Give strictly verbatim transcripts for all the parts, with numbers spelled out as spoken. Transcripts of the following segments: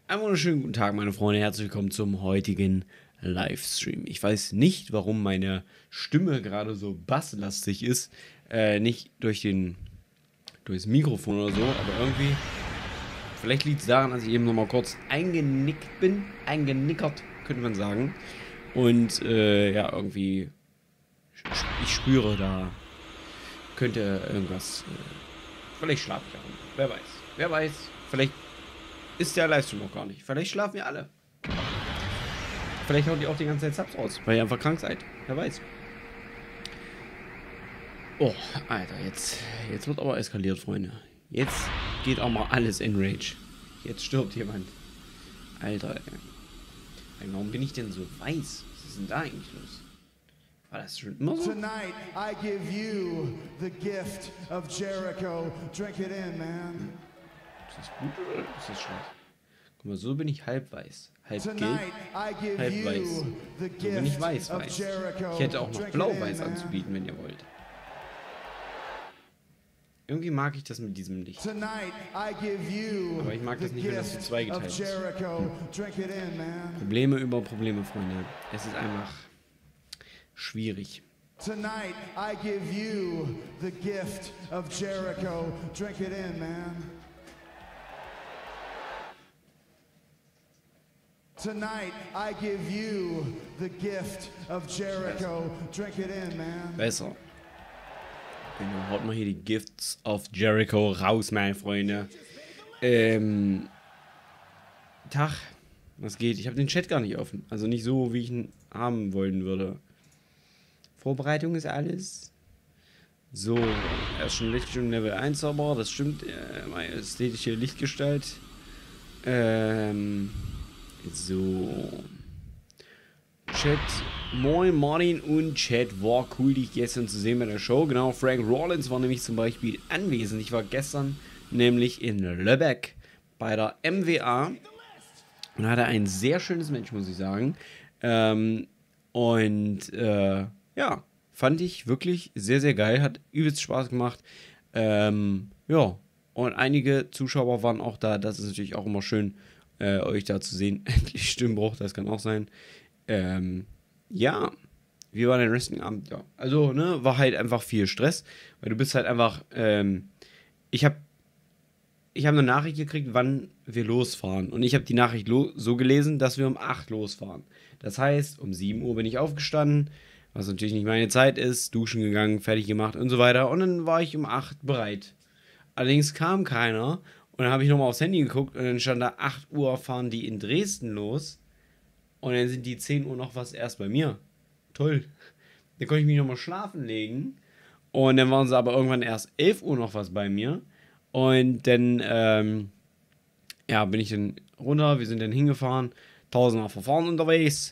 Einen wunderschönen guten Tag, meine Freunde. Herzlich willkommen zum heutigen Livestream. Ich weiß nicht, warum meine Stimme gerade so basslastig ist. Äh, nicht durch den durchs Mikrofon oder so, aber irgendwie. Vielleicht liegt es daran, dass ich eben noch mal kurz eingenickt bin. Eingenickert, könnte man sagen. Und äh, ja, irgendwie. Ich spüre, da könnte irgendwas. Äh, vielleicht schlafe ich auch. Wer weiß. Wer weiß. Vielleicht ist der Livestream noch gar nicht. Vielleicht schlafen wir alle. Vielleicht haut ihr auch die ganze Zeit Subs raus, weil ihr einfach krank seid. Wer weiß. Oh, Alter, jetzt, jetzt wird aber eskaliert, Freunde. Jetzt geht auch mal alles in Rage. Jetzt stirbt jemand. Alter, ey. Warum bin ich denn so weiß? Was ist denn da eigentlich los? War das schon immer so? Tonight, I give you the gift of Jericho. Drink it in, man. Ist das gut oder ist das schlecht? Guck mal, so bin ich halb weiß. Halb gelb, Tonight, I give halb you weiß. the So bin ich gift weiß, of weiß. Jericho. Ich hätte auch noch Drink it blau-weiß in, man. anzubieten, wenn ihr wollt. Irgendwie mag ich das mit diesem Licht. Tonight, I give you Aber ich mag das the nicht, wenn das so gift zweigeteilt of ist. Jericho. Drink it in, man. Probleme über Probleme, Freunde. Es ist einfach schwierig. Tonight, I give you the gift of Jericho. Drink it in, man. Tonight, I give you the gift of Jericho. Drink it in, man. Besser. Genau, haut mal hier die Gifts of Jericho raus, meine Freunde. Ähm. Tag. Was geht? Ich habe den Chat gar nicht offen. Also nicht so, wie ich ihn haben wollen würde. Vorbereitung ist alles. So, erst schon Lichtstimmung Level eins Zauberer, das stimmt. Äh, meine ästhetische Lichtgestalt. Ähm. So. Chat. Moin Martin und Chat. War cool, dich gestern zu sehen bei der Show. Genau, Frank Rollins war nämlich zum Beispiel anwesend. Ich war gestern nämlich in Lübeck bei der M W A und hatte ein sehr schönes Match, muss ich sagen. Ähm, und äh, ja, fand ich wirklich sehr, sehr geil. Hat übelst Spaß gemacht. Ähm, ja, und einige Zuschauer waren auch da. Das ist natürlich auch immer schön, äh, euch da zu sehen. Endlich Stimmbruch, das kann auch sein. Ähm, ja, wie war dein Wrestling-Abend? Ja, also, ne, war halt einfach viel Stress, weil du bist halt einfach, ähm, ich habe ich habe eine Nachricht gekriegt, wann wir losfahren. Und ich habe die Nachricht lo- so gelesen, dass wir um acht losfahren. Das heißt, um sieben Uhr bin ich aufgestanden, was natürlich nicht meine Zeit ist, duschen gegangen, fertig gemacht und so weiter. Und dann war ich um acht bereit. Allerdings kam keiner. Und dann habe ich nochmal aufs Handy geguckt und dann stand da acht Uhr fahren die in Dresden los. Und dann sind die zehn Uhr noch was erst bei mir. Toll. Dann konnte ich mich nochmal schlafen legen. Und dann waren sie aber irgendwann erst elf Uhr noch was bei mir. Und dann, ähm, ja, bin ich dann runter. Wir sind dann hingefahren. Tausendmal Verfahren unterwegs.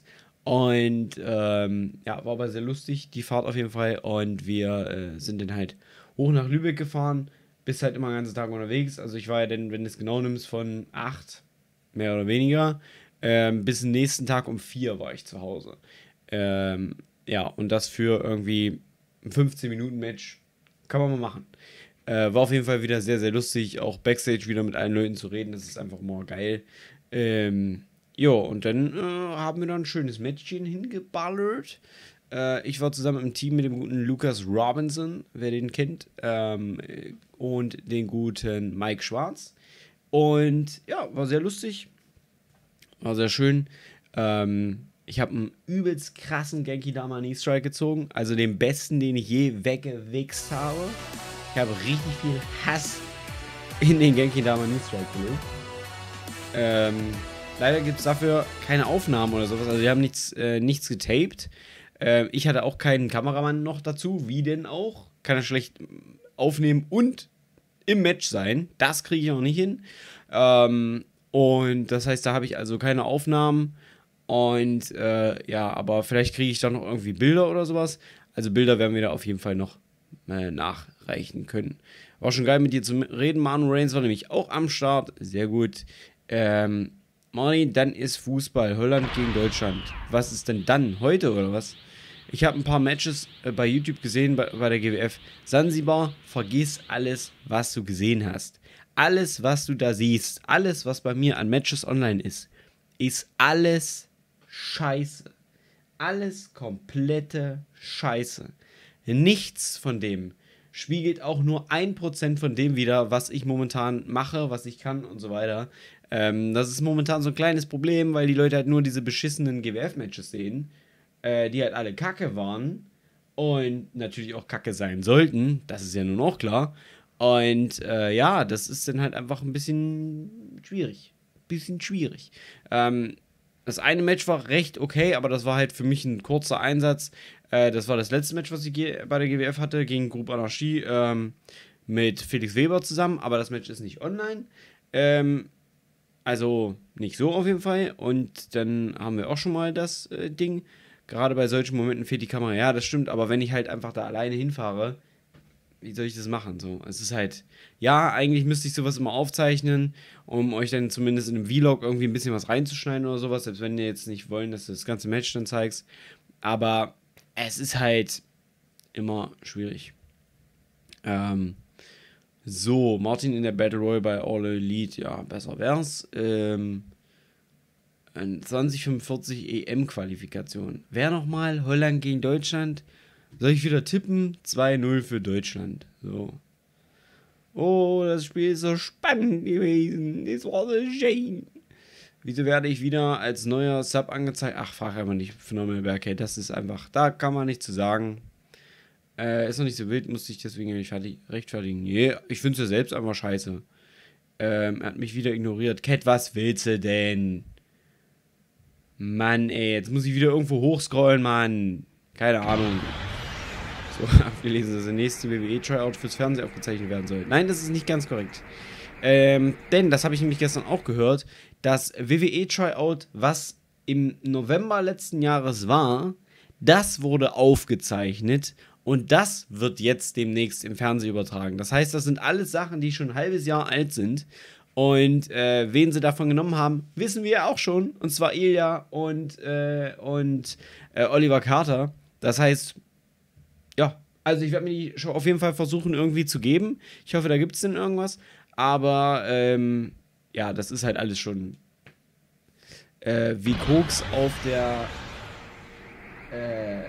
Und, ähm, ja, war aber sehr lustig, die Fahrt auf jeden Fall. Und wir äh, sind dann halt hoch nach Lübeck gefahren. Bist halt immer den ganzen Tag unterwegs. Also ich war ja dann, wenn du es genau nimmst, von acht, mehr oder weniger, ähm, bis den nächsten Tag um vier war ich zu Hause. Ähm, ja, und das für irgendwie ein fünfzehn Minuten Match kann man mal machen. Äh, war auf jeden Fall wieder sehr, sehr lustig, auch Backstage wieder mit allen Leuten zu reden, das ist einfach immer geil. Ähm, jo, und dann äh, haben wir da ein schönes Matchchen hingeballert. Äh, ich war zusammen im Team mit dem guten Lucas Robinson, wer den kennt, ähm, und den guten Mike Schwarz. Und ja, war sehr lustig. War sehr schön. Ähm, ich habe einen übelst krassen Genki Dama Knee Strike gezogen. Also den besten, den ich je weggewichst habe. Ich habe richtig viel Hass in den Genki Dama Knee Strike gelegt. Ähm, leider gibt es dafür keine Aufnahmen oder sowas. Also wir haben nichts, äh, nichts getaped. Äh, ich hatte auch keinen Kameramann noch dazu. Wie denn auch? Kann er schlecht aufnehmen und im Match sein. Das kriege ich auch nicht hin. Ähm... Und das heißt, da habe ich also keine Aufnahmen. Und äh, ja, aber vielleicht kriege ich da noch irgendwie Bilder oder sowas. Also Bilder werden wir da auf jeden Fall noch äh, nachreichen können. War schon geil mit dir zu reden. Manu Reigns war nämlich auch am Start. Sehr gut. Ähm, Martin, dann ist Fußball. Holland gegen Deutschland. Was ist denn dann? Heute oder was? Ich habe ein paar Matches äh, bei YouTube gesehen, bei, bei der G W F. Sansibar, vergiss alles, was du gesehen hast. alles, was du da siehst, alles, was bei mir an Matches online ist, ist alles Scheiße. Alles komplette Scheiße. Nichts von dem spiegelt auch nur ein Prozent von dem wider, was ich momentan mache, was ich kann und so weiter. Ähm, das ist momentan so ein kleines Problem, weil die Leute halt nur diese beschissenen G W F-Matches sehen, äh, die halt alle kacke waren und natürlich auch kacke sein sollten. Das ist ja nun auch klar. Und äh, ja, das ist dann halt einfach ein bisschen schwierig. Bisschen schwierig. Ähm, das eine Match war recht okay, aber das war halt für mich ein kurzer Einsatz. Äh, das war das letzte Match, was ich bei der G W F hatte, gegen Group Anarchie ähm, mit Felix Weber zusammen. Aber das Match ist nicht online. Ähm, also nicht so auf jeden Fall. Und dann haben wir auch schon mal das äh, Ding. Gerade bei solchen Momenten fehlt die Kamera. Ja, das stimmt. Aber wenn ich halt einfach da alleine hinfahre, wie soll ich das machen? So, es ist halt, ja, eigentlich müsste ich sowas immer aufzeichnen, um euch dann zumindest in einem Vlog irgendwie ein bisschen was reinzuschneiden oder sowas, selbst wenn ihr jetzt nicht wollen, dass du das ganze Match dann zeigst. Aber es ist halt immer schwierig. Ähm, so, Martin in der Battle Royale bei All Elite, ja, besser wär's. Ähm, zwanzig fünfundvierzig E M-Qualifikation. Wer nochmal? Holland gegen Deutschland? Soll ich wieder tippen? zwei null für Deutschland. So. Oh, das Spiel ist so spannend gewesen. Das war so schön. Wieso werde ich wieder als neuer Sub angezeigt? Ach, frag einfach nicht, Phenomenal Berg. Das ist einfach, da kann man nichts zu sagen. Äh, ist noch nicht so wild, musste ich deswegen nicht fertig, rechtfertigen. Nee, ich finde es ja selbst einfach scheiße. Ähm, er hat mich wieder ignoriert. Cat, was willst du denn? Mann, ey, jetzt muss ich wieder irgendwo hochscrollen, Mann. Keine Ahnung. So, abgelesen, dass der nächste W W E-Tryout fürs Fernsehen aufgezeichnet werden soll. Nein, das ist nicht ganz korrekt. Ähm, denn, das habe ich nämlich gestern auch gehört, das W W E-Tryout, was im November letzten Jahres war, das wurde aufgezeichnet und das wird jetzt demnächst im Fernsehen übertragen. Das heißt, das sind alles Sachen, die schon ein halbes Jahr alt sind. Und äh, wen sie davon genommen haben, wissen wir ja auch schon. Und zwar Ilja und, äh, und äh, Oliver Carter. Das heißt, ja, also ich werde mir die Show auf jeden Fall versuchen irgendwie zu geben. Ich hoffe, da gibt es denn irgendwas. Aber ähm, ja, das ist halt alles schon äh, wie Koks auf der äh,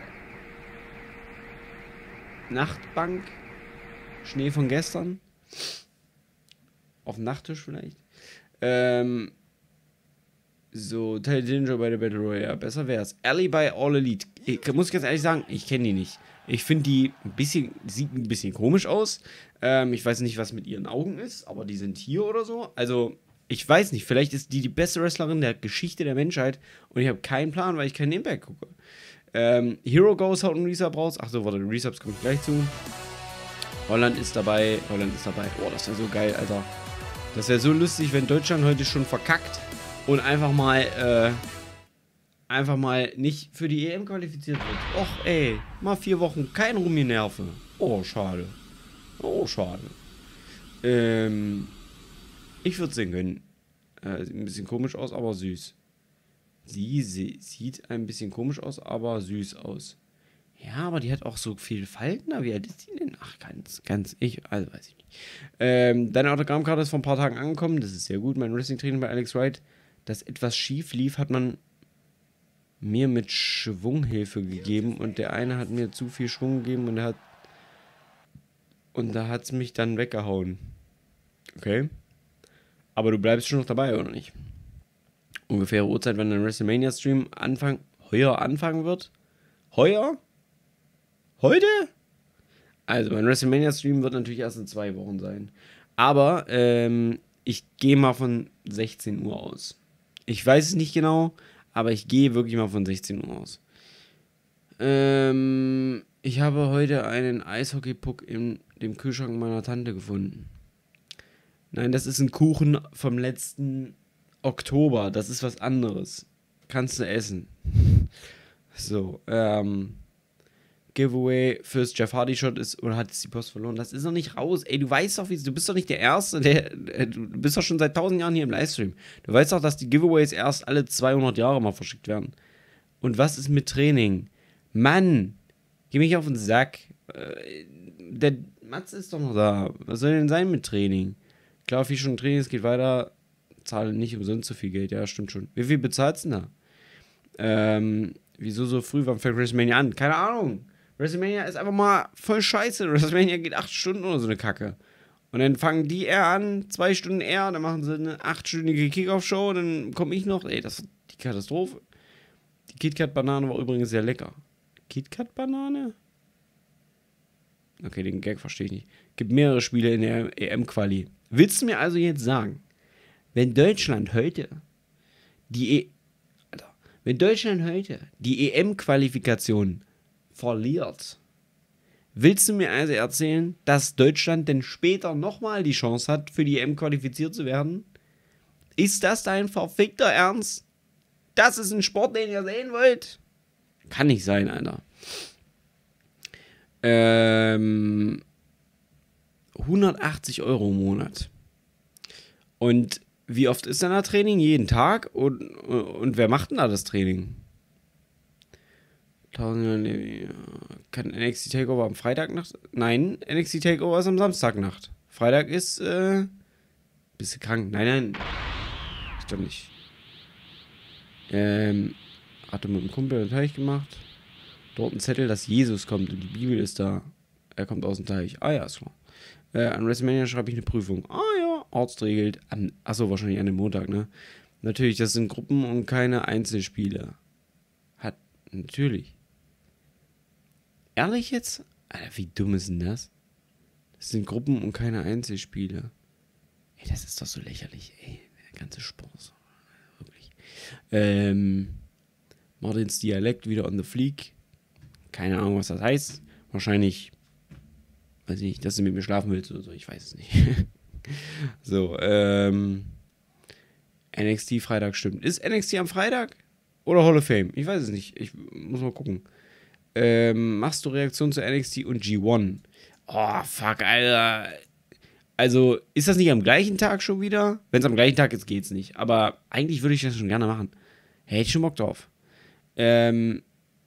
Nachtbank. Schnee von gestern. Auf dem Nachttisch vielleicht. Ähm, so, Ty Dillinger bei der Battle Royale. Ja, besser wär's. Ellie bei All Elite. Ich, muss ich ganz ehrlich sagen, ich kenne die nicht. Ich finde die ein bisschen, sieht ein bisschen komisch aus. Ähm, ich weiß nicht, was mit ihren Augen ist, aber die sind hier oder so. Also, ich weiß nicht. Vielleicht ist die die beste Wrestlerin der Geschichte der Menschheit und ich habe keinen Plan, weil ich keinen Impact gucke. Ähm, Hero Goes haut einen Resub raus. Achso, warte, Resubs kommt gleich zu. Holland ist dabei. Holland ist dabei. Oh, das wäre so geil, Alter. Das wäre so lustig, wenn Deutschland heute schon verkackt und einfach mal, äh, einfach mal nicht für die E M qualifiziert wird. Och, ey, mal vier Wochen kein Rumminerve. Oh, schade. Oh, schade. Ähm, ich würde es denen gönnen. Äh, sieht ein bisschen komisch aus, aber süß. Sie, sie sieht ein bisschen komisch aus, aber süß aus. Ja, aber die hat auch so viele Falten. Wie alt ist die denn? Ach, ganz, ganz, ich, also weiß ich nicht. Ähm, deine Autogrammkarte ist vor ein paar Tagen angekommen. Das ist sehr gut. Mein Wrestling-Training bei Alex Wright, das etwas schief lief, hat man mir mit Schwunghilfe gegeben. Und der eine hat mir zu viel Schwung gegeben und der hat, und da hat es mich dann weggehauen. Okay. Aber du bleibst schon noch dabei, oder nicht? Ungefähre Uhrzeit, wenn dein WrestleMania-Stream anfang, heuer anfangen wird. Heuer? Heute? Also, mein WrestleMania-Stream wird natürlich erst in zwei Wochen sein. Aber ähm, ich gehe mal von sechzehn Uhr aus. Ich weiß es nicht genau, aber ich gehe wirklich mal von sechzehn Uhr aus. Ähm, ich habe heute einen Eishockey-Puck in dem Kühlschrank meiner Tante gefunden. Nein, das ist ein Kuchen vom letzten Oktober. Das ist was anderes. Kannst du essen. So, ähm... Giveaway fürs Jeff Hardy Shot ist, oder hat es die Post verloren? Das ist noch nicht raus. Ey, du weißt doch, wie, du bist doch nicht der Erste, der, du bist doch schon seit tausend Jahren hier im Livestream. Du weißt doch, dass die Giveaways erst alle zweihundert Jahre mal verschickt werden. Und was ist mit Training? Mann, geh mich auf den Sack. Der Mats ist doch noch da. Was soll denn sein mit Training? Klar, vier Stunden Training, es geht weiter. Zahle nicht umsonst so viel Geld. Ja, stimmt schon. Wie viel bezahlst du denn da? Ähm, wieso so früh? Wann fängt WrestleMania an? Keine Ahnung. WrestleMania ist einfach mal voll scheiße. WrestleMania geht acht Stunden oder so eine Kacke. Und dann fangen die eher an, zwei Stunden eher, dann machen sie eine achtstündige Kickoff-Show, dann komme ich noch. Ey, das ist die Katastrophe. Die KitKat-Banane war übrigens sehr lecker. KitKat-Banane? Okay, den Gag verstehe ich nicht. Gibt mehrere Spiele in der E M-Quali. Willst du mir also jetzt sagen, wenn Deutschland heute die e Alter, wenn Deutschland heute die E M-Qualifikation verliert, willst du mir also erzählen, dass Deutschland denn später nochmal die Chance hat, für die E M qualifiziert zu werden? Ist das dein verfickter Ernst? Das ist ein Sport, den ihr sehen wollt? Kann nicht sein, Alter. Ähm, hundertachtzig Euro im Monat. Und wie oft ist denn da Training? Jeden Tag? Und, und wer macht denn da das Training? Kann N X T Takeover am Freitagnacht? Nein, N X T Takeover ist am Samstagnacht. Freitag ist, äh, bist du krank? Nein, nein. Ich doch nicht. Ähm, hatte mit dem Kumpel einen Teich gemacht. Dort ein Zettel, dass Jesus kommt und die Bibel ist da. Er kommt aus dem Teich. Ah ja, ist klar. Äh, an WrestleMania schreibe ich eine Prüfung. Ah ja, Arzt regelt. An, achso, wahrscheinlich an dem Montag, ne? Natürlich, das sind Gruppen und keine Einzelspiele. Hat, natürlich. Ehrlich jetzt? Alter, wie dumm ist denn das? Das sind Gruppen und keine Einzelspiele. Ey, das ist doch so lächerlich, ey. Der ganze Sport. Wirklich. Ähm, Martins Dialekt wieder on the fleek. Keine Ahnung, was das heißt. Wahrscheinlich, weiß ich nicht, dass du mit mir schlafen willst oder so. Ich weiß es nicht. So, ähm, N X T Freitag stimmt. Ist N X T am Freitag? Oder Hall of Fame? Ich weiß es nicht. Ich muss mal gucken. Ähm, machst du Reaktion zu N X T und G eins? Oh, fuck, Alter. Also, ist das nicht am gleichen Tag schon wieder? Wenn es am gleichen Tag ist, geht's nicht. Aber eigentlich würde ich das schon gerne machen. Hätte ich schon Bock drauf. Ähm,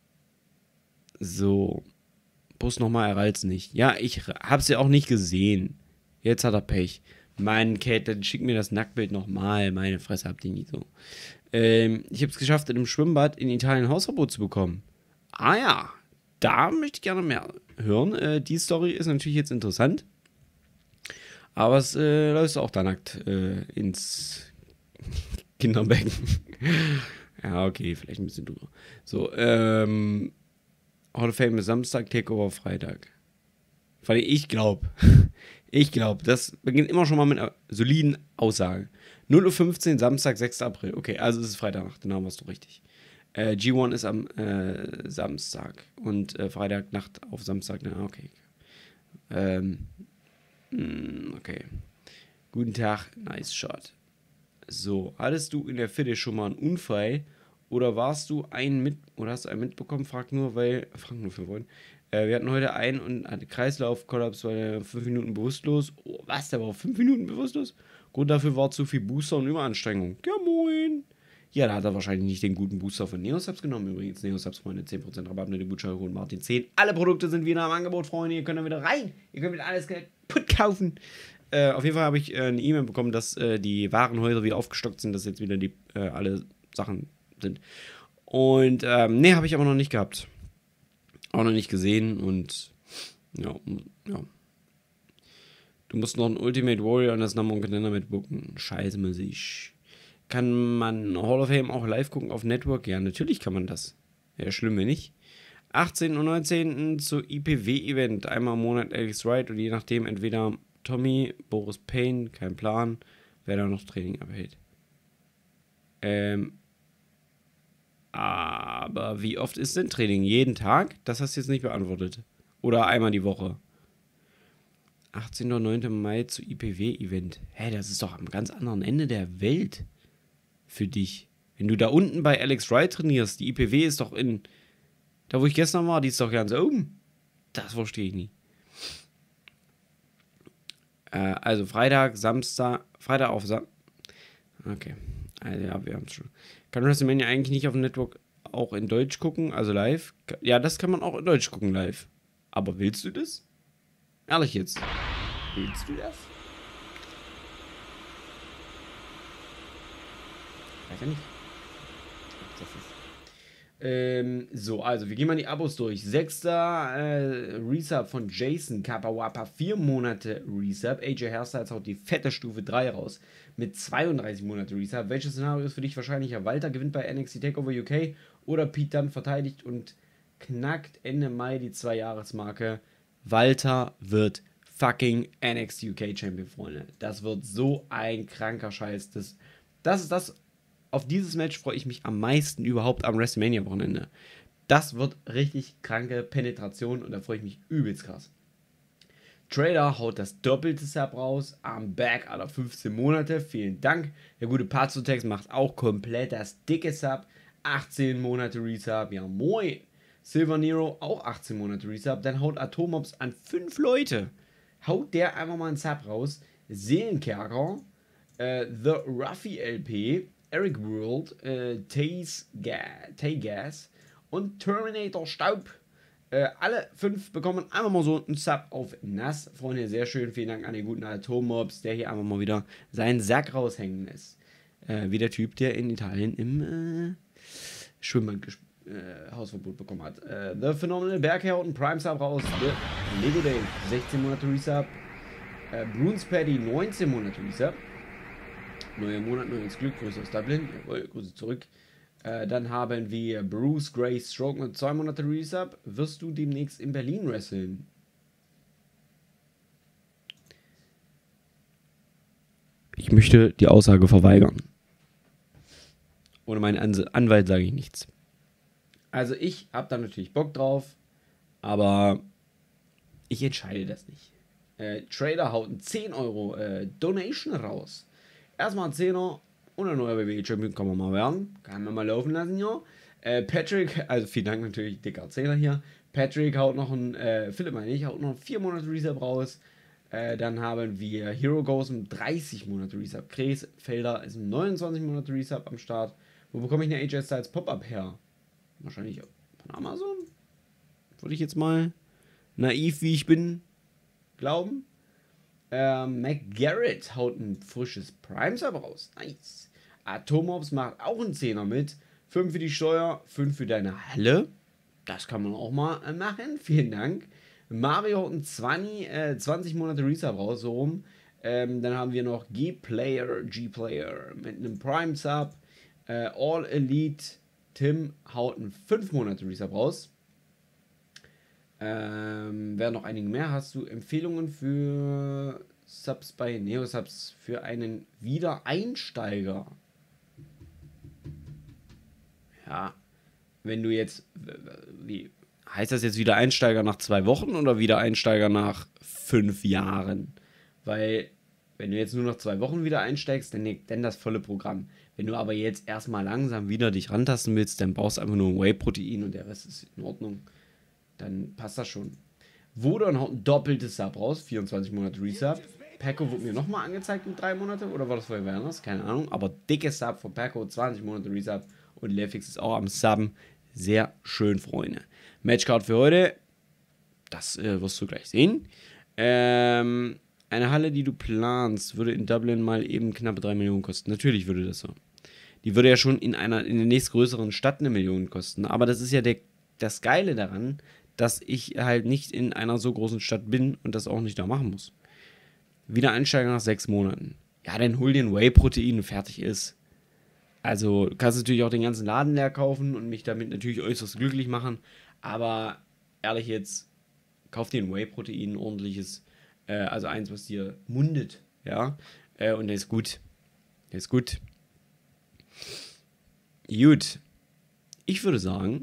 so. Bus nochmal, er ralt's nicht. Ja, ich hab's ja auch nicht gesehen. Jetzt hat er Pech. Mann, Kate, dann schick mir das Nacktbild nochmal. Meine Fresse, habt ihr nie so. Ähm, ich hab's geschafft, in einem Schwimmbad in Italien ein Hausverbot zu bekommen. Ah ja, da möchte ich gerne mehr hören. Äh, die Story ist natürlich jetzt interessant. Aber es äh, läufst du auch da nackt äh, ins Kinderbecken. Ja, okay, vielleicht ein bisschen drüber. So, ähm, Hall of Fame ist Samstag, Takeover Freitag. Weil ich glaube, ich glaube, das beginnt immer schon mal mit einer soliden Aussage. null Uhr fünfzehn, Samstag, sechster April. Okay, also es ist Freitagnacht, den haben wir es doch richtig. Äh, G eins ist am äh, Samstag und äh, Freitagnacht auf Samstag. Na, okay. Ähm, mh, okay. Guten Tag, nice shot. So, hattest du in der Fitness schon mal einen Unfall oder warst du einen mit oder hast du einen mitbekommen? Frag nur, weil frag nur für wollen. Äh, wir hatten heute einen und hatte Kreislaufkollaps, weil er fünf Minuten bewusstlos. Oh, was? Der war fünf Minuten bewusstlos? Grund dafür war zu viel Booster und Überanstrengung. Ja, moin. Ja, da hat er wahrscheinlich nicht den guten Booster von Neosubs genommen. Übrigens, Neosubs, Freunde, zehn Prozent Rabatt mit dem Gutscheincode Martin zehn. Alle Produkte sind wieder im Angebot, Freunde. Ihr könnt da wieder rein. Ihr könnt wieder alles kaputt kaufen. Äh, auf jeden Fall habe ich äh, eine E-Mail bekommen, dass äh, die Warenhäuser wieder aufgestockt sind, dass jetzt wieder die äh, alle Sachen sind. Und, ähm, nee, habe ich aber noch nicht gehabt. Auch noch nicht gesehen und, ja, ja. Du musst noch einen Ultimate Warrior und das Number One Contender mitbuchen. Scheiße, muss ich. Kann man Hall of Fame auch live gucken auf Network? Ja, natürlich kann man das. Ja, schlimm, wenn nicht. achtzehnten und neunzehnten zu I P W-Event. Einmal im Monat Alex Wright und je nachdem entweder Tommy, Boris Payne, kein Plan, wer da noch Training abhält. Ähm, aber wie oft ist denn Training? Jeden Tag? Das hast du jetzt nicht beantwortet. Oder einmal die Woche. achtzehnten und neunten Mai zu I P W-Event. Hä, das ist doch am ganz anderen Ende der Welt für dich. Wenn du da unten bei Alex Wright trainierst, die I P W ist doch in, da wo ich gestern war, die ist doch ganz oben. Das verstehe ich nie. Äh, also Freitag, Samstag, Freitag auf Samstag. Okay, also ja, wir haben es schon. Kann WrestleMania eigentlich nicht auf dem Network auch in Deutsch gucken, also live? Ja, das kann man auch in Deutsch gucken, live. Aber willst du das? Ehrlich jetzt. Willst du das? Weiß ja nicht. Das ist. Ähm, so, also wir gehen mal die Abos durch. Sechster äh, Resub von Jason Kapawapa, vier Monate Resub. A J Hairstyles haut die fette Stufe drei raus mit zweiunddreißig Monate Resub. Welches Szenario ist für dich wahrscheinlicher? Walter gewinnt bei N X T TakeOver U K oder Pete Dunne verteidigt und knackt Ende Mai die zwei-Jahres-Marke? Walter wird fucking N X T U K Champion, Freunde. Das wird so ein kranker Scheiß. Das, das ist das. Auf dieses Match freue ich mich am meisten überhaupt am WrestleMania-Wochenende. Das wird richtig kranke Penetration und da freue ich mich übelst krass. Trader haut das doppelte Sub raus. I'm back, aller fünfzehn Monate. Vielen Dank. Der gute Pazzotex macht auch komplett das dicke Sub. achtzehn Monate Resub. Ja, moin. Silver Nero auch achtzehn Monate Resub. Dann haut Atomops an fünf Leute. Haut der einfach mal einen Sub raus. Seelenkerker. Äh, The Ruffy L P. Eric World, äh, Tay-Gas und Terminator Staub. Äh, alle fünf bekommen einfach mal so einen Sub auf nass. Freunde, sehr schön. Vielen Dank an den guten Atommobs, der hier einfach mal wieder seinen Sack raushängen lässt. Äh, wie der Typ, der in Italien im äh, Schwimmbad äh, Hausverbot bekommen hat. Äh, The Phenomenal Bergherr haut einen Prime Sub raus. The Lego Day, sechzehn Monate Resub. Äh, Bruce Paddy, neunzehn Monate Resub. Neuer Monat, neues Glück, Grüße aus Dublin. Jawohl, Grüße zurück. Äh, dann haben wir Bruce Gray Stroke mit zwei Monate Resub. Wirst du demnächst in Berlin wresteln? Ich möchte die Aussage verweigern. Ohne meinen An- Anwalt sage ich nichts. Also ich habe da natürlich Bock drauf, aber ich entscheide das nicht. Äh, Trader haut einen zehn Euro äh, Donation raus. Erstmal ein Zehner und ein neuer W W E-Champion kann man mal werden. Kann man mal laufen lassen, ja. Äh, Patrick, also vielen Dank natürlich, dicker Zehner hier. Patrick haut noch ein, äh, Philipp meine ich, haut noch vier Monate Resub raus. Äh, dann haben wir Hero Goes mit dreißig Monate Resub. Kreisfelder ist ein neunundzwanzig Monate Resub am Start. Wo bekomme ich eine A J Styles Pop-Up her? Wahrscheinlich von Amazon? Würde ich jetzt mal naiv, wie ich bin, glauben. Ähm, McGarrett haut ein frisches Prime-Sub raus. Nice. Atomops macht auch einen Zehner mit. fünf für die Steuer, fünf für deine Halle. Das kann man auch mal äh, machen. Vielen Dank. Mario haut ein zwanzig, äh, zwanzig Monate Resub raus, so rum. Ähm, dann haben wir noch G-Player, G-Player mit einem Prime-Sub. Äh, All Elite Tim haut ein fünf Monate Resub raus. Ähm, wer noch einige mehr? Hast du Empfehlungen für Subs bei Neosubs für einen Wiedereinsteiger? Ja, wenn du jetzt, wie heißt das jetzt Wiedereinsteiger nach zwei Wochen oder Wiedereinsteiger nach fünf Jahren? Weil, wenn du jetzt nur noch zwei Wochen wieder einsteigst, dann, dann das volle Programm. Wenn du aber jetzt erstmal langsam wieder dich rantasten willst, dann brauchst du einfach nur ein Whey-Protein und der Rest ist in Ordnung. Dann passt das schon. Vodon haut ein doppeltes Sub raus, vierundzwanzig Monate Resub. Paco wurde mir nochmal angezeigt mit drei Monate, oder war das vorher anders? Keine Ahnung, aber dickes Sub von Paco, zwanzig Monate Resub und Lefix ist auch am Subben. Sehr schön, Freunde. Matchcard für heute, das äh, wirst du gleich sehen. Ähm, eine Halle, die du planst, würde in Dublin mal eben knappe drei Millionen kosten. Natürlich würde das so. Die würde ja schon in einer in der nächstgrößeren Stadt eine Million kosten, aber das ist ja der, das Geile daran, dass ich halt nicht in einer so großen Stadt bin und das auch nicht da machen muss. Wieder Einsteiger nach sechs Monaten. Ja, dann hol dir ein Whey-Protein und fertig ist. Also, du kannst natürlich auch den ganzen Laden leer kaufen und mich damit natürlich äußerst glücklich machen. Aber ehrlich jetzt, kauf dir ein Whey-Protein, ein ordentliches, äh, also eins, was dir mundet, ja. Äh, und der ist gut. Der ist gut. Gut. Ich würde sagen,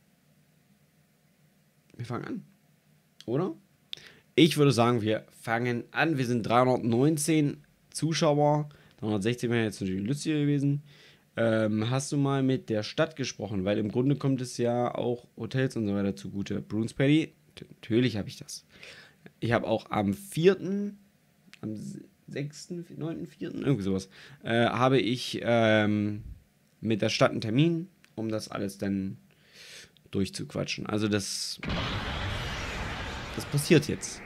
wir fangen an. Oder? Ich würde sagen, wir fangen an. Wir sind dreihundertneunzehn Zuschauer. dreihundertsechzehn wäre jetzt natürlich lustiger gewesen. Ähm, hast du mal mit der Stadt gesprochen? Weil im Grunde kommt es ja auch Hotels und so weiter zugute. Bruce Paddy? Natürlich habe ich das. Ich habe auch am vierten am sechsten, neunten, vierten irgendwie sowas, äh, habe ich ähm, mit der Stadt einen Termin, um das alles dann durchzuquatschen. Also das das passiert jetzt.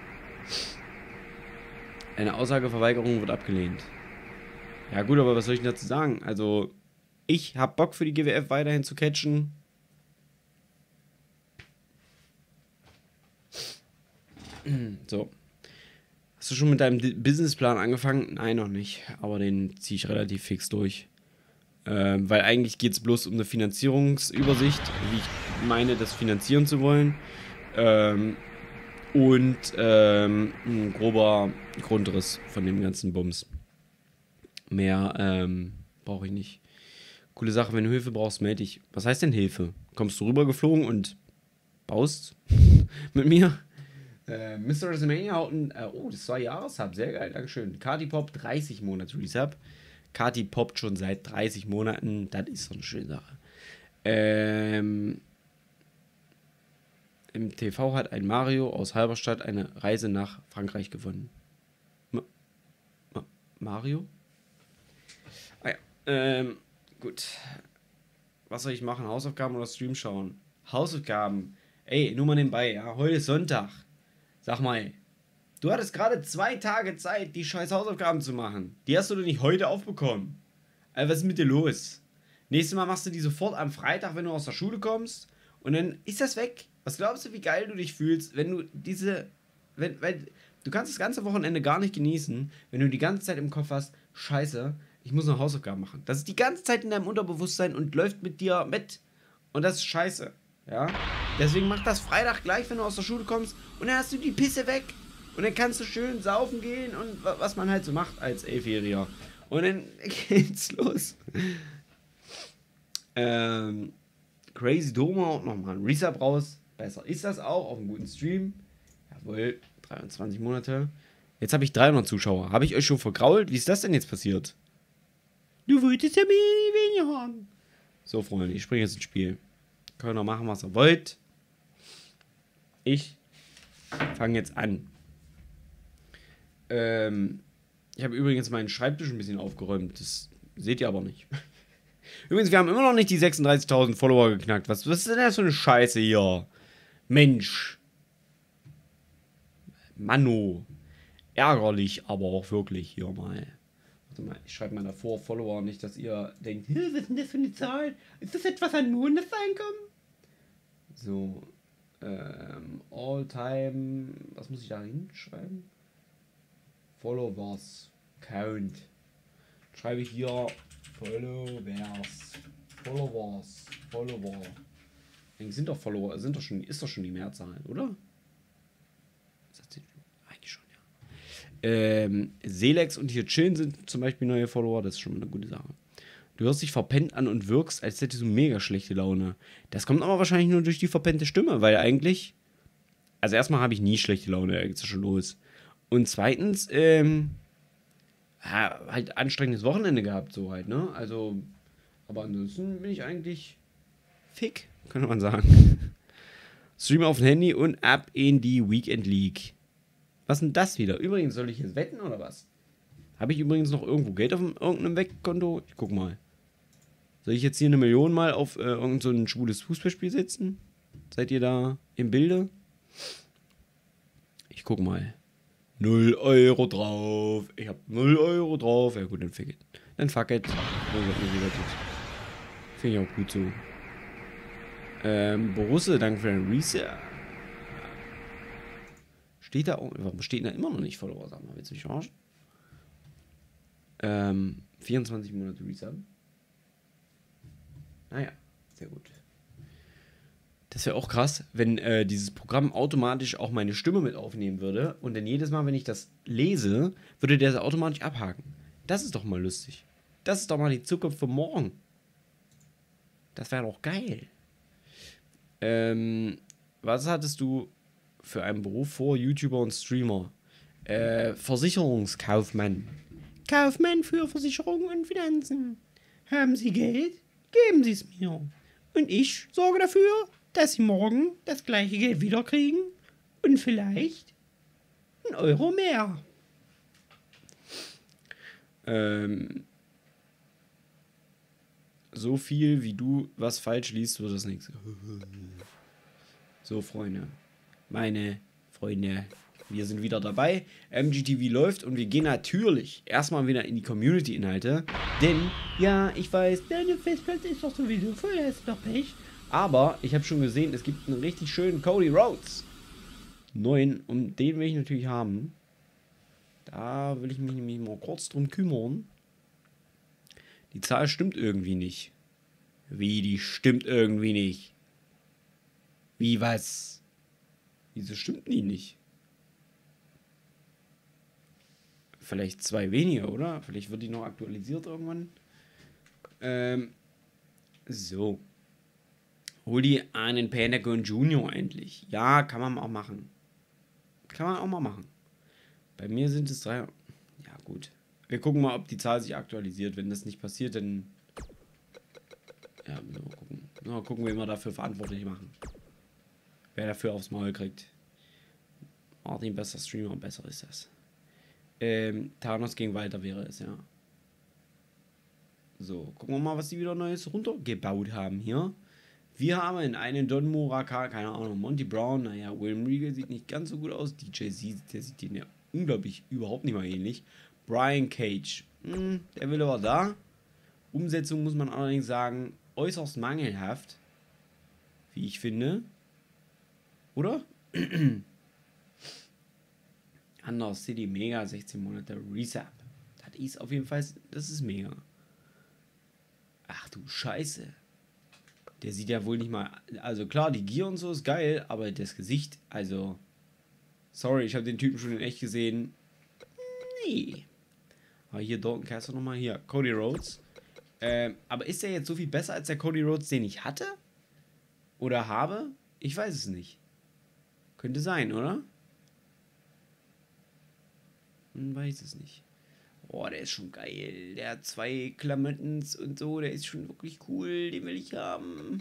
Eine Aussageverweigerung wird abgelehnt. Ja gut, aber was soll ich dazu sagen? Also Ich hab Bock für die G W F weiterhin zu catchen. So. Hast du schon mit deinem Businessplan angefangen? Nein, noch nicht. Aber den ziehe ich relativ fix durch. Ähm, weil eigentlich geht es bloß um eine Finanzierungsübersicht, wie ich meine, das finanzieren zu wollen. Ähm, und ähm, ein grober Grundriss von dem ganzen Bums. Mehr ähm, brauche ich nicht. Coole Sache, wenn du Hilfe brauchst, melde dich. Was heißt denn Hilfe? Kommst du rübergeflogen und baust mit mir? Äh, Mister WrestleMania haut ein, äh, oh, das war Jahreshub, sehr geil, dankeschön. Kati Pop, dreißig Monate Resub. Kati poppt schon seit dreißig Monaten, das ist so eine schöne Sache. Ähm, Im T V hat ein Mario aus Halberstadt eine Reise nach Frankreich gewonnen. Ma Ma Mario? Ah ja, ähm, gut. Was soll ich machen? Hausaufgaben oder Stream schauen? Hausaufgaben. Ey, nur mal nebenbei, ja, heute ist Sonntag. Sag mal, du hattest gerade zwei Tage Zeit, die scheiß Hausaufgaben zu machen. Die hast du doch nicht heute aufbekommen. Also was ist mit dir los? Nächstes Mal machst du die sofort am Freitag, wenn du aus der Schule kommst. Und dann ist das weg. Was glaubst du, wie geil du dich fühlst, wenn du diese... Wenn, weil du kannst das ganze Wochenende gar nicht genießen, wenn du die ganze Zeit im Kopf hast, scheiße, ich muss noch Hausaufgaben machen. Das ist die ganze Zeit in deinem Unterbewusstsein und läuft mit dir mit. Und das ist scheiße. Ja? Deswegen mach das Freitag gleich, wenn du aus der Schule kommst. Und dann hast du die Pisse weg. Und dann kannst du schön saufen gehen und was man halt so macht als Elfjähriger. Und dann geht's los. Ähm, Crazy Doma und nochmal ein Resub raus. Besser ist das auch auf einem guten Stream. Jawohl, dreiundzwanzig Monate. Jetzt habe ich dreihundert Zuschauer. Habe ich euch schon vergrault? Wie ist das denn jetzt passiert? Du wolltest ja weniger haben. So, Freunde, ich springe jetzt ins Spiel. Könnt ihr machen, was ihr wollt. Ich fange jetzt an. Ähm, ich habe übrigens meinen Schreibtisch ein bisschen aufgeräumt. Das seht ihr aber nicht. Übrigens, wir haben immer noch nicht die sechsunddreißigtausend Follower geknackt. Was, was ist denn das für eine Scheiße hier? Mensch. Manno. Ärgerlich, aber auch wirklich hier mal. Warte mal, ich schreibe mal davor Follower, nicht, dass ihr denkt, was ist denn das für eine Zahl? Ist das etwas an mondes Einkommen? So. Ähm, All-Time. Was muss ich da hinschreiben? Followers. Count. Schreibe ich hier Followers. Followers. Follower. Eigentlich sind doch Follower, sind doch schon, ist doch schon die Mehrzahl, oder? Eigentlich schon, ja. Ähm, Selex und hier Chillen sind zum Beispiel neue Follower, das ist schon mal eine gute Sache. Du hörst dich verpennt an und wirkst, als hättest du mega schlechte Laune. Das kommt aber wahrscheinlich nur durch die verpennte Stimme, weil eigentlich, also erstmal habe ich nie schlechte Laune, da geht's ja schon los. Und zweitens, ähm, ja, halt anstrengendes Wochenende gehabt, so halt, ne? Also, aber ansonsten bin ich eigentlich fick, könnte man sagen. Stream auf dem Handy und ab in die Weekend League. Was denn das wieder? Übrigens, soll ich jetzt wetten oder was? Habe ich übrigens noch irgendwo Geld auf irgendeinem Wegkonto? Ich guck mal. Soll ich jetzt hier eine Million mal auf äh, irgend so ein schwules Fußballspiel setzen? Seid ihr da im Bilde? Ich guck mal. null Euro drauf. Ich hab null Euro drauf. Ja gut, dann fuck it. Dann fuck it. Finde ich auch gut so. Ähm, Borussia, danke für den Reset. Steht da auch, warum steht da immer noch nicht Follower? Sag mal, willst du mich verarschen? Ähm, vierundzwanzig Monate Resub. Naja, sehr gut. Das wäre auch krass, wenn äh, dieses Programm automatisch auch meine Stimme mit aufnehmen würde und dann jedes Mal, wenn ich das lese, würde der das automatisch abhaken. Das ist doch mal lustig. Das ist doch mal die Zukunft von morgen. Das wäre doch geil. Ähm, was hattest du für einen Beruf vor, YouTuber und Streamer? Äh, Versicherungskaufmann. Kaufmann für Versicherungen und Finanzen. Haben Sie Geld? Geben Sie es mir. Und ich sorge dafür, dass Sie morgen das gleiche Geld wiederkriegen und vielleicht einen Euro mehr. Ähm, so viel wie du was falsch liest, wird das nichts. So, Freunde. Meine Freunde. Wir sind wieder dabei, M G T V läuft und wir gehen natürlich erstmal wieder in die Community-Inhalte, denn, ja, ich weiß, deine Festplatte ist doch sowieso voll, da ist doch Pech, aber ich habe schon gesehen, es gibt einen richtig schönen Cody Rhodes, neuen, und den will ich natürlich haben. Da will ich mich nämlich mal kurz drum kümmern. Die Zahl stimmt irgendwie nicht. Wie, die stimmt irgendwie nicht? Wie, was? Wieso stimmt die nicht? Vielleicht zwei weniger, oder? Vielleicht wird die noch aktualisiert irgendwann. Ähm, so. Hol dir einen Pentagon Junior endlich. Ja, kann man auch machen. Kann man auch mal machen. Bei mir sind es drei. Ja, gut. Wir gucken mal, ob die Zahl sich aktualisiert. Wenn das nicht passiert, dann... Ja, müssen wir mal gucken. Mal gucken, wen wir dafür verantwortlich machen. Wer dafür aufs Maul kriegt. Martin, besser Streamer, besser ist das. Ähm, Thanos gegen Walter wäre es, ja. So, gucken wir mal, was die wieder Neues runtergebaut haben hier. Wir haben in einen Don Muraka, keine Ahnung, Monty Brown, naja, William Regal sieht nicht ganz so gut aus. D J Z, der sieht den ja unglaublich überhaupt nicht mal ähnlich. Brian Cage, hm, der will aber da. Umsetzung muss man allerdings sagen, äußerst mangelhaft. Wie ich finde. Oder? Under City Mega, sechzehn Monate Resap. Das ist auf jeden Fall, das ist mega. Ach du Scheiße. Der sieht ja wohl nicht mal, also klar, die Gier und so ist geil, aber das Gesicht, also, sorry, ich habe den Typen schon in echt gesehen. Nee. Aber hier, Dalton Castle nochmal, hier, Cody Rhodes. Ähm, aber ist der jetzt so viel besser als der Cody Rhodes, den ich hatte? Oder habe? Ich weiß es nicht. Könnte sein, oder? Hm, weiß es nicht. Boah, der ist schon geil. Der hat zwei Klamottens und so. Der ist schon wirklich cool. Den will ich haben.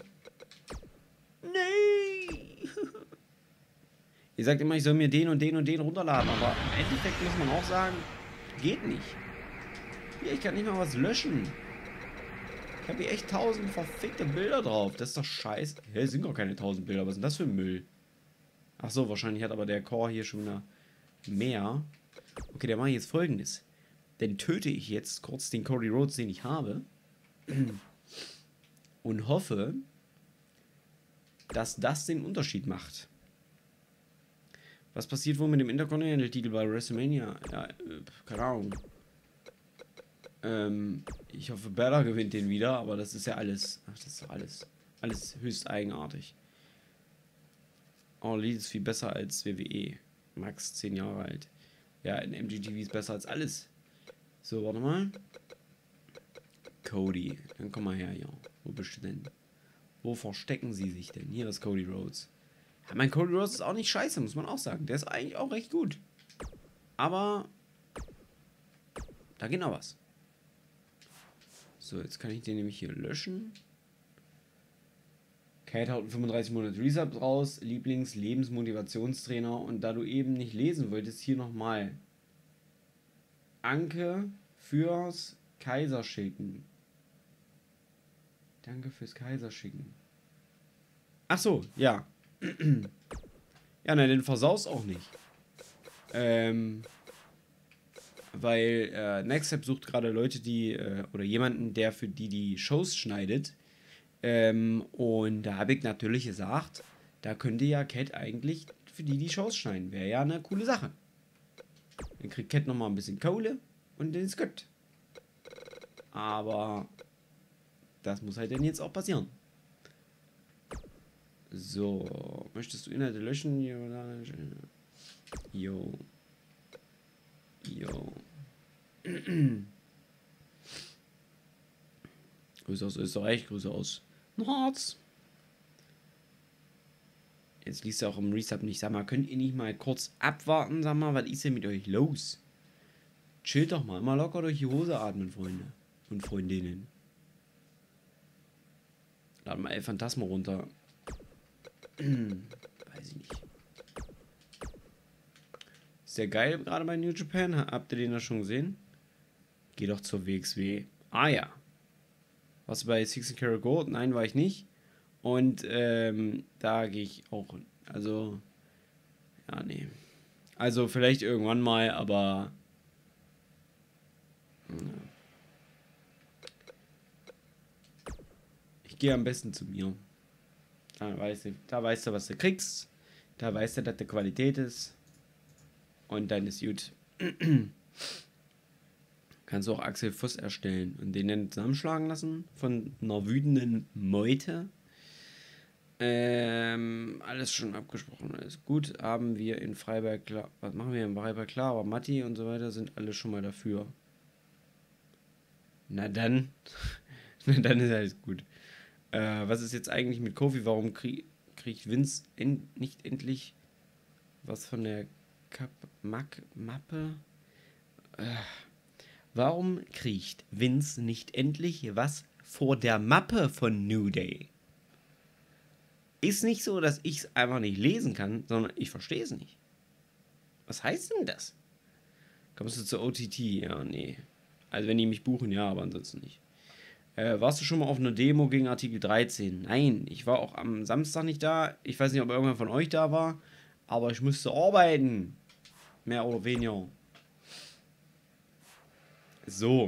Nee. Ihr sagt immer, ich soll mir den und den und den runterladen. Aber im Endeffekt muss man auch sagen, geht nicht. Hier, ich kann nicht mal was löschen. Ich habe hier echt tausend verfickte Bilder drauf. Das ist doch scheiße. Hä, sind gar keine tausend Bilder. Was ist denn das für ein Müll? Ach so, wahrscheinlich hat aber der Core hier schon wieder mehr. Okay, dann mache ich jetzt Folgendes. Dann töte ich jetzt kurz den Cody Rhodes, den ich habe. Und hoffe, dass das den Unterschied macht. Was passiert wohl mit dem Intercontinental-Titel bei WrestleMania? Ja, äh, keine Ahnung. Ähm, ich hoffe, Bella gewinnt den wieder, aber das ist ja alles. Ach, das ist doch alles. Alles höchst eigenartig. All Elite ist viel besser als W W E. Max zehn Jahre alt. Ja, in M G T V ist besser als alles. So, warte mal. Cody. Dann komm mal her, ja. Wo bist du denn? Wo verstecken sie sich denn? Hier ist Cody Rhodes. Ja, mein Cody Rhodes ist auch nicht scheiße, muss man auch sagen. Der ist eigentlich auch recht gut. Aber da geht noch was. So, jetzt kann ich den nämlich hier löschen. Kate haut fünfunddreißig Monate Resub raus. Lieblings-Lebensmotivationstrainer. Und da du eben nicht lesen wolltest, hier nochmal. Anke fürs Kaiserschicken. Danke fürs Kaiserschicken. Ach so, ja. Ja, nein, den versaust auch nicht. Ähm, weil äh, Nextstep sucht gerade Leute, die, äh, oder jemanden, der für die die Shows schneidet. Ähm, und da habe ich natürlich gesagt, da könnte ja Cat eigentlich für die die Shows schneiden. Wäre ja eine coole Sache. Dann kriegt Cat nochmal ein bisschen Kohle und dann ist gut. Aber das muss halt dann jetzt auch passieren. So, möchtest du Inhalte löschen? Jo. Jo. Grüße aus Österreich, Grüße aus Harz. Jetzt liest du auch im Resub nicht. Sag mal, könnt ihr nicht mal kurz abwarten? Sag mal, was ist denn mit euch los? Chillt doch mal, immer locker durch die Hose atmen, Freunde und Freundinnen. Lad mal El Phantasma runter. Weiß ich nicht. Ist der geil gerade bei New Japan? Habt ihr den da schon gesehen? Geh doch zur W X W. Ah ja. Warst du bei sixteen Karat Gold? Nein, war ich nicht. Und ähm, da gehe ich auch hin. Also, ja, nee. Also vielleicht irgendwann mal, aber... Ich gehe am besten zu mir. Da weißt du, da weißt du, was du kriegst. Da weißt du, dass die Qualität ist. Und dann ist gut. Kannst du auch Axel Voss erstellen und den dann zusammenschlagen lassen von einer wütenden Meute. Ähm, alles schon abgesprochen, alles gut. Haben wir in Freiberg klar. Was machen wir in Freiberg klar? Aber Matti und so weiter sind alle schon mal dafür. Na dann. Na dann ist alles gut. Äh, was ist jetzt eigentlich mit Kofi? Warum krieg, kriegt Vince en nicht endlich was von der Kap Mac Mappe? Äh, warum kriegt Vince nicht endlich was vor der Mappe von New Day? Ist nicht so, dass ich es einfach nicht lesen kann, sondern ich verstehe es nicht. Was heißt denn das? Kommst du zur O T T? Ja, nee. Also wenn die mich buchen, ja, aber ansonsten nicht. Äh, warst du schon mal auf einer Demo gegen Artikel dreizehn? Nein, ich war auch am Samstag nicht da. Ich weiß nicht, ob irgendwer von euch da war, aber ich musste arbeiten. Mehr oder weniger. So.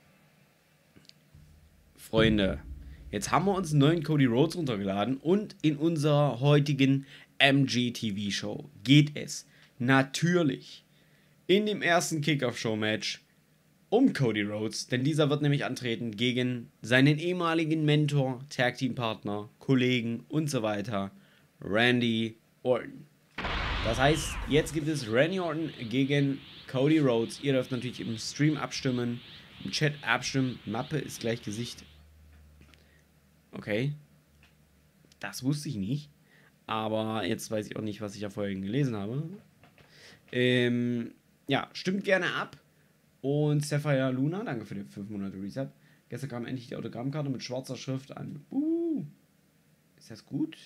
Freunde. Jetzt haben wir uns einen neuen Cody Rhodes runtergeladen und in unserer heutigen M G T V-Show geht es natürlich in dem ersten Kickoff-Show-Match um Cody Rhodes, denn dieser wird nämlich antreten gegen seinen ehemaligen Mentor, Tag-Team-Partner, Kollegen und so weiter, Randy Orton. Das heißt, jetzt gibt es Randy Orton gegen Cody Rhodes. Ihr dürft natürlich im Stream abstimmen, im Chat abstimmen. Mappe ist gleich Gesicht. Okay. Das wusste ich nicht. Aber jetzt weiß ich auch nicht, was ich ja vorhin gelesen habe. Ähm, ja, stimmt gerne ab. Und Sapphire Luna, danke für die fünf Monate Reset. Gestern kam endlich die Autogrammkarte mit schwarzer Schrift an. Uh, ist das gut?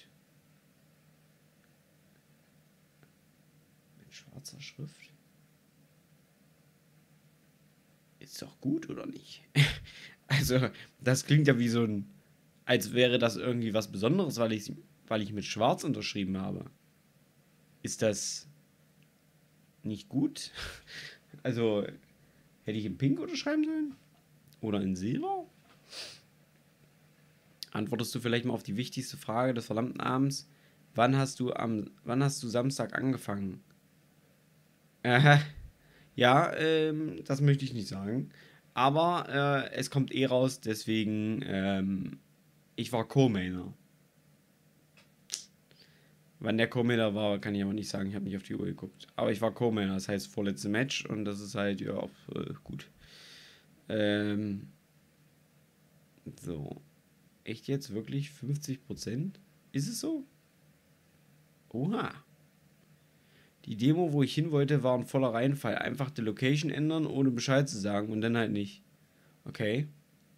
Mit schwarzer Schrift? Ist doch gut, oder nicht? Also, das klingt ja wie so ein... Als wäre das irgendwie was Besonderes, weil ich, weil ich mit Schwarz unterschrieben habe. Ist das nicht gut? Also, hätte ich in Pink unterschreiben sollen? Oder in Silber? Antwortest du vielleicht mal auf die wichtigste Frage des verdammten Abends? Wann hast du am, wann hast du Samstag angefangen? Äh, ja, ähm, das möchte ich nicht sagen. Aber äh, es kommt eh raus, deswegen, ähm, ich war Co-Mainer. Wann der Co-Mainer war, kann ich aber nicht sagen. Ich habe nicht auf die Uhr geguckt. Aber ich war Co-Mainer, das heißt vorletzte Match. Und das ist halt, ja, auch, äh, gut. Ähm. So. Echt jetzt? Wirklich? fünfzig Prozent? Ist es so? Oha. Die Demo, wo ich hin wollte, war ein voller Reinfall. Einfach die Location ändern, ohne Bescheid zu sagen. Und dann halt nicht. Okay.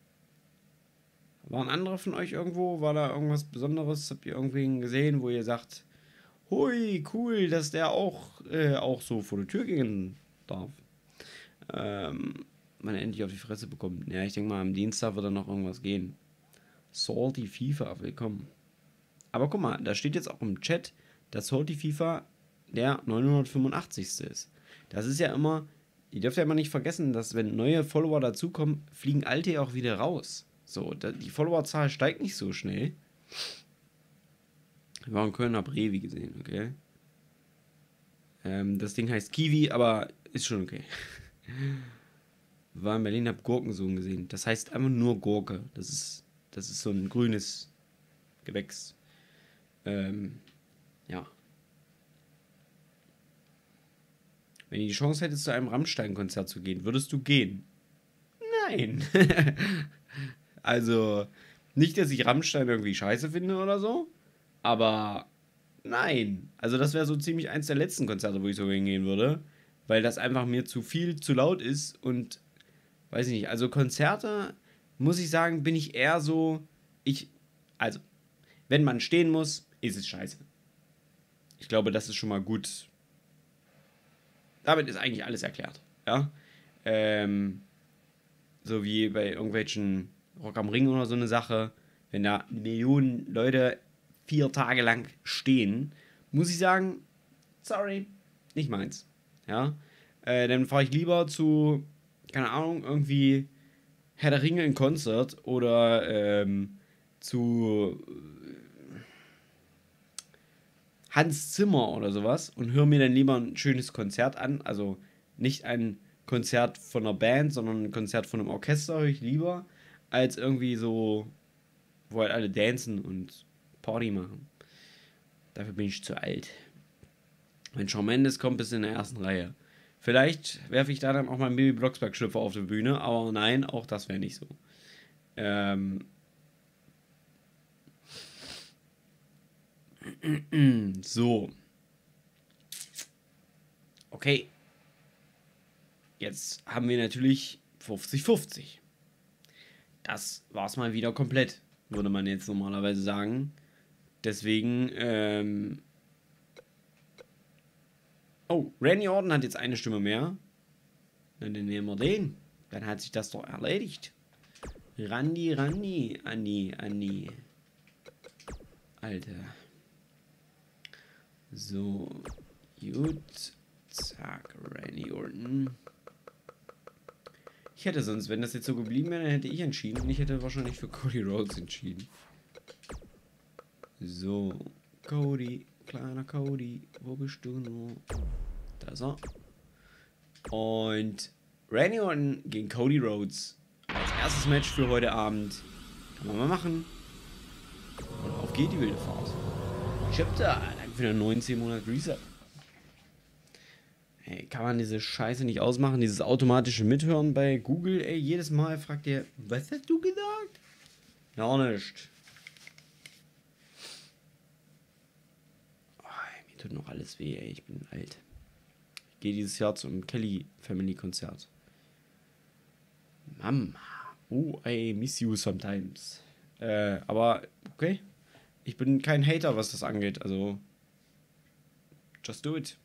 Waren andere von euch irgendwo? War da irgendwas Besonderes? Habt ihr irgendwen gesehen, wo ihr sagt, hui, cool, dass der auch, äh, auch so vor die Tür gehen darf? Ähm, man endlich auf die Fresse bekommt. Ja, ich denke mal, am Dienstag wird da noch irgendwas gehen. Salty FIFA, willkommen. Aber guck mal, da steht jetzt auch im Chat, dass Salty FIFA der neunhundertfünfundachtzigste ist. Das ist ja immer, ihr dürft ja immer nicht vergessen, dass wenn neue Follower dazukommen, fliegen alte ja auch wieder raus. So, da, die Followerzahl steigt nicht so schnell. Wir haben Kölner Brevi gesehen, okay. Ähm, das Ding heißt Kiwi, aber ist schon okay. War in Berlin, hab Gurkensohn gesehen. Das heißt einfach nur Gurke. Das ist, das ist so ein grünes Gewächs. Ähm, ja. Wenn du die Chance hättest, zu einem Rammstein-Konzert zu gehen, würdest du gehen? Nein. Also, nicht, dass ich Rammstein irgendwie scheiße finde oder so, aber nein. Also, das wäre so ziemlich eins der letzten Konzerte, wo ich so hingehen würde, weil das einfach mir zu viel, zu laut ist und, weiß ich nicht, also Konzerte, muss ich sagen, bin ich eher so, ich, also, wenn man stehen muss, ist es scheiße. Ich glaube, das ist schon mal gut. Damit ist eigentlich alles erklärt, ja. Ähm, so wie bei irgendwelchen Rock am Ring oder so eine Sache, wenn da Millionen Leute vier Tage lang stehen, muss ich sagen, sorry, nicht meins. ja, äh, dann fahre ich lieber zu, keine Ahnung, irgendwie Herr der Ringe in Konzert oder ähm, zu Hans Zimmer oder sowas und höre mir dann lieber ein schönes Konzert an. Also nicht ein Konzert von einer Band, sondern ein Konzert von einem Orchester höre ich lieber, als irgendwie so, wo halt alle dancen und Party machen. Dafür bin ich zu alt. Wenn Shawn Mendes kommt, bist du in der ersten Reihe. Vielleicht werfe ich da dann auch mal einen Bibi Blocksberg-Schlüpfer auf die Bühne, aber nein, auch das wäre nicht so. Ähm... So. Okay. Jetzt haben wir natürlich fünfzig fünfzig. Das war's mal wieder komplett, würde man jetzt normalerweise sagen. Deswegen, ähm... Oh, Randy Orton hat jetzt eine Stimme mehr. Dann nehmen wir den. Dann hat sich das doch erledigt. Randy, Randy, Andi, Andi. Alter. So, gut. Zack, Randy Orton. Ich hätte sonst, wenn das jetzt so geblieben wäre, dann hätte ich entschieden. Und ich hätte wahrscheinlich für Cody Rhodes entschieden. So, Cody, kleiner Cody, wo bist du nur? Da ist er. Und Randy Orton gegen Cody Rhodes als erstes Match für heute Abend. Kann man mal machen. Und auf geht die wilde Fahrt. Chapter, danke für den neunzehn Monat Reset. Ey, kann man diese Scheiße nicht ausmachen? Dieses automatische Mithören bei Google, ey, jedes Mal fragt ihr, was hast du gesagt? Ja, nicht. Oh, mir tut noch alles weh, ey, ich bin alt. Ich gehe dieses Jahr zum Kelly Family Konzert. Mama. Oh, I miss you sometimes. Äh, aber, okay. Ich bin kein Hater, was das angeht, also just do it.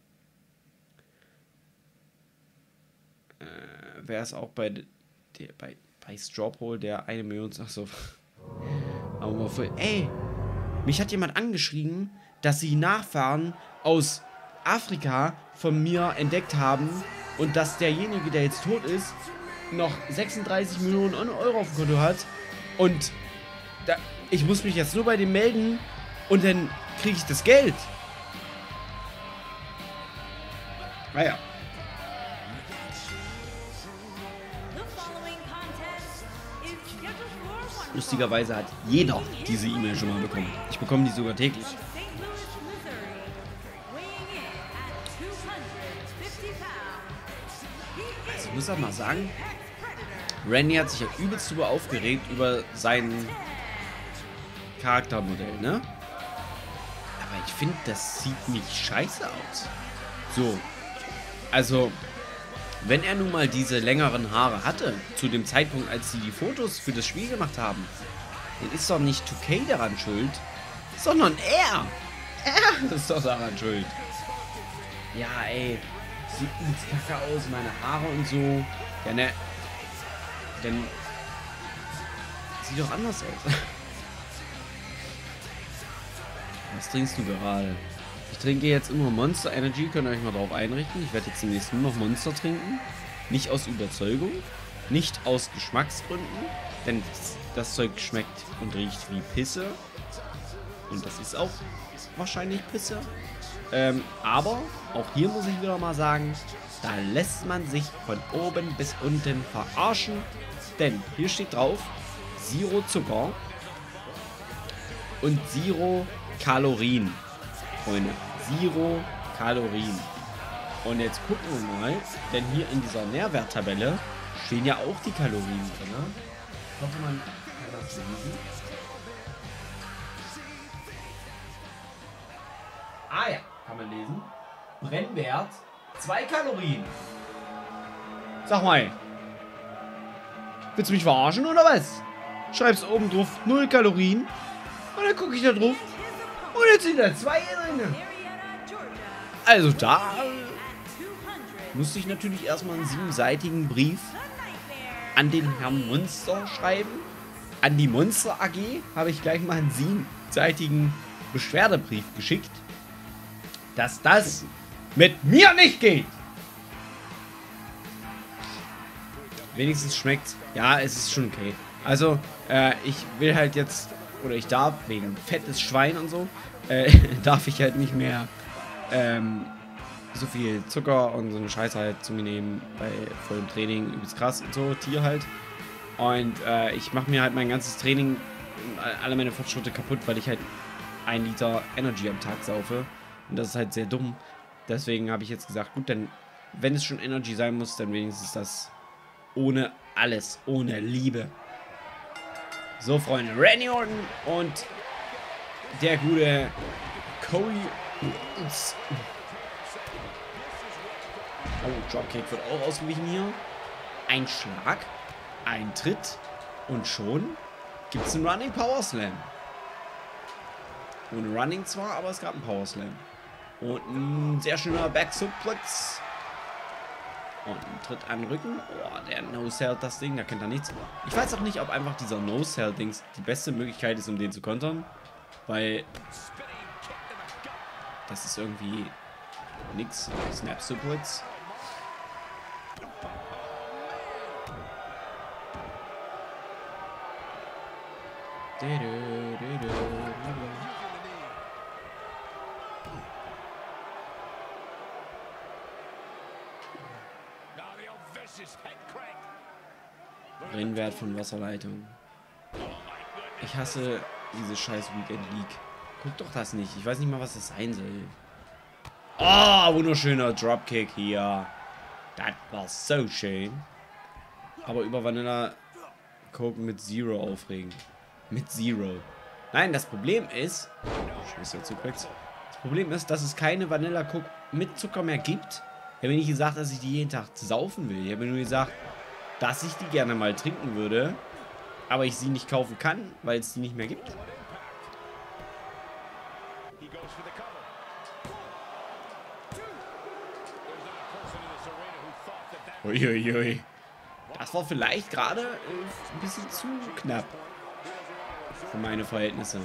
Äh, wer ist auch bei der, bei, bei Strawpoll der eine Million, ach so. Aber mal voll, ey, mich hat jemand angeschrieben, dass sie Nachfahren aus Afrika von mir entdeckt haben und dass derjenige, der jetzt tot ist, noch sechsunddreißig Millionen Euro auf dem Konto hat und da, ich muss mich jetzt nur bei dem melden und dann kriege ich das Geld. Naja. Lustigerweise hat jeder diese E-Mail schon mal bekommen. Ich bekomme die sogar täglich. Also ich muss auch mal sagen, Randy hat sich ja übelst drüber aufgeregt über sein Charaktermodell, ne? Aber ich finde, das sieht nicht scheiße aus. So. Also, wenn er nun mal diese längeren Haare hatte, zu dem Zeitpunkt, als sie die Fotos für das Spiel gemacht haben, dann ist doch nicht zwei K daran schuld, sondern er. Er ist doch daran schuld. Ja, ey. Sieht übelst kacke aus, meine Haare und so. Ja, ne. Dann sieht doch anders aus. Was trinkst du gerade? Ich trinke jetzt immer Monster Energy, könnt ihr euch mal drauf einrichten. Ich werde jetzt demnächst nur noch Monster trinken. Nicht aus Überzeugung, nicht aus Geschmacksgründen, denn das, das Zeug schmeckt und riecht wie Pisse. Und das ist auch wahrscheinlich Pisse. Ähm, aber auch hier muss ich wieder mal sagen, da lässt man sich von oben bis unten verarschen. Denn hier steht drauf, Zero Zucker und Zero Kalorien. Freunde, Zero Kalorien. Und jetzt gucken wir mal, denn hier in dieser Nährwerttabelle stehen ja auch die Kalorien drin. Ich hoffe, man kann das lesen. Ah ja, kann man lesen. Brennwert zwei Kalorien. Sag mal, willst du mich verarschen oder was? Schreibst oben drauf null Kalorien und dann gucke ich da drauf und jetzt sind da zwei drin. Also da musste ich natürlich erstmal einen siebenseitigen Brief an den Herrn Monster schreiben. An die Monster A G habe ich gleich mal einen siebenseitigen Beschwerdebrief geschickt, dass das mit mir nicht geht. Wenigstens schmeckt's. Ja, es ist schon okay. Also, äh, ich will halt jetzt, oder ich darf, wegen fettes Schwein und so, äh, darf ich halt nicht mehr, ähm, so viel Zucker und so eine Scheiße halt zu mir nehmen bei vollem Training. Übelst krass und so, Tier halt. Und, äh, ich mache mir halt mein ganzes Training, alle meine Fortschritte kaputt, weil ich halt ein Liter Energy am Tag saufe. Und das ist halt sehr dumm. Deswegen habe ich jetzt gesagt, gut, dann, wenn es schon Energy sein muss, dann wenigstens das ohne alles, ohne Liebe. So, Freunde, Randy Orton und der gute Cody. Oh, Dropkick wird auch ausgewichen hier. Ein Schlag, ein Tritt und schon gibt es einen Running Power Slam. Ohne Running zwar, aber es gab einen Power Slam. Und ein sehr schöner Back Suplex. Und ein Tritt an den Rücken. Oh, der No-Sell, das Ding, da kennt er nichts. Ich weiß auch nicht, ob einfach dieser No-Sell-Dings die beste Möglichkeit ist, um den zu kontern. Weil das ist irgendwie nix. Snap Suplex. Brennwert von Wasserleitung. Ich hasse diese scheiß Weekend League. Guck doch das nicht. Ich weiß nicht mal, was das sein soll. Oh, wunderschöner Dropkick hier. Das war so schön. Aber über Vanilla Coke mit Zero aufregen. Mit Zero. Nein, das Problem ist... Scheiße, Suplex. Das Problem ist, dass es keine Vanilla Coke mit Zucker mehr gibt. Ich habe nicht gesagt, dass ich die jeden Tag saufen will. Ich habe nur gesagt, dass ich die gerne mal trinken würde. Aber ich sie nicht kaufen kann, weil es die nicht mehr gibt. Uiuiui. Das war vielleicht gerade äh, ein bisschen zu knapp. Für meine Verhältnisse.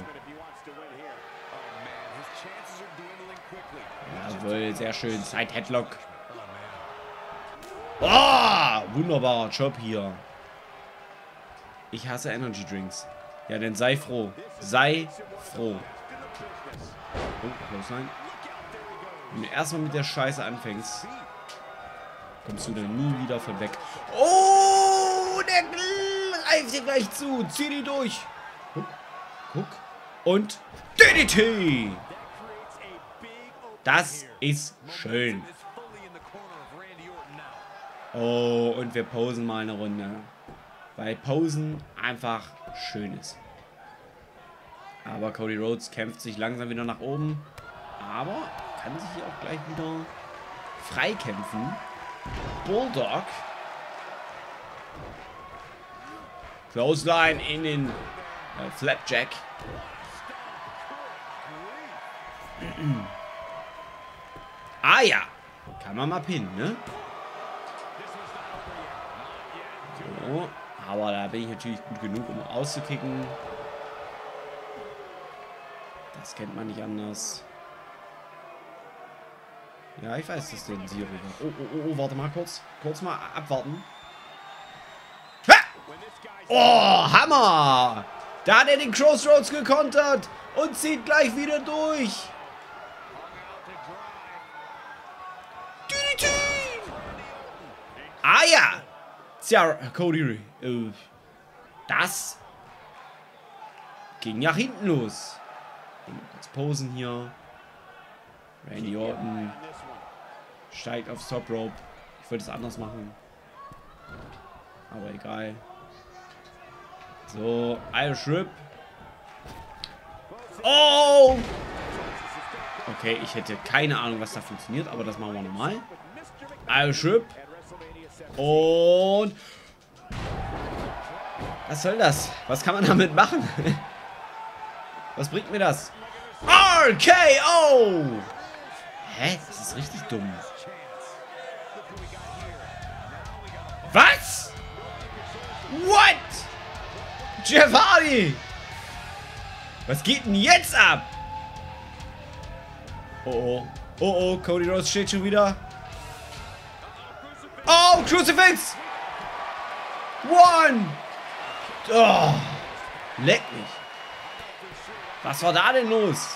Jawohl, sehr schön. Side Headlock. Oh, wunderbarer Job hier. Ich hasse Energy Drinks. Ja, dann sei froh. Sei froh. Oh, close line. Wenn du erstmal mit der Scheiße anfängst, kommst du dann nie wieder von weg. Oh, der greift dir gleich zu. Zieh die durch. Guck, guck. Und D D T. Das ist schön. Oh, und wir posen mal eine Runde. Weil Posen einfach schön ist. Aber Cody Rhodes kämpft sich langsam wieder nach oben. Aber kann sich hier auch gleich wieder freikämpfen. Bulldog. Clothesline in den äh, Flapjack. Ah ja. Kann man mal pinnen, ne? So. Aber da bin ich natürlich gut genug, um auszukicken. Das kennt man nicht anders. Ja, ich weiß, dass der Zero war. Oh, oh, oh, oh, warte mal kurz. Kurz mal abwarten. Ha! Oh, Hammer! Da hat er den Crossroads gekontert und zieht gleich wieder durch. Ah ja! Tja, Cody, äh, das ging nach hinten los. Kurz posen hier. Randy Orton steigt aufs Top Rope. Ich wollte es anders machen. Aber egal. So, Irish Rip. Oh! Okay, ich hätte keine Ahnung, was da funktioniert, aber das machen wir nochmal. Irish Rip. Und... Was soll das? Was kann man damit machen? Was bringt mir das? R K O! Hä? Das ist richtig dumm. Was? What? Jeff Hardy! Was geht denn jetzt ab? Oh oh. Oh, oh, Cody Rhodes steht schon wieder. Oh, Crucifix! One! Oh, leck mich. Was war da denn los?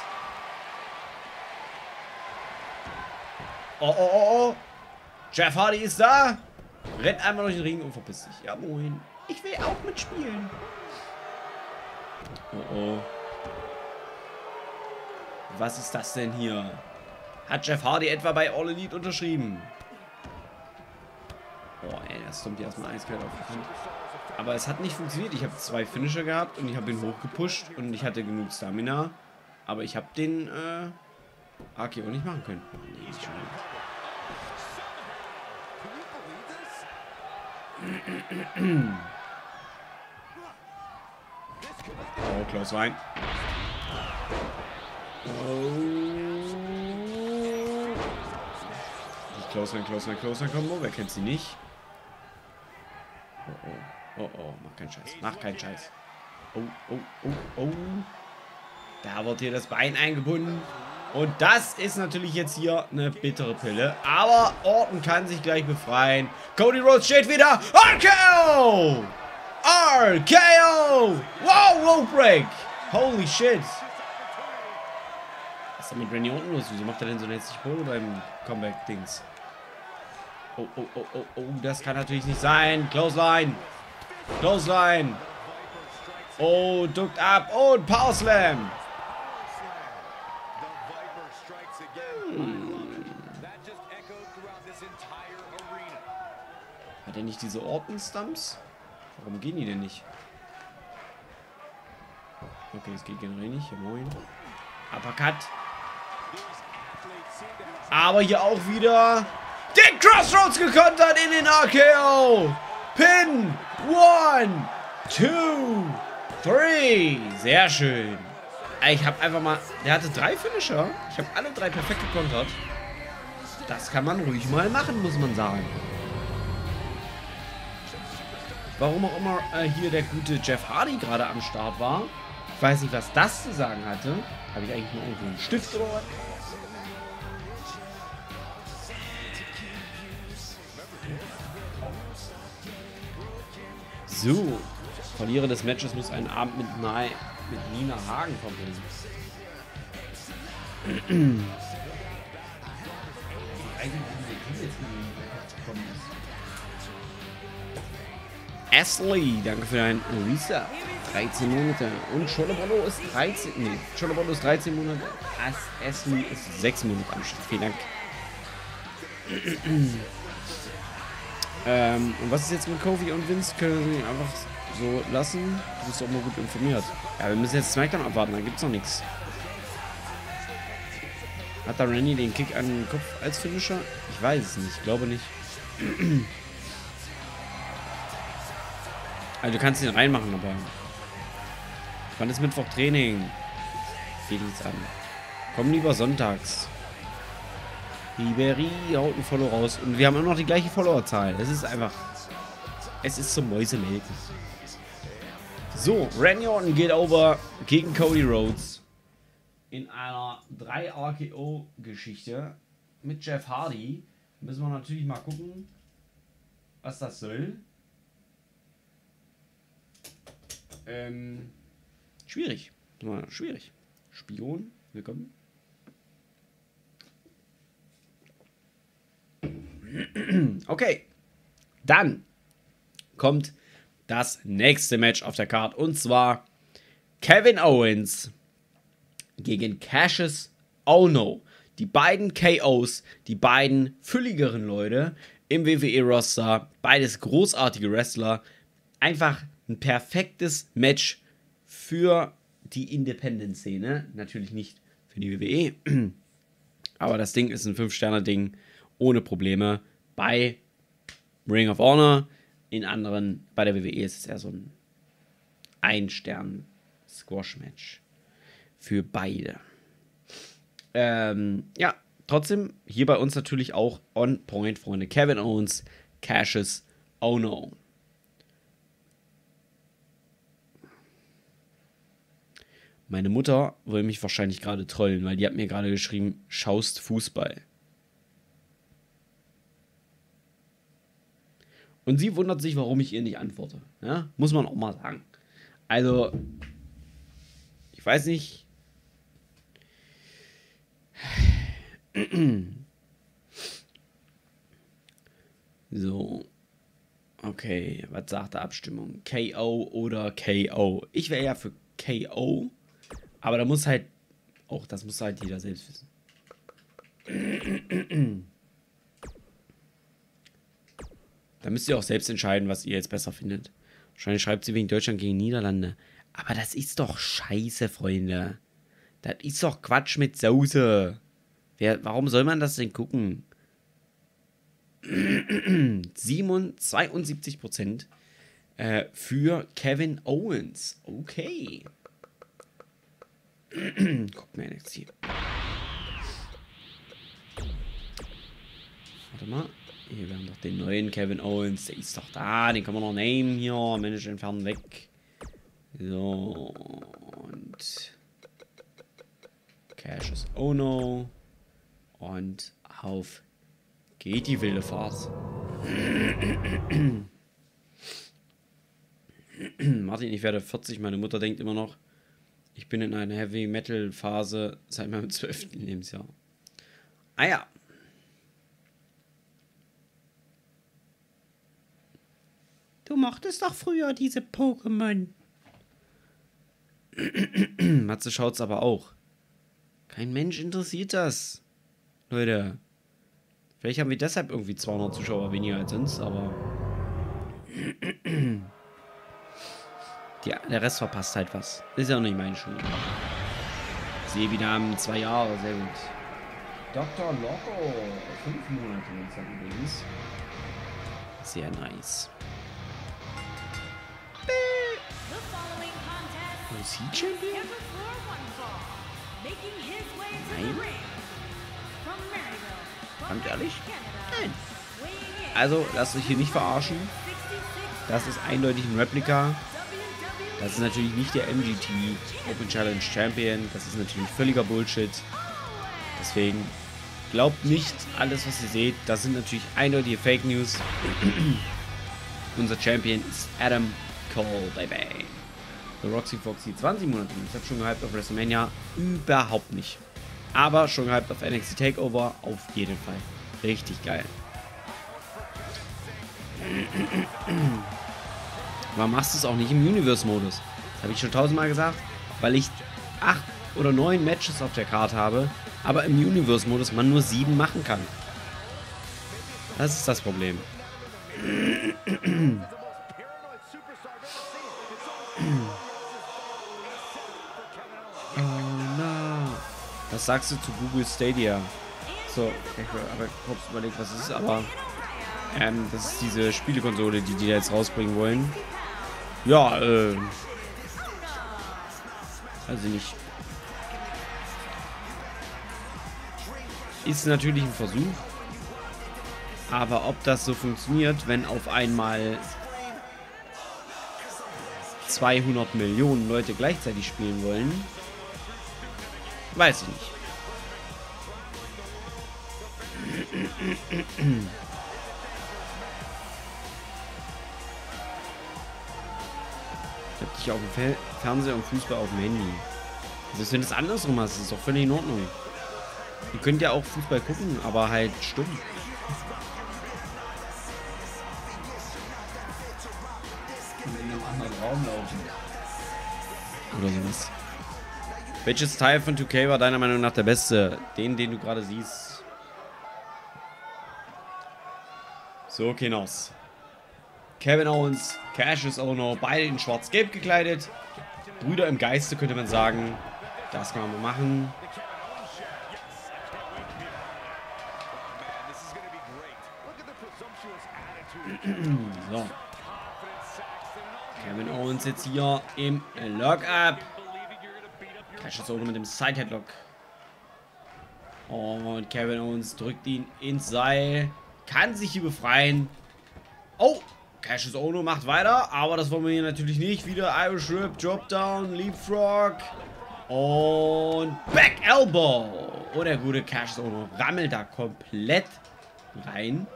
Oh, oh, oh, oh. Jeff Hardy ist da. Rennt einmal durch den Ring und verpisst sich. Ja, moin. Ich will auch mitspielen. Oh, oh. Was ist das denn hier? Hat Jeff Hardy etwa bei All Elite unterschrieben? Boah, ey, das stimmt hier erstmal eiskalt auf die Hand. Aber es hat nicht funktioniert. Ich habe zwei Finisher gehabt und ich habe ihn hochgepusht und ich hatte genug Stamina. Aber ich habe den äh, A K O nicht machen können. Nee, nicht schon. Oh, close line. Oh. Die close line, close line, close line Combo. Wer kennt sie nicht? Oh, oh. Oh, oh. Mach keinen Scheiß. Mach keinen Scheiß. Oh, oh, oh, oh. Da wird hier das Bein eingebunden. Und das ist natürlich jetzt hier eine bittere Pille. Aber Orton kann sich gleich befreien. Cody Rhodes steht wieder. R K O! R K O! Wow, Rope Break! Holy shit! Was ist denn mit Randy Orton los? Wieso macht er denn so eine hässliche Pole beim Comeback-Dings? Oh, oh, oh, oh, oh, das kann natürlich nicht sein. Close Line. Close Line. Oh, duckt ab und Power Slam. Hat er nicht diese Orton-Stumps? Warum gehen die denn nicht? Okay, es geht generell nicht. Ja, moin. Uppercut. Aber hier auch wieder den Crossroads gekontert in den R K O. Pin. One, two, three. Sehr schön. Ich habe einfach mal... Der hatte drei Finisher. Ich habe alle drei perfekt gekontert. Das kann man ruhig mal machen, muss man sagen. Warum auch immer äh, hier der gute Jeff Hardy gerade am Start war. Ich weiß nicht, was das zu sagen hatte. Habe ich eigentlich nur irgendwo einen Stift oder was? So. Verlierer des Matches muss einen Abend mit, Mai, mit Nina Hagen verbringen. Ashley, danke für dein Reset. dreizehn Monate. Und Cholobolo ist dreizehn. Nee, Cholobolo ist dreizehn Monate. As Ashley ist sechs Monate am Start. Vielen Dank. ähm, und was ist jetzt mit Kofi und Vince? Können wir ihn einfach so lassen? Du bist doch mal gut informiert. Ja, wir müssen jetzt Smackdown abwarten, da gibt's noch nichts. Hat da Randy den Kick an den Kopf als Finisher? Ich weiß es nicht, ich glaube nicht. Also du kannst ihn reinmachen, aber... Wann ist Mittwoch Training? Geht nichts an. Komm lieber sonntags. Ribery haut ein Follow raus. Und wir haben immer noch die gleiche Followerzahl. Es ist einfach... Es ist zum Mäusemelken. So, Randy Orton geht over gegen Cody Rhodes. In einer drei R K O-Geschichte mit Jeff Hardy. Müssen wir natürlich mal gucken, was das soll. Ähm, schwierig. Schwierig. Spion, willkommen. Okay. Dann kommt das nächste Match auf der Card. Und zwar Kevin Owens gegen Cassius Ohno. Die beiden K Os, die beiden fülligeren Leute im W W E-Roster. Beides großartige Wrestler. Einfach ein perfektes Match für die Independent-Szene. Natürlich nicht für die W W E. Aber das Ding ist ein fünf Sterne Ding ohne Probleme bei Ring of Honor. In anderen, bei der W W E ist es eher so ein Ein-Stern-Squash-Match für beide. Ähm, ja, trotzdem hier bei uns natürlich auch on point, Freunde. Kevin Owens, Cassius Ohno. Meine Mutter will mich wahrscheinlich gerade trollen, weil die hat mir gerade geschrieben, schaust Fußball. Und sie wundert sich, warum ich ihr nicht antworte. Ja? Muss man auch mal sagen. Also, ich weiß nicht. So. Okay, was sagt die Abstimmung? K O oder K O? Ich wäre ja für K O. Aber da muss halt, auch das muss halt jeder selbst wissen. Da müsst ihr auch selbst entscheiden, was ihr jetzt besser findet. Wahrscheinlich schreibt sie wegen Deutschland gegen Niederlande. Aber das ist doch scheiße, Freunde. Das ist doch Quatsch mit Soße. Wer, warum soll man das denn gucken? zweiundsiebzig Prozent äh, für Kevin Owens. Okay. Guck mir N X T. Warte mal. Hier, wir haben doch den neuen Kevin Owens. Der ist doch da. Den kann man noch nehmen hier. Manager entfernen, weg. So. Und Cassius Ohno. Und auf geht die wilde Fahrt. Martin, ich werde vierzig. Meine Mutter denkt immer noch, ich bin in einer Heavy-Metal-Phase seit meinem zwölften Lebensjahr. Ah ja. Du mochtest doch früher diese Pokémon. Matze schaut's aber auch. Kein Mensch interessiert das. Leute. Vielleicht haben wir deshalb irgendwie zweihundert Zuschauer weniger als sonst, aber... Ja, der Rest verpasst halt was. Ist ja auch nicht meine Schuld. Sebi-Namen, zwei Jahre, sehr gut. Doktor Loco, fünf Monate übrigens. Sehr nice. Ist he Champion? Nein. Ganz ehrlich? Nein. Also, lasst euch hier nicht verarschen. Das ist eindeutig ein Replika. Das ist natürlich nicht der M G T Open Challenge Champion. Das ist natürlich völliger Bullshit. Deswegen glaubt nicht alles, was ihr seht. Das sind natürlich eindeutige Fake News. Unser Champion ist Adam Cole, baby. The Roxy Foxy, zwanzig Monate. Ich habe schon gehypt auf WrestleMania. Überhaupt nicht. Aber schon gehypt auf N X T Takeover. Auf jeden Fall. Richtig geil. Warum machst du es auch nicht im Universe-Modus? Das habe ich schon tausendmal gesagt. Weil ich acht oder neun Matches auf der Karte habe. Aber im Universe-Modus man nur sieben machen kann. Das ist das Problem. Oh no. Was sagst du zu Google Stadia? So, ich habe kurz überlegt, was es ist, aber ähm, das ist diese Spielekonsole, die die da jetzt rausbringen wollen. Ja, äh, also nicht. Ist natürlich ein Versuch, aber ob das so funktioniert, wenn auf einmal zweihundert Millionen Leute gleichzeitig spielen wollen, weiß ich nicht. Ich hab dich auf dem Fe Fernseher und Fußball auf dem Handy. Also wenn du es andersrum hast, ist es doch völlig in Ordnung. Ihr könnt ja auch Fußball gucken, aber halt stumm. In einem anderen Raum laufen. Oder sowas. Welches Teil von zwei K war deiner Meinung nach der beste? Den, den du gerade siehst. So, Kinos. Kevin Owens, Cassius Ohno, beide in schwarz-gelb gekleidet. Brüder im Geiste, könnte man sagen. Das kann man mal machen. So. Kevin Owens jetzt hier im Lock-Up. Cassius Ohno mit dem Side-Headlock. Und Kevin Owens drückt ihn ins Seil. Kann sich hier befreien. Oh, Cassius Ohno macht weiter. Aber das wollen wir hier natürlich nicht. Wieder Irish Whip, Drop Down, Leapfrog. Und Back Elbow. Oh, der gute Cash Ohno rammelt da komplett rein.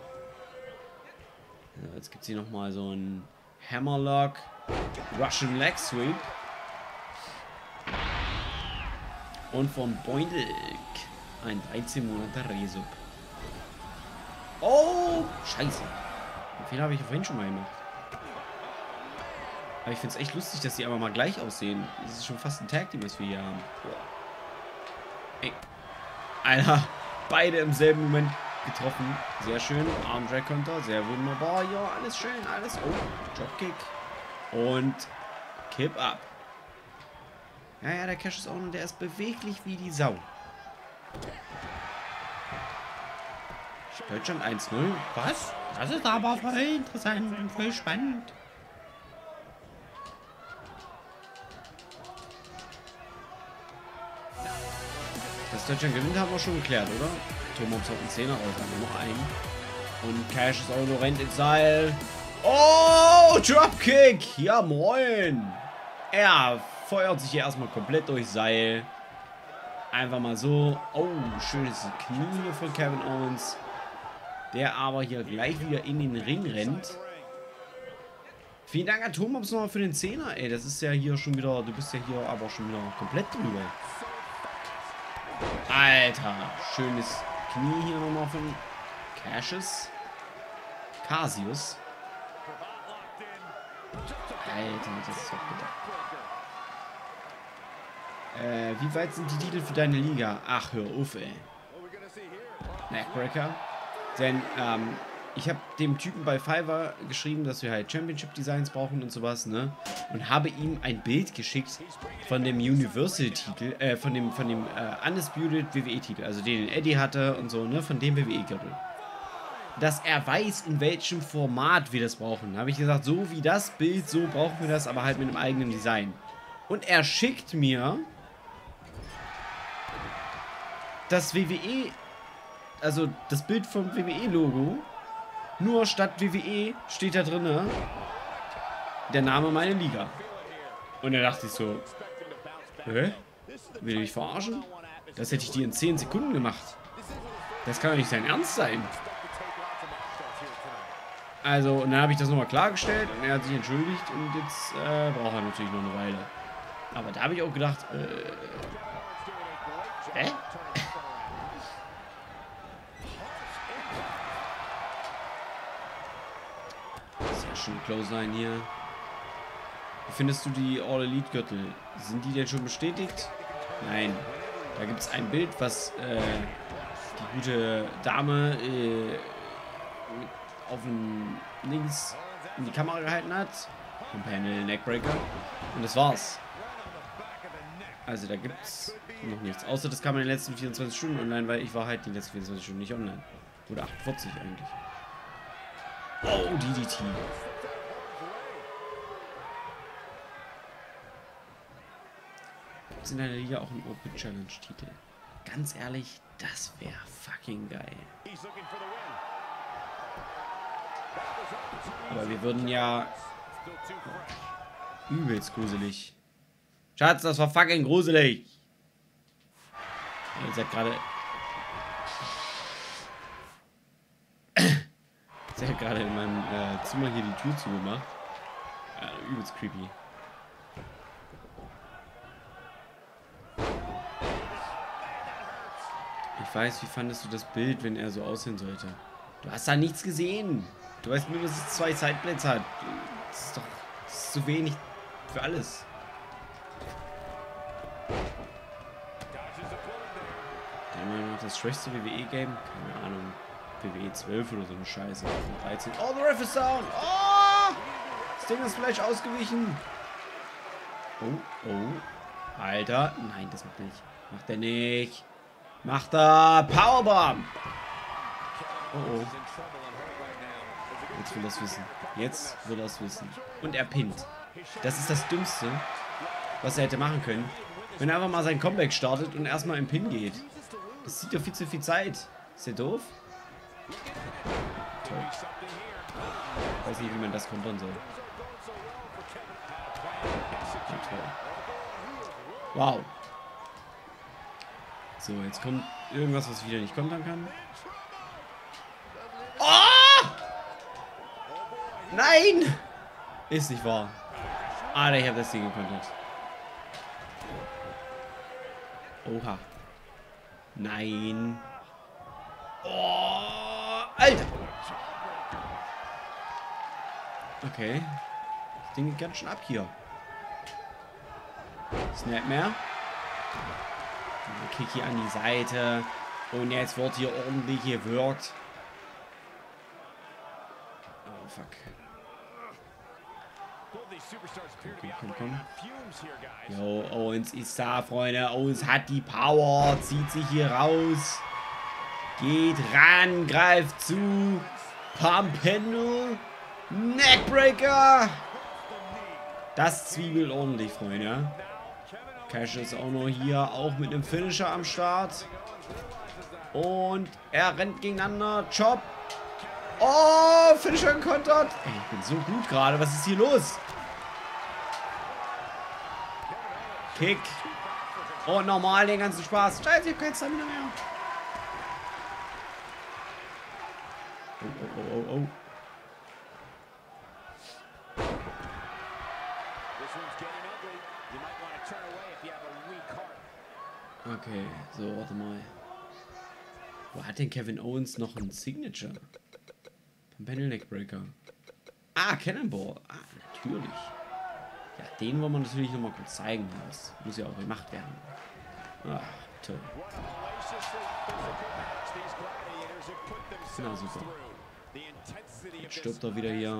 So, jetzt gibt es hier nochmal so einen Hammerlock. Russian Leg Sweep. Und von Boindek ein dreizehn Monate Resub. Oh, scheiße. Den Fehler habe ich vorhin schon mal gemacht. Aber ich finde es echt lustig, dass die aber mal gleich aussehen. Das ist schon fast ein Tag Team, was wir hier haben. Boah. Ey. Alter, beide im selben Moment getroffen. Sehr schön. Arm Drag Counter, sehr wunderbar. Ja, alles schön, alles. Oh, Dropkick. Und Kip Up. Ja, ja, der Cash ist auch noch, der ist beweglich wie die Sau. Deutschland eins null. Was? Das ist aber voll interessant und voll spannend. Dass Deutschland gewinnt, haben wir schon geklärt, oder? Thomas hat einen Zehner raus, aber noch einen. Und Cash ist auch noch rennt ins Seil. Oh, Dropkick! Ja, moin! Er feuert sich hier erstmal komplett durchs Seil. Einfach mal so. Oh, schönes Knie hier von Kevin Owens. Der aber hier gleich wieder in den Ring rennt. Vielen Dank an Thomas nochmal für den Zehner, ey. Das ist ja hier schon wieder. Du bist ja hier aber schon wieder komplett drüber. Alter, schönes Knie hier nochmal von Cassius. Cassius. Alter, das ist doch bitter. Äh, wie weit sind die Titel für deine Liga? Ach, hör auf, ey. Neckbreaker. Denn, ähm, ich habe dem Typen bei Fiverr geschrieben, dass wir halt Championship-Designs brauchen und sowas, ne? Und habe ihm ein Bild geschickt von dem Universal-Titel, äh, von dem, von dem, äh, Undisputed W W E-Titel, also den Eddie hatte und so, ne? Von dem W W E-Gürtel. Dass er weiß, in welchem Format wir das brauchen. Da habe ich gesagt, so wie das Bild, so brauchen wir das, aber halt mit einem eigenen Design. Und er schickt mir das W W E, also das Bild vom W W E-Logo, nur statt W W E steht da drin der Name meiner Liga. Und da dachte ich so, hä? Will ich mich verarschen? Das hätte ich dir in zehn Sekunden gemacht. Das kann doch nicht sein Ernst sein. Also, und dann habe ich das nochmal klargestellt und er hat sich entschuldigt und jetzt äh, braucht er natürlich noch eine Weile. Aber da habe ich auch gedacht, äh, hä? Sehr schön Clothesline hier. Wie findest du die All Elite Gürtel? Sind die denn schon bestätigt? Nein. Da gibt es ein Bild, was äh, die gute Dame äh, auf dem links in die Kamera gehalten hat. Vom Panel Neckbreaker. Und das war's. Also da gibt's noch nichts. Außer das kam in den letzten vierundzwanzig Stunden online, weil ich war halt die letzten vierundzwanzig Stunden nicht online. Oder achtundvierzig eigentlich. Oh, D D T. Gibt's in deiner Liga auch einen Open Challenge Titel? Ganz ehrlich, das wäre fucking geil. Aber wir würden ja übelst gruselig. Schatz, das war fucking gruselig. Ihr seid gerade. Sie hat gerade in meinem äh, Zimmer hier die Tür zugemacht. Äh, übelst creepy. Ich weiß, wie fandest du das Bild, wenn er so aussehen sollte? Du hast da nichts gesehen. Du weißt nur, dass es zwei Sideplätze hat. Das ist doch das ist zu wenig für alles. Deiner Meinung nach das schwächste W W E-Game? Keine Ahnung. W W E zwölf oder so eine Scheiße. dreizehn. Oh, the ref is down. Oh! Das Ding ist vielleicht ausgewichen. Oh, oh. Alter. Nein, das macht er nicht. Macht er nicht. Macht er. Powerbomb. Oh, oh. Jetzt will er es wissen. Jetzt will er es wissen. Und er pinnt. Das ist das Dümmste, was er hätte machen können. Wenn er einfach mal sein Comeback startet und erstmal im Pin geht. Das zieht doch viel zu viel Zeit. Ist der doof? Toll. Ich weiß nicht, wie man das kontern soll. Ja, toll. Wow. So, jetzt kommt irgendwas, was ich wieder nicht kontern kann. Oh! Nein! Ist nicht wahr. Alter, ich habe das Ding gekontert. Oha. Nein. Oh, Alter. Okay. Das Ding geht ganz schön ab hier. Snapmare. Kick hier an die Seite. Und jetzt wird hier ordentlich gewirkt. Oh, fuck. Komm, komm, komm. Jo, Owens ist da, Freunde. Owens hat die Power. Zieht sich hier raus. Geht ran, greift zu. Pumpendle. Neckbreaker. Das zwiebelt ordentlich, Freunde. Cash ist auch noch hier, auch mit einem Finisher am Start. Und er rennt gegeneinander. Chop. Oh, Finisher gekontert. Ey, ich bin so gut gerade. Was ist hier los? Kick. Und nochmal den ganzen Spaß. Scheiße, ich hab kein Stamina mehr. Oh, oh, oh, oh, oh. Okay, so, warte mal. Wo hat denn Kevin Owens noch ein Signature? Vom Panel Neckbreaker. Ah, Cannonball. Ah, natürlich. Ja, den wollen wir natürlich noch mal kurz zeigen. Das muss ja auch gemacht werden. Ah, toll. Na super. Jetzt stirbt er wieder hier.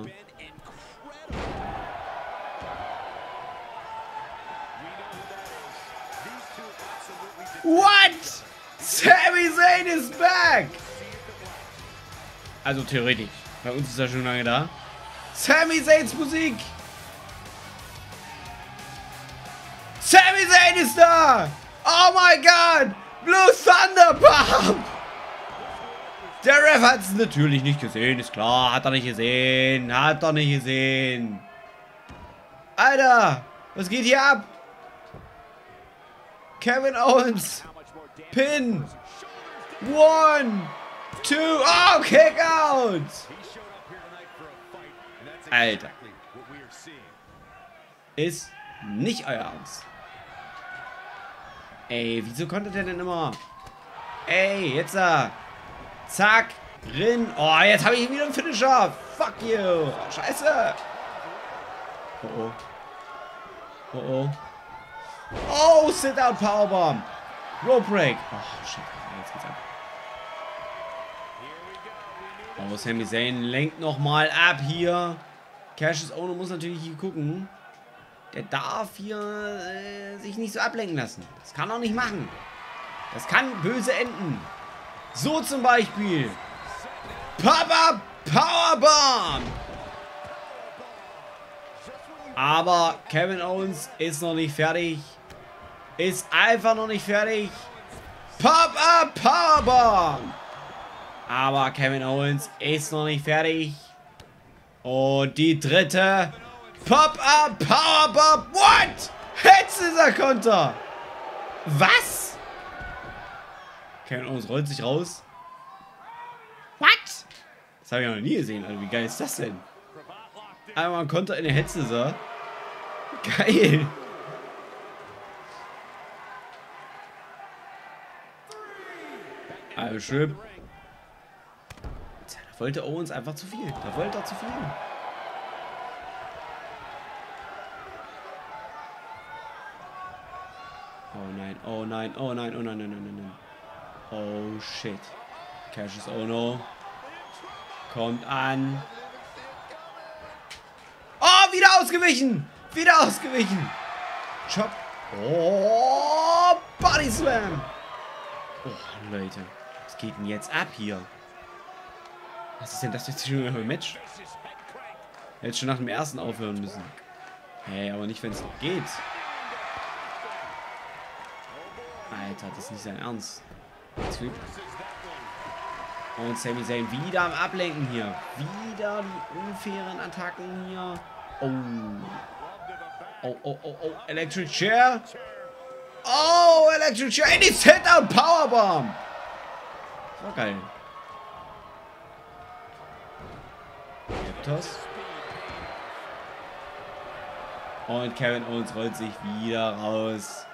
What? Sami Zayn is back! Also theoretisch. Bei uns ist er schon lange da. Sami Zayns Musik! Sami Zayn ist da! Oh my god! Blue Thunder Pump! Der Ref hat es natürlich nicht gesehen, ist klar. Hat er nicht gesehen. Hat er nicht gesehen. Alter! Was geht hier ab? Kevin Owens. Pin. One. Two. Oh, kick out. Alter. Ist nicht euer Ernst. Ey, wieso konnte der denn immer? Ey, jetzt da. Zack. Rin. Oh, jetzt habe ich wieder einen Finisher. Fuck you. Scheiße. Oh, oh. Oh, oh. Oh, Sit-Down Powerbomb. Rope Break. Oh, shit. Jetzt geht's ab. Oh, Sami Zayn lenkt nochmal ab hier. Cassius Ohno muss natürlich hier gucken. Der darf hier äh, sich nicht so ablenken lassen. Das kann er nicht machen. Das kann böse enden. So zum Beispiel. Pop-Up Powerbomb. Aber Kevin Owens ist noch nicht fertig. Ist einfach noch nicht fertig. Pop-Up Powerbomb. Aber Kevin Owens ist noch nicht fertig. Und die dritte. Pop-Up Powerbomb. What? Jetzt ist er Konter. Was? Kevin Owens rollt sich raus. What? Das habe ich noch nie gesehen. Also wie geil ist das denn? Einmal ein Konter in der Hetze. Geil. Also schön. Da wollte Owens einfach zu viel. Da wollte er zu viel. Oh nein, oh nein, oh nein, oh nein, nein, nein, nein, nein. Oh shit. Cassius Ohno kommt an. Oh, wieder ausgewichen! Wieder ausgewichen! Chop. Oh, Body Slam! Oh, Leute. Was geht denn jetzt ab hier? Was ist denn das jetzt schon ein Match? Hätte schon nach dem ersten aufhören müssen. Hey, aber nicht, wenn es noch geht. Alter, das ist nicht sein Ernst. Und Sami Zayn wieder am Ablenken hier. Wieder die unfairen Attacken hier. Oh. Oh, oh, oh, oh. Electric Chair. Oh, Electric Chair in die Sit-Down Powerbomb. Das war geil. Raptors. Und Kevin Owens rollt sich wieder raus.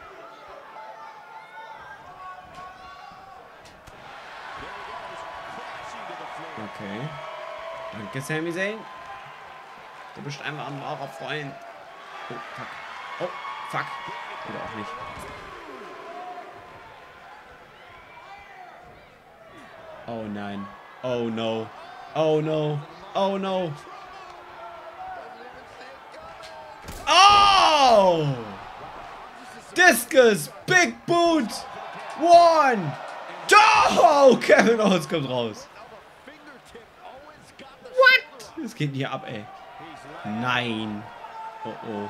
Okay. Danke, Sami Zayn. Du bist einfach ein wahrer Freund. Oh, fuck. Oh, fuck. Oder auch nicht. Oh nein. Oh no. Oh no. Oh no. Oh! Discus, Big Boot. One. Oh! Kevin Owens kommt raus. What? Was geht denn hier ab, ey? Nein. Oh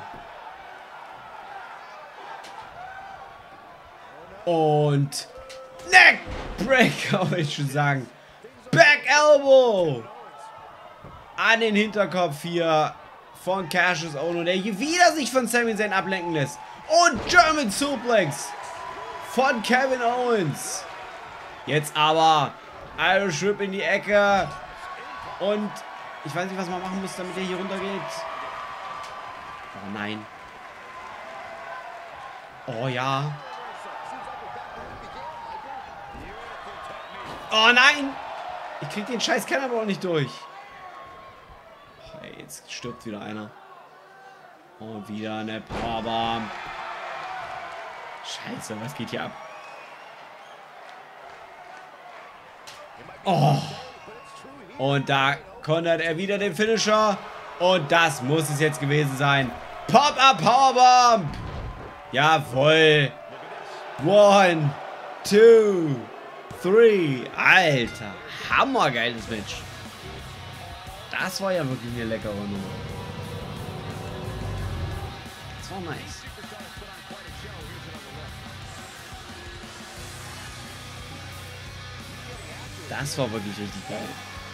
oh. Und Neckbreaker, wollte ich schon sagen. Back Elbow. An den Hinterkopf hier von Cassius Ohno, der hier wieder sich von Sami Zayn ablenken lässt. Und German Suplex von Kevin Owens. Jetzt aber Irish Whip in die Ecke. Und ich weiß nicht, was man machen muss, damit er hier runtergeht. Oh nein. Oh ja. Oh nein. Ich krieg den scheiß Cannonball nicht durch. Oh, ey, jetzt stirbt wieder einer. Und wieder eine Powerbomb. Scheiße, was geht hier ab? Oh. Und da kontert er wieder den Finisher. Und das muss es jetzt gewesen sein. Pop-Up Powerbomb. Jawohl. One, two, three. Alter, hammergeiles Match. Das war ja wirklich eine leckere Nummer. Das war nice. Das war wirklich richtig geil.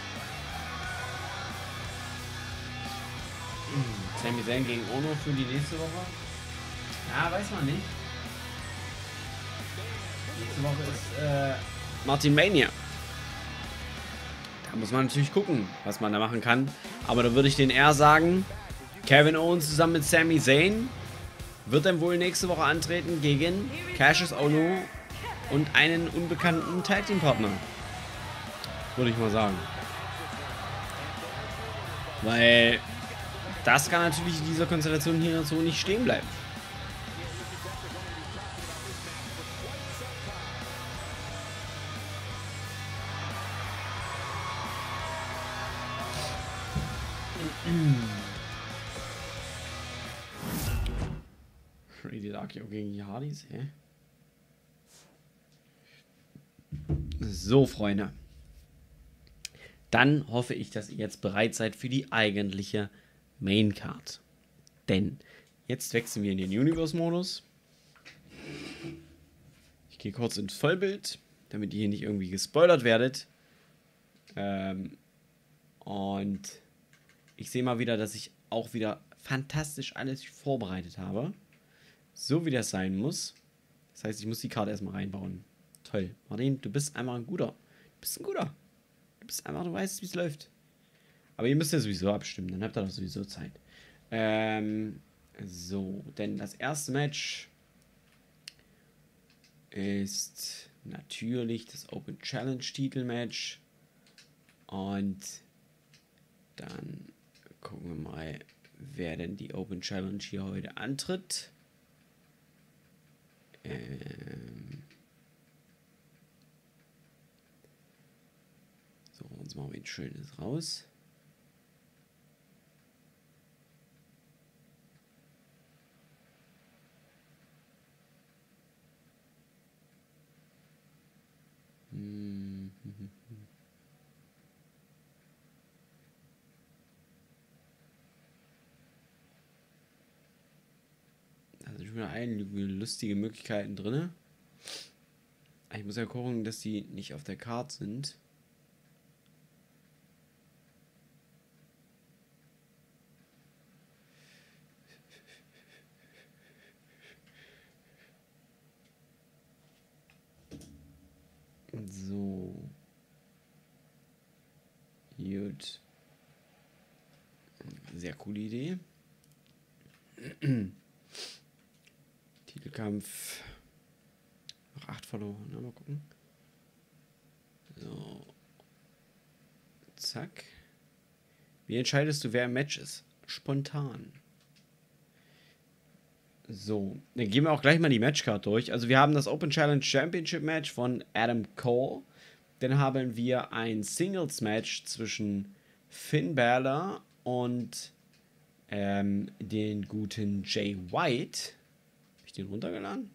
Sami Zayn gegen Ohno für die nächste Woche? Ja, weiß man nicht. Nächste Woche ist äh, Martin Mania. Da muss man natürlich gucken, was man da machen kann. Aber da würde ich den eher sagen, Kevin Owens zusammen mit Sami Zayn wird dann wohl nächste Woche antreten gegen Cassius Ohno und einen unbekannten Tag Team Partner. Würde ich mal sagen. Weil das kann natürlich in dieser Konstellation hier so nicht stehen bleiben. Freddie Darkio gegen die Hardys, hä? So, Freunde. Dann hoffe ich, dass ihr jetzt bereit seid für die eigentliche Main Card. Denn jetzt wechseln wir in den Universe-Modus. Ich gehe kurz ins Vollbild, damit ihr hier nicht irgendwie gespoilert werdet. Ähm, und ich sehe mal wieder, dass ich auch wieder fantastisch alles vorbereitet habe. So wie das sein muss. Das heißt, ich muss die Karte erstmal reinbauen. Toll. Martin, du bist einfach ein guter. Du bist ein guter. Du bist einfach, du weißt, wie es läuft. Aber ihr müsst ja sowieso abstimmen, dann habt ihr doch sowieso Zeit. Ähm, so, denn das erste Match ist natürlich das Open Challenge Titelmatch. Und dann gucken wir mal, wer denn die Open Challenge hier heute antritt. Ähm so, uns machen wir ein schönes raus. Also schon wieder einige lustige Möglichkeiten drin. Ich muss ja gucken, dass die nicht auf der Karte sind. So. Gut. Sehr coole Idee. Titelkampf. Noch acht verloren. Na, mal gucken. So. Zack. Wie entscheidest du, wer im Match ist? Spontan. So. Dann gehen wir auch gleich mal die Matchcard durch. Also wir haben das Open Challenge Championship Match von Adam Cole. Dann haben wir ein Singles Match zwischen Finn Balor und ähm, den guten Jay White. Habe ich den runtergeladen?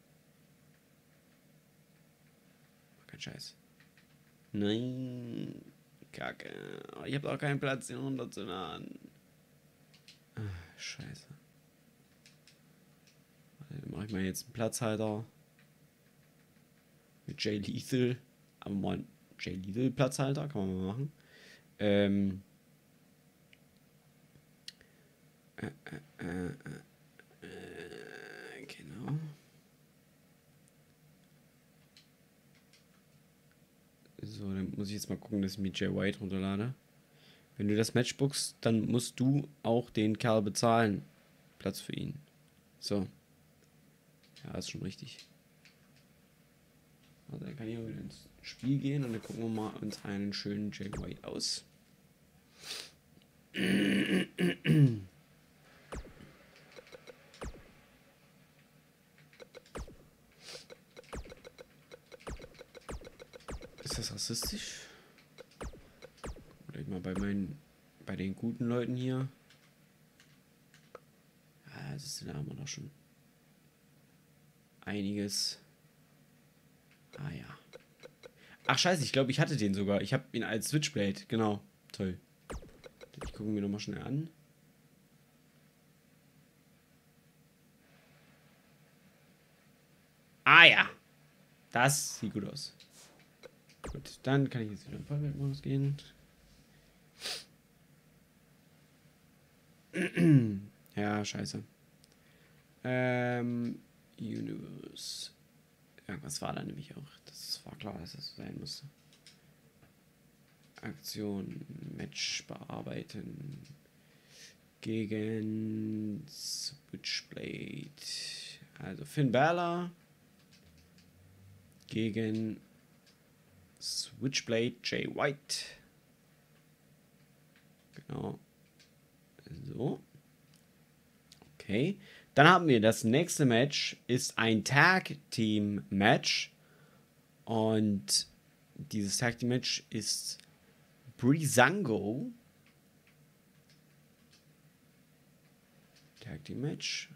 Kein Scheiß. Nein. Kacke. Ich habe auch keinen Platz, den runterzuladen. Ach, scheiße. Dann mache ich mal jetzt einen Platzhalter. Mit Jay Lethal. Aber mal einen Jay Lethal Platzhalter. Kann man mal machen. Ähm. Äh, äh, äh, äh, genau. So, dann muss ich jetzt mal gucken, dass ich mir Jay White runterlade. Wenn du das Match bookst, dann musst du auch den Kerl bezahlen. Platz für ihn. So. Ja, ist schon richtig. Also, dann kann ich auch wieder ins Spiel gehen und dann gucken wir mal uns einen schönen Jay White aus. Ist das rassistisch? Vielleicht mal bei meinen, bei den guten Leuten hier. Ja, das ist, da haben wir doch schon einiges. Ah ja. Ach scheiße, ich glaube, ich hatte den sogar. Ich habe ihn als Switchblade. Genau. Toll. Ich gucke mir nochmal schnell an. Ah ja. Das sieht gut aus. Gut, dann kann ich jetzt wieder in Vollbildmodus gehen. Ja, scheiße. Ähm, Universe. Irgendwas war da nämlich auch. Das war klar, dass das sein musste. Aktion, Match bearbeiten. Gegen Switchblade. Also Finn Balor. Gegen Switchblade Jay White. Genau. So. Okay. Dann haben wir das nächste Match. Ist ein Tag Team Match. Und dieses Tag Team Match ist Breezango. Tag Team Match.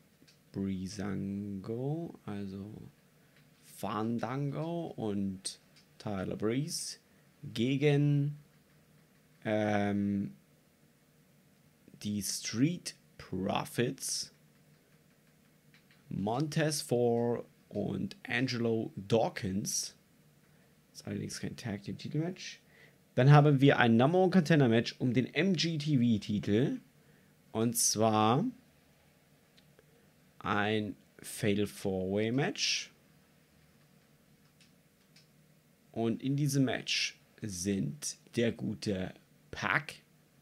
Breezango. Also Fandango und Tyler Breeze gegen ähm, die Street Profits, Montez Ford und Angelo Dawkins. Das ist allerdings kein Tag Team Titelmatch. Dann haben wir ein Number One Contender Match um den M G T V Titel. Und zwar ein Fatal Four-Way Match. Und in diesem Match sind der gute Pac.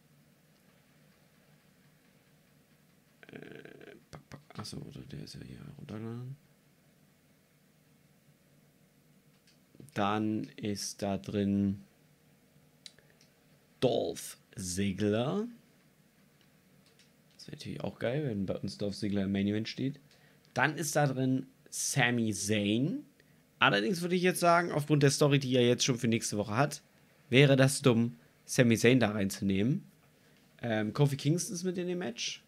Äh, Pac, Pac. Achso, oder der ist ja hier runtergeladen. Dann ist da drin Dolph Ziggler. Das wäre natürlich auch geil, wenn bei uns Dolph Ziggler im Main Event steht. Dann ist da drin Sami Zayn. Allerdings würde ich jetzt sagen, aufgrund der Story, die er jetzt schon für nächste Woche hat, wäre das dumm, Sami Zayn da reinzunehmen. Ähm, Kofi Kingston ist mit in dem Match.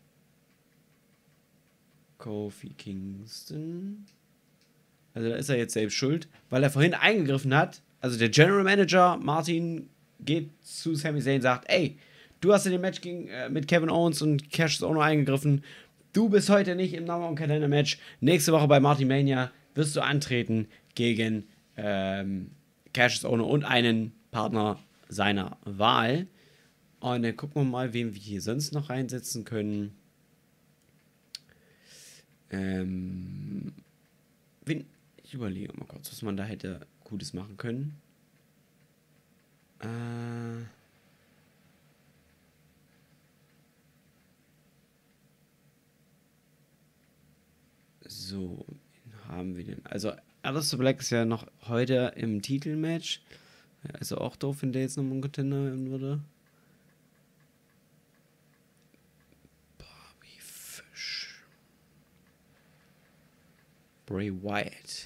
Kofi Kingston. Also da ist er jetzt selbst schuld, weil er vorhin eingegriffen hat. Also der General Manager Martin geht zu Sami Zayn und sagt, ey, du hast in dem Match gegen, äh, mit Kevin Owens und Cassius Ohno eingegriffen. Du bist heute nicht im Number One Contender Match. Nächste Woche bei Martin Mania wirst du antreten gegen ähm, Cassius Ohno und einen Partner seiner Wahl. Und dann gucken wir mal, wen wir hier sonst noch reinsetzen können. Ähm, wen, Ich überlege mal kurz, was man da hätte Gutes machen können. Äh... So, wen haben wir denn? Also, Aleister Black ist ja noch heute im Titelmatch. Ja, also auch doof, wenn der jetzt nochmal ein Contender werden würde. Bobby Fish. Bray Wyatt.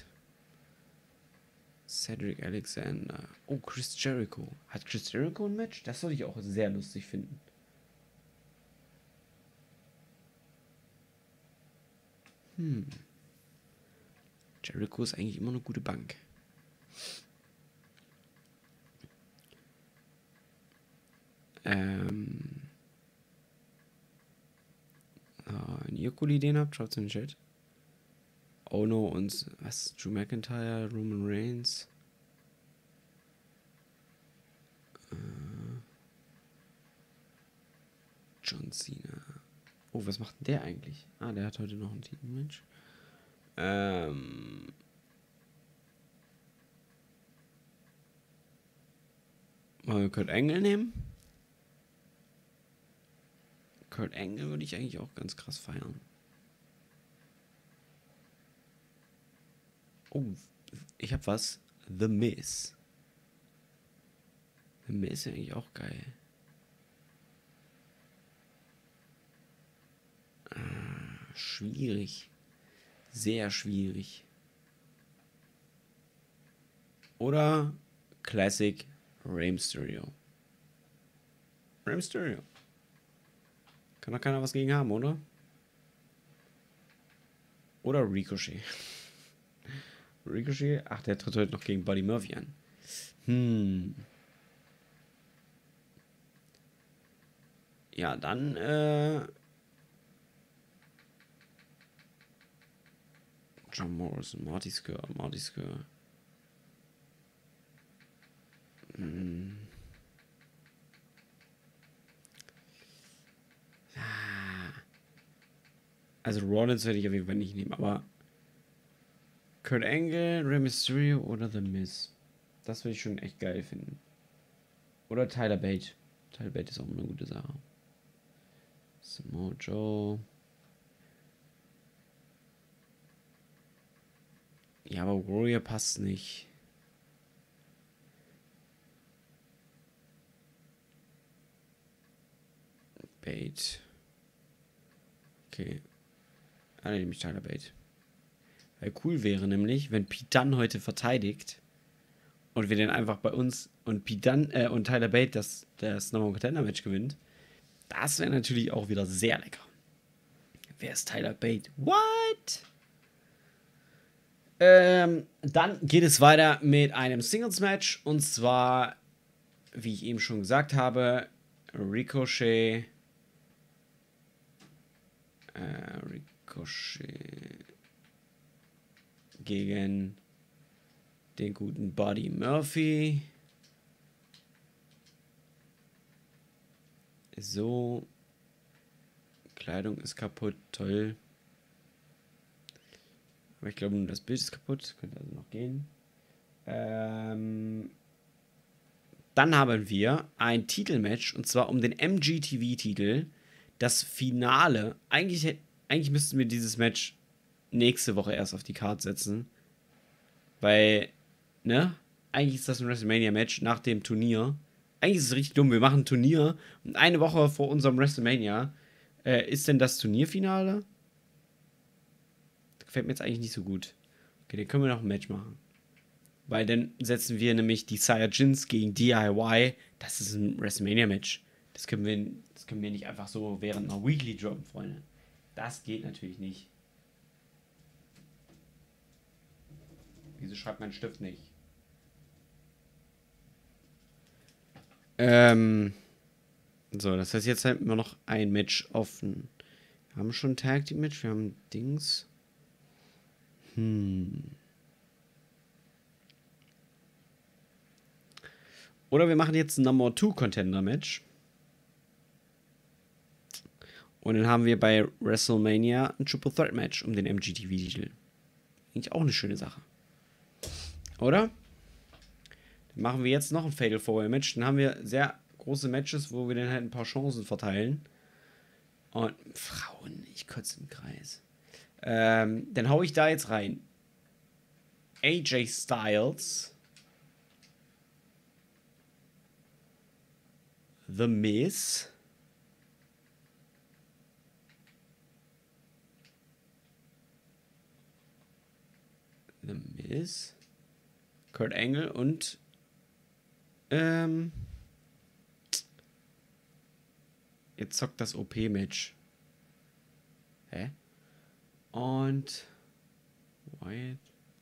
Cedric Alexander. Oh, Chris Jericho. Hat Chris Jericho ein Match? Das würde ich auch sehr lustig finden. Hm. Jericho ist eigentlich immer eine gute Bank. Ähm. Ah, wenn ihr coole Ideen habt, schaut es in den Chat. Ono und was? Drew McIntyre, Roman Reigns. Äh, John Cena. Oh, was macht denn der eigentlich? Ah, der hat heute noch ein Titelmatch. Ähm. Wollen wir Kurt Angle nehmen? Kurt Angle würde ich eigentlich auch ganz krass feiern. Oh, ich hab was. The Miz. The Miz ist ja eigentlich auch geil. Ah, schwierig. Sehr schwierig. Oder Classic Rey Mysterio. Rey Mysterio. Kann doch keiner was gegen haben, oder? Oder Ricochet. Ricochet? Ach, der tritt heute noch gegen Buddy Murphy an. Hm. Ja, dann, äh... John Morrison, Marty Scurll, Marty Scurll. Hm. Also Rollins werde ich auf jeden Fall nicht nehmen, aber Kurt Angle, Rey Mysterio oder The Miz. Das würde ich schon echt geil finden. Oder Tyler Bate. Tyler Bate ist auch eine gute Sache. Samoa Joe. Ja, aber Warrior passt nicht. Bate. Okay. Ah, dann nehme ich Tyler Bate. Weil cool wäre nämlich, wenn Pete Dunne heute verteidigt und wir den einfach bei uns und Pete Dunne, äh, und Tyler Bate das, das Number One Contender Match gewinnt. Das wäre natürlich auch wieder sehr lecker. Wer ist Tyler Bate? What? Ähm, dann geht es weiter mit einem Singles Match und zwar, wie ich eben schon gesagt habe, Ricochet. Äh, Ricochet gegen den guten Buddy Murphy. So. Kleidung ist kaputt, toll. Aber ich glaube, nur das Bild ist kaputt. Könnte also noch gehen. Ähm, dann haben wir ein Titelmatch und zwar um den M G T V-Titel. Das Finale. Eigentlich, eigentlich müssten wir dieses Match nächste Woche erst auf die Karte setzen. Weil, ne? Eigentlich ist das ein WrestleMania-Match nach dem Turnier. Eigentlich ist es richtig dumm. Wir machen ein Turnier und eine Woche vor unserem WrestleMania äh, ist denn das Turnierfinale? Das gefällt mir jetzt eigentlich nicht so gut. Okay, dann können wir noch ein Match machen. Weil dann setzen wir nämlich die Saiyajins gegen D I Y. Das ist ein WrestleMania-Match. Das können wir, das können wir nicht einfach so während einer Weekly droppen, Freunde. Das geht natürlich nicht. Wieso schreibt mein Stift nicht? Ähm. So, das heißt, jetzt haben wir noch ein Match offen. Wir haben schon ein Tag Team Match, wir haben Dings. Hm. Oder wir machen jetzt ein Number Two Contender Match. Und dann haben wir bei WrestleMania ein Triple Threat Match um den M G T V-Titel. Eigentlich auch eine schöne Sache. Oder? Dann machen wir jetzt noch ein Fatal four-Way Match. Dann haben wir sehr große Matches, wo wir dann halt ein paar Chancen verteilen. Und Frauen, ich kotze im Kreis. Ähm, dann hau ich da jetzt rein. A J Styles. The Miz. The Miz. Kurt Angle und ähm jetzt zockt das O P-Match. Hä? Und Wyatt.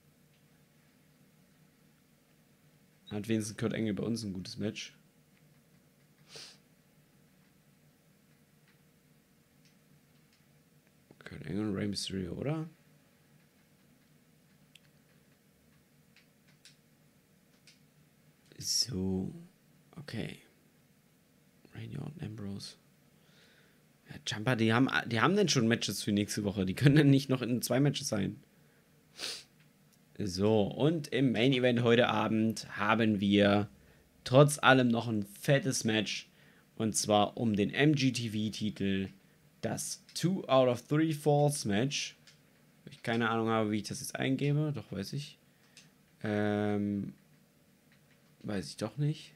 Hat wenigstens Kurt Angle bei uns ein gutes Match. Kurt Angle und Rey Mysterio, oder? So. Okay. Randy Orton, Ambrose. Ja, Ciampa, die haben, die haben denn schon Matches für nächste Woche. Die können dann nicht noch in zwei Matches sein. So, und im Main Event heute Abend haben wir trotz allem noch ein fettes Match. Und zwar um den M G T V-Titel. Das two out of three Falls Match. Ich keine Ahnung habe, wie ich das jetzt eingebe. Doch, weiß ich. Ähm... Weiß ich doch nicht.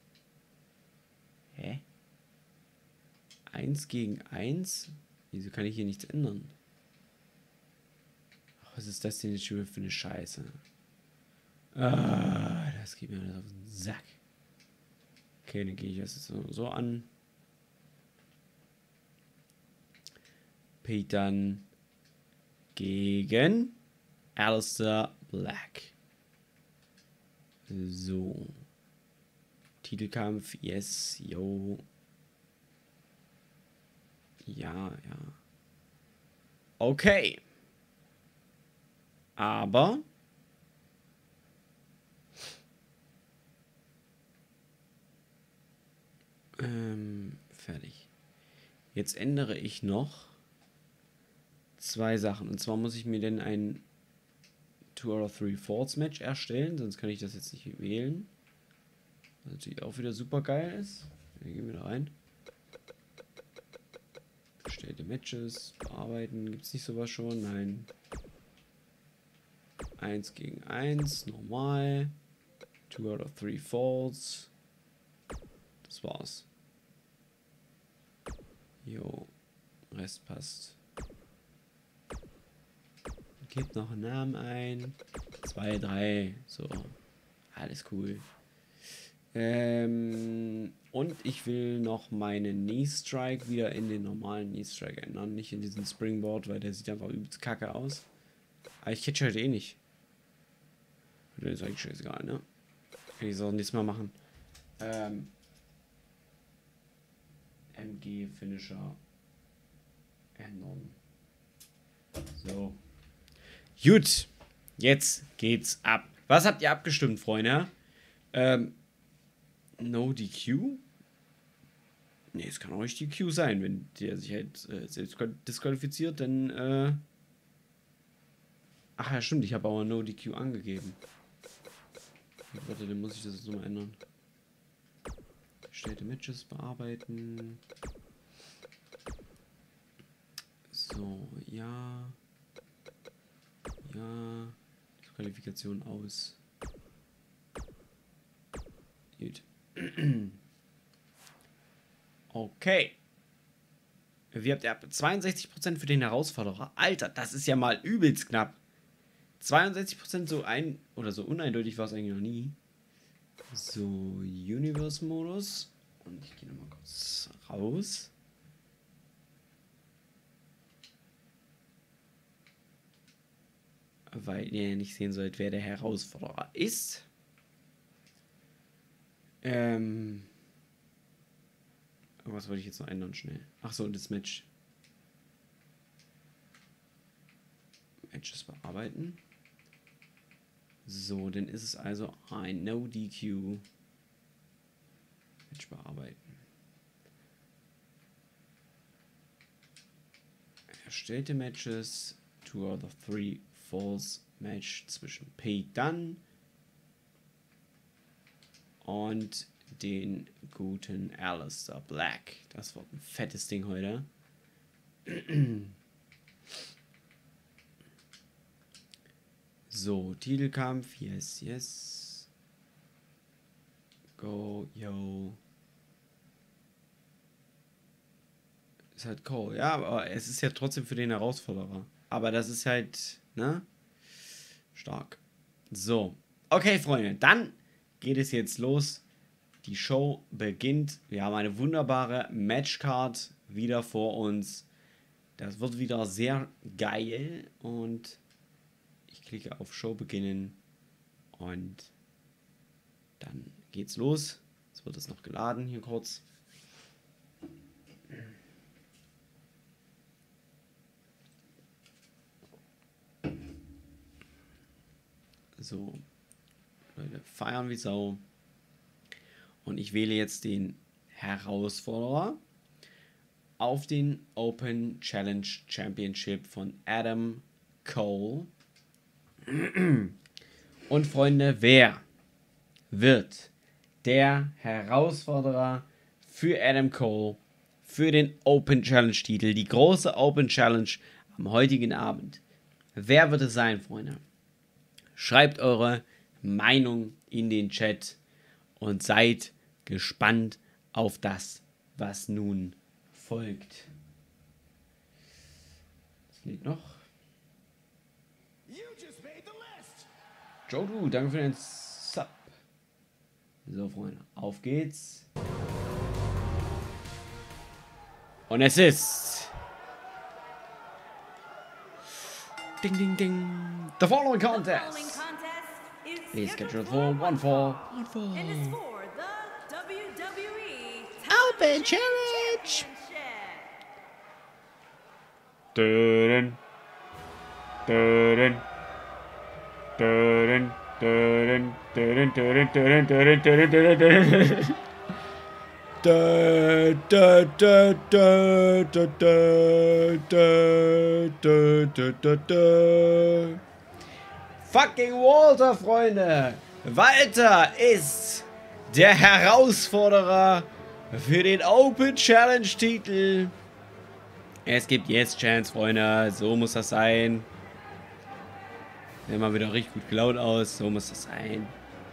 Hä? Eins gegen eins? Wieso kann ich hier nichts ändern? Ach, was ist das denn jetzt schon für eine Scheiße? Ah, das geht mir alles auf den Sack. Okay, dann gehe ich das so, so an. Pete dann gegen Aleister Black. So. Titelkampf, yes, yo. Ja, ja. Okay. Aber ähm, fertig. Jetzt ändere ich noch zwei Sachen. Und zwar muss ich mir denn ein two out of three Falls Match erstellen, sonst kann ich das jetzt nicht wählen. Was natürlich auch wieder super geil ist. Hier gehen wir da rein. Bestellte Matches, bearbeiten. Gibt es nicht sowas schon? Nein. eins gegen eins, normal. two out of three Falls. Das war's. Jo. Rest passt. Gebt noch einen Namen ein. zwei, drei. So. Alles cool. Ähm, und ich will noch meinen Knee Strike wieder in den normalen Knee Strike ändern. Nicht in diesen Springboard, weil der sieht einfach übelst kacke aus. Aber ich catch halt eh nicht. Das ist eigentlich scheißegal, ne? Kann ich so nichts mehr machen. Ähm, M G Finisher ändern. So. Gut. Jetzt geht's ab. Was habt ihr abgestimmt, Freunde? Ähm, No D Q? Ne, es kann auch nicht D Q sein. Wenn der sich halt äh, selbst disqualifiziert, dann äh ach ja, stimmt. Ich habe aber No D Q angegeben. Warte, dann muss ich das jetzt nochmal ändern. Gestellte Matches bearbeiten. So, ja. Ja. Qualifikation aus. Gut. Okay. Wie habt ihr ab? zweiundsechzig Prozent für den Herausforderer. Alter, das ist ja mal übelst knapp. zweiundsechzig Prozent so ein oder so uneindeutig war es eigentlich noch nie. So, Universe-Modus. Und ich gehe nochmal kurz raus. Weil ihr ja nicht sehen sollt, wer der Herausforderer ist. Ähm. Was wollte ich jetzt noch ändern schnell? Ach so, das Match. Matches bearbeiten. So, dann ist es also ein No D Q. Match bearbeiten. Erstellte Matches. Two out of three Falls Match zwischen Pete Dunne und den guten Aleister Black. Das wird ein fettes Ding heute. So, Titelkampf, yes, yes. Go, yo. Ist halt Cole, ja, aber es ist ja trotzdem für den Herausforderer. Aber das ist halt, ne? Stark. So, okay, Freunde, dann geht es jetzt los. Die Show beginnt. Wir haben eine wunderbare Matchcard wieder vor uns. Das wird wieder sehr geil und ich klicke auf Show beginnen und dann geht's los. Jetzt wird es noch geladen hier kurz. So, Leute, feiern wie Sau. Und ich wähle jetzt den Herausforderer auf den Open Challenge Championship von Adam Cole. Und Freunde, wer wird der Herausforderer für Adam Cole für den Open Challenge Titel, die große Open Challenge am heutigen Abend? Wer wird es sein, Freunde? Schreibt eure Meinung in den Chat und seid gespannt auf das, was nun folgt. Das lädt noch. Joe Drew, danke für den Sub. So, Freunde, auf geht's. Und es ist... Ding, ding, ding. The following contest. Please scheduled for one fall. One fall. And it's for the W W E Open Challenge. Dun, dun, dun, dun, dun, dun, dun, dun, dun, dun, dun. Da, da, da, da, da, da, da, da, da, da, da. Fucking Walter, Freunde. Walter ist der Herausforderer für den Open Challenge Titel. Es gibt Yes Chance, Freunde. So muss das sein. Sieht mal wieder richtig gut gelaunt aus. So muss das sein.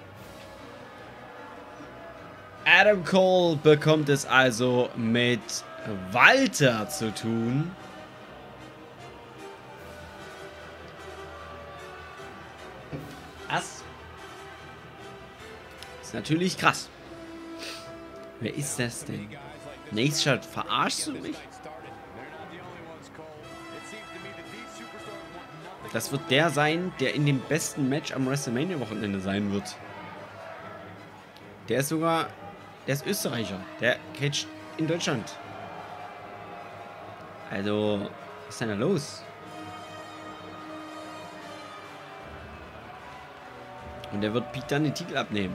Adam Cole bekommt es also mit Walter zu tun. Das ist natürlich krass. Wer ist das denn? Nächster, verarschst du mich? Das wird der sein, der in dem besten Match am WrestleMania-Wochenende sein wird. Der ist sogar... Der ist Österreicher. Der catcht in Deutschland. Also, was ist denn da los? Und der wird Pete dann den Titel abnehmen.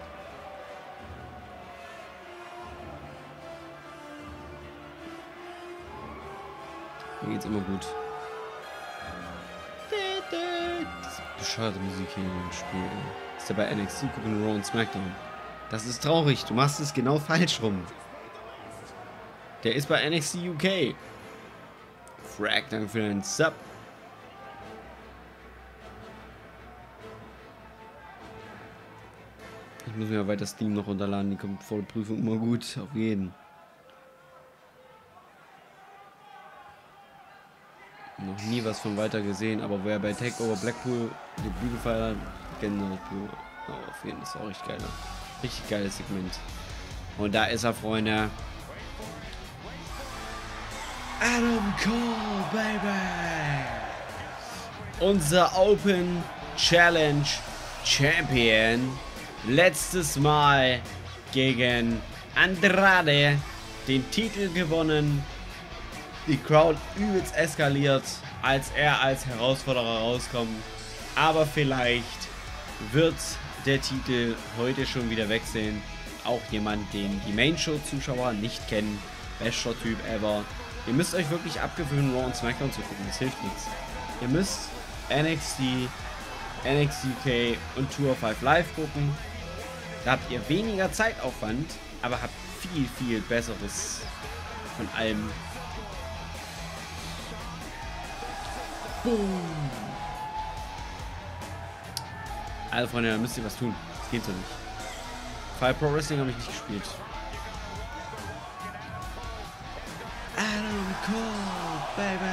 Mir geht's immer gut. Das ist bescheuerte Musik hier im Spiel. Das ist ja bei N X T gucken, Raw und SmackDown. Das ist traurig. Du machst es genau falsch rum. Der ist bei N X T U K. Frag, danke für den Sub. Ich muss mir weiter Steam noch runterladen. Die kommt vor der Prüfung immer gut. Auf jeden. Noch nie was von weiter gesehen. Aber wer bei Takeover Blackpool die Bühne gefeiert hat, Gänsehaut. Oh, auf jeden Fall. Das ist auch richtig geil. Richtig geiles Segment. Und da ist er, Freunde. Adam Cole, Baby. Unser Open Challenge Champion. Letztes Mal gegen Andrade den Titel gewonnen. Die Crowd übelst eskaliert, als er als Herausforderer rauskommt. Aber vielleicht wird der Titel heute schon wieder wechseln. Auch jemand, den die Main-Show-Zuschauer nicht kennen. Bester Typ ever. Ihr müsst euch wirklich abgewöhnen, Raw und SmackDown zu gucken. Das hilft nichts. Ihr müsst N X T, N X T U K und Tour of Five Live gucken. Da habt ihr weniger Zeitaufwand, aber habt viel, viel besseres von allem. Boom. Also Freunde, da müsst ihr was tun. Das geht so nicht. Fire Pro Wrestling habe ich nicht gespielt. Adam Cole, baby.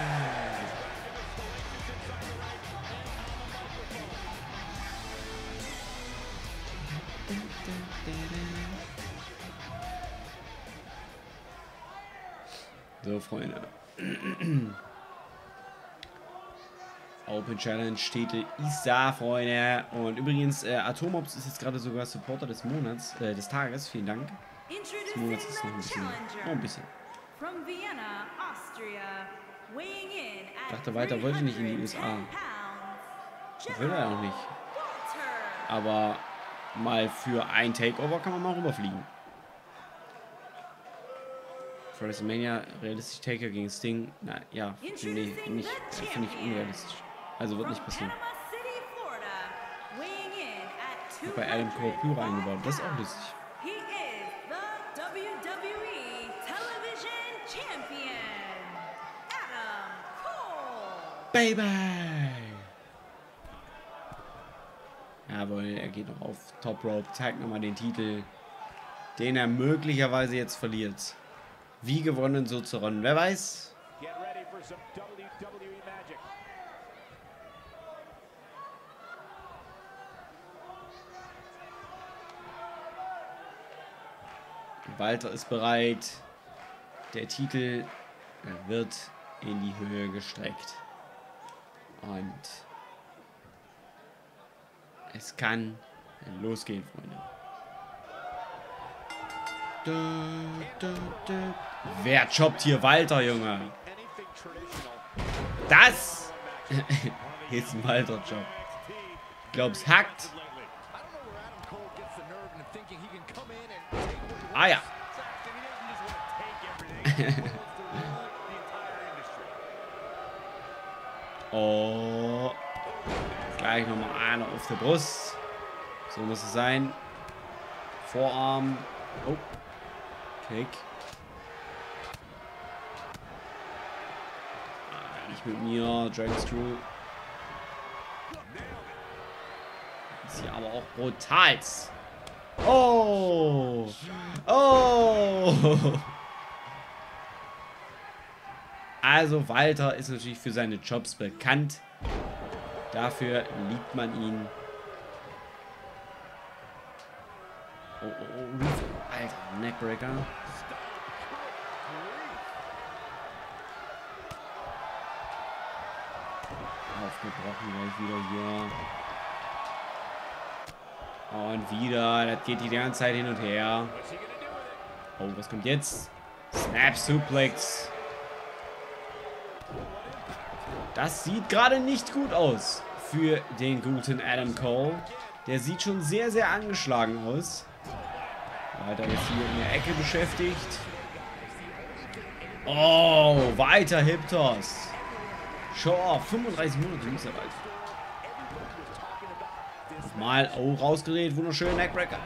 So, Freunde. Open Challenge Titel ist da, Freunde. Und übrigens, äh, Atomops ist jetzt gerade sogar Supporter des Monats, äh, des Tages. Vielen Dank. Des Monats ist noch ein bisschen. Oh, ein bisschen. Ich dachte weiter, wollte ich nicht in die U S A. Das will er ja auch nicht. Aber mal für ein Takeover kann man mal rüberfliegen. Für WrestleMania realistisch Taker gegen Sting. Na ja, finde ich nicht, finde ich unrealistisch. Also wird nicht passieren. Ich habe bei Adam Cole Pyro eingebaut. Das ist auch lustig. Baby! Jawohl, er geht noch auf Top Rope. Zeigt nochmal den Titel, den er möglicherweise jetzt verliert. Wie gewonnen, so zu ronnen. Wer weiß? Walter ist bereit. Der Titel wird in die Höhe gestreckt. Und es kann losgehen, Freunde. Da, da, da. Wer choppt hier Walter, Junge? Das ist ein Walter-Job. Ich glaube, es hackt. Ah ja. Oh. Gleich nochmal einer auf der Brust. So muss es sein. Vorarm. Oh. Kick. Ah, nicht mit mir. Dragon Screw. Ist hier aber auch brutal. Oh. Oh. Also Walter ist natürlich für seine Jobs bekannt. Dafür liebt man ihn. Oh, oh, oh. Alter, Neckbreaker. Aufgebrochen gleich wieder hier. Und wieder. Das geht die ganze Zeit hin und her. Oh, was kommt jetzt? Snap Suplex. Das sieht gerade nicht gut aus für den guten Adam Cole. Der sieht schon sehr, sehr angeschlagen aus. Weiter jetzt hier in der Ecke beschäftigt. Oh, weiter Hip Toss. Schon fünfunddreißig Monate muss er bald. Nochmal, oh, rausgedreht, wunderschön, Neckbreaker.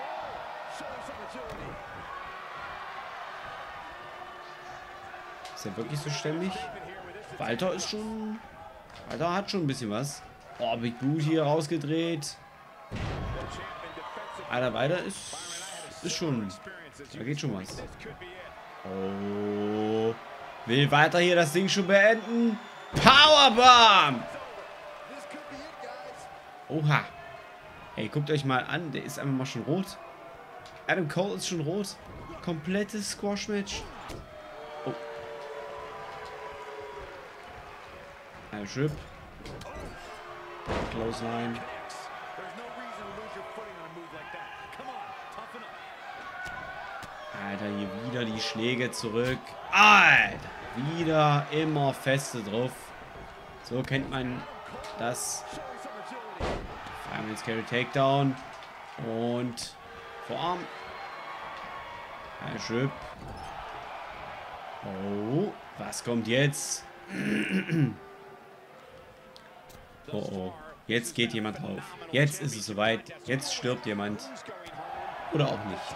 Ist er wirklich so stämmig? Walter ist schon... Walter hat schon ein bisschen was. Oh, Big Boot hier rausgedreht. Alter, weiter ist... Ist schon... Da geht schon was. Oh... Will weiter hier das Ding schon beenden. Powerbomb! Oha. Ey, guckt euch mal an. Der ist einfach mal schon rot. Adam Cole ist schon rot. Komplettes Squash-Match. Oh. Ein Schritt. Close line. Alter, hier wieder die Schläge zurück. Alter, wieder immer feste drauf. So kennt man das. Fireman's Carry Takedown. Und Vorarm. Ein Schritt. Oh, was kommt jetzt? Oh, oh. Jetzt geht jemand drauf. Jetzt ist es soweit. Jetzt stirbt jemand. Oder auch nicht.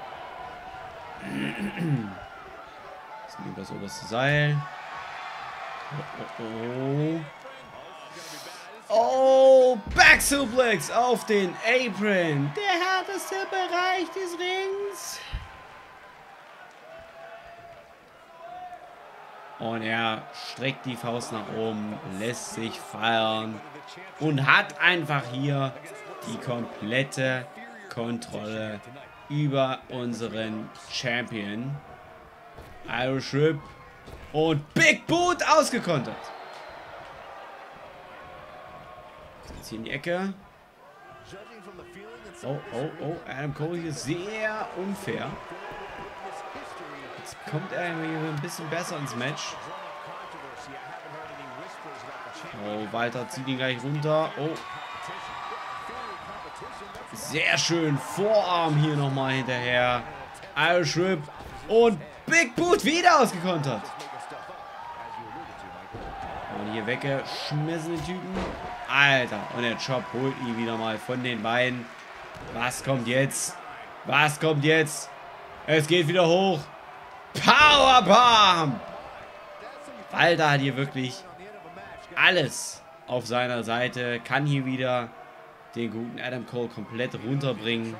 Das ist das oberste Seil. Oh, oh, oh. Oh, Back Suplex auf den Apron. Der härteste Bereich des Rings. Und er streckt die Faust nach oben, lässt sich feiern und hat einfach hier die komplette Kontrolle über unseren Champion. Irish Whip und Big Boot ausgekontert. Jetzt hier in die Ecke. Oh, oh, oh, Adam Cole hier sehr unfair. Jetzt kommt er hier ein bisschen besser ins Match. Oh, Walter zieht ihn gleich runter. Oh. Sehr schön. Vorarm hier nochmal hinterher. Irish Whip. Und Big Boot wieder ausgekontert. Und hier weggeschmissen den Typen. Alter. Und der Chop holt ihn wieder mal von den Beinen. Was kommt jetzt? Was kommt jetzt? Es geht wieder hoch. Powerbomb! Walter hat hier wirklich alles auf seiner Seite. Kann hier wieder den guten Adam Cole komplett runterbringen.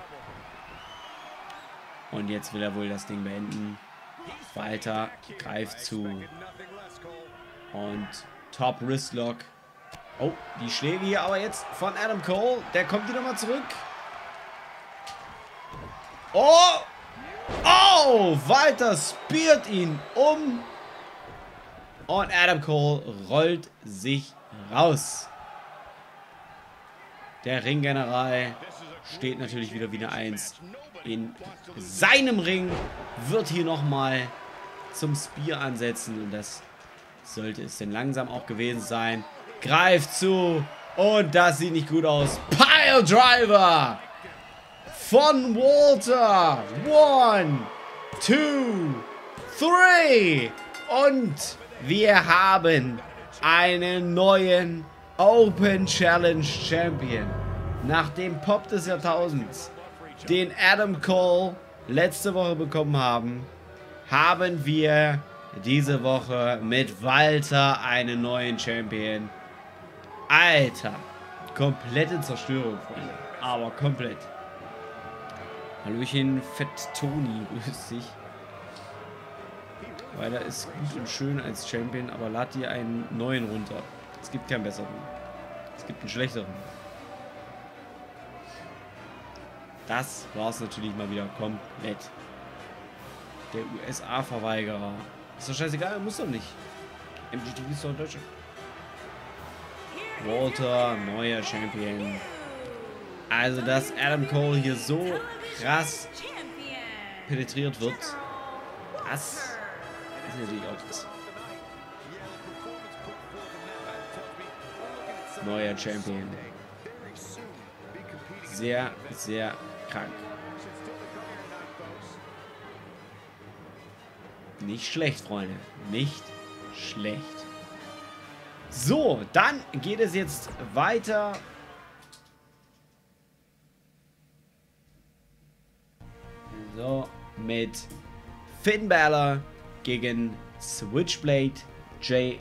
Und jetzt will er wohl das Ding beenden. Walter greift zu. Und Top Wristlock. Oh, die Schläge hier aber jetzt von Adam Cole. Der kommt wieder mal zurück. Oh! Oh! Walter speart ihn um. Und Adam Cole rollt sich raus. Der Ringgeneral steht natürlich wieder wieder eins in seinem Ring. Wird hier nochmal zum Spear ansetzen. Und das sollte es denn langsam auch gewesen sein. Greift zu. Und das sieht nicht gut aus. Pile Driver von Walter. One, two, three. Und wir haben einen neuen Open Challenge Champion. Nach dem Pop des Jahrtausends, den Adam Cole letzte Woche bekommen haben, haben wir diese Woche mit Walter einen neuen Champion. Alter, komplette Zerstörung, Freunde. Aber komplett. Hallöchen, Fett Toni, grüß dich. Walter ist gut und schön als Champion, aber lad dir einen neuen runter. Es gibt keinen besseren. Es gibt einen schlechteren. Das war es natürlich mal wieder komplett. Der U S A-Verweigerer. Ist doch scheißegal, muss doch nicht. M G T V ist doch in Deutschland. Walter, neuer Champion. Also, dass Adam Cole hier so krass penetriert wird, das ist natürlich auch das. Neuer Champion. Sehr, sehr krank. Nicht schlecht, Freunde. Nicht schlecht. So, dann geht es jetzt weiter. So, mit Finn Balor gegen Switchblade Jay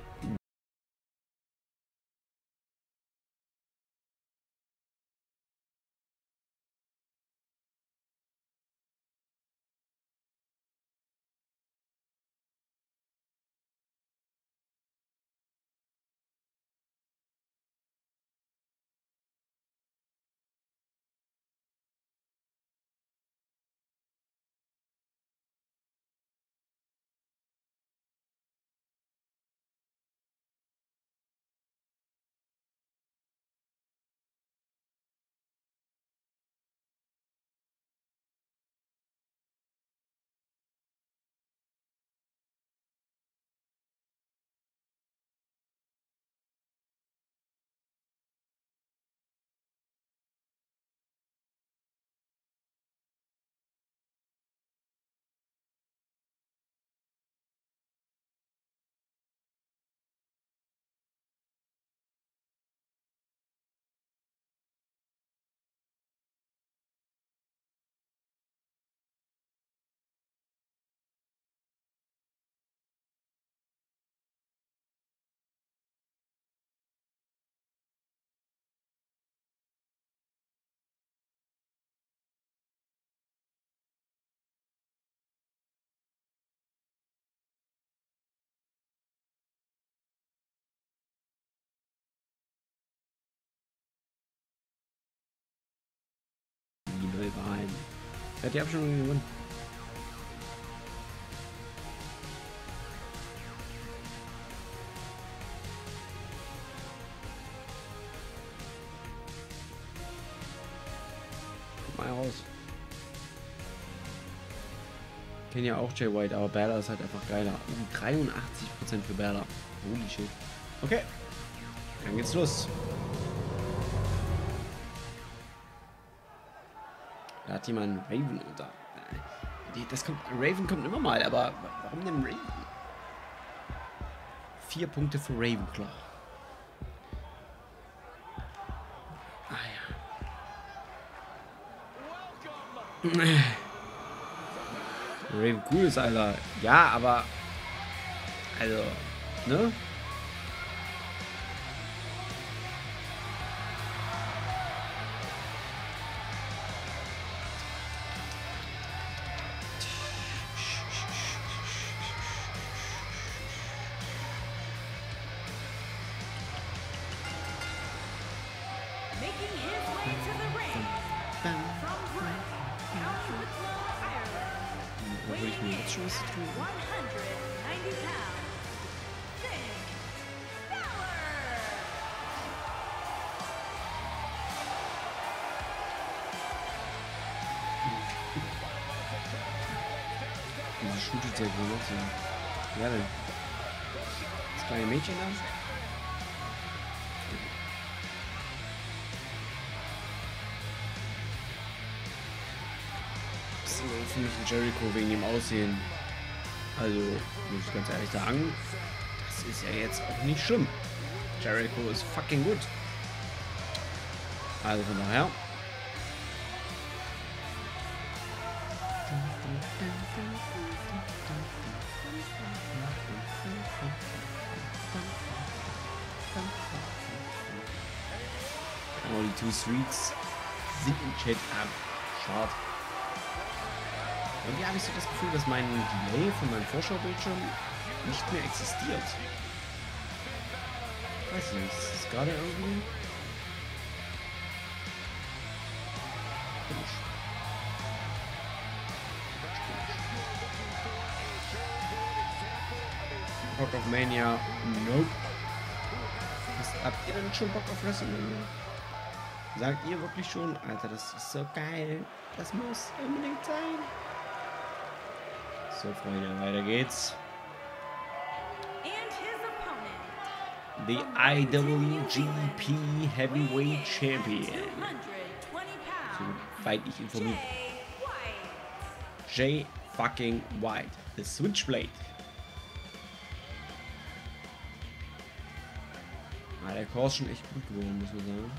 will rein. Er hat die Abstimmung gewonnen. Guck mal raus. Ich kenne ja auch Jay White, aber Balor ist halt einfach geiler. Uh, dreiundachtzig Prozent für Balor. Holy shit. Okay. Dann geht's los. Da hat jemand Raven unter. Das kommt, Raven kommt immer mal, aber warum denn Raven? Vier Punkte für Ravenclaw. Ah ja. Raven cool ist, Alter. Ja, aber. Also. Ne? Making his way to the ring from Bray, County Wicklow, Ireland, Obwohl ich mir jetzt schon was zu tun habe. one hundred ninety pounds, Finn Balor. Diese shootet sehr gut aus, ja. Ja, denn. Das kleine Mädchen da? Das ist für mich ein Jericho wegen dem Aussehen. Also, muss ich ganz ehrlich sagen, das ist ja jetzt auch nicht schlimm. Jericho ist fucking gut. Also von daher. Oh, die Two Streets sind im Chat am Start. Irgendwie habe ich so das Gefühl, dass mein Delay von meinem Vorschaubildschirm nicht mehr existiert. Ich weiß nicht, ist das gerade irgendwie... Komisch. Bock auf Mania? Nope. Was, habt ihr denn schon Bock auf WrestleMania? Sagt ihr wirklich schon? Alter, das ist so geil. Das muss unbedingt sein. So, Freunde, weiter geht's. And his opponent, The I W G P Heavyweight Champion. two hundred twenty pounds, Soweit ich informiert. Jay White. Jay fucking White. The Switchblade. Ah, der Chor ist schon echt gut geworden, muss man sagen.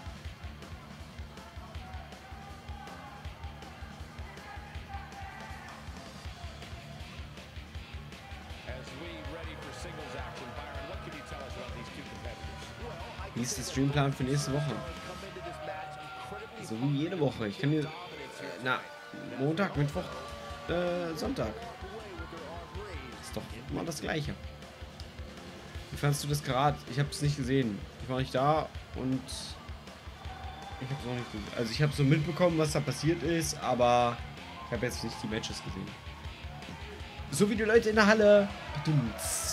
Wie ist der Streamplan für nächste Woche? So wie jede Woche. Ich kann dir. Äh, na, Montag, Mittwoch, äh, Sonntag. Ist doch immer das Gleiche. Wie fandest du das gerade? Ich habe es nicht gesehen. Ich war nicht da und. Ich habe es auch nicht gesehen. Also, ich habe so mitbekommen, was da passiert ist, aber ich habe jetzt nicht die Matches gesehen. So wie die Leute in der Halle. Badumts.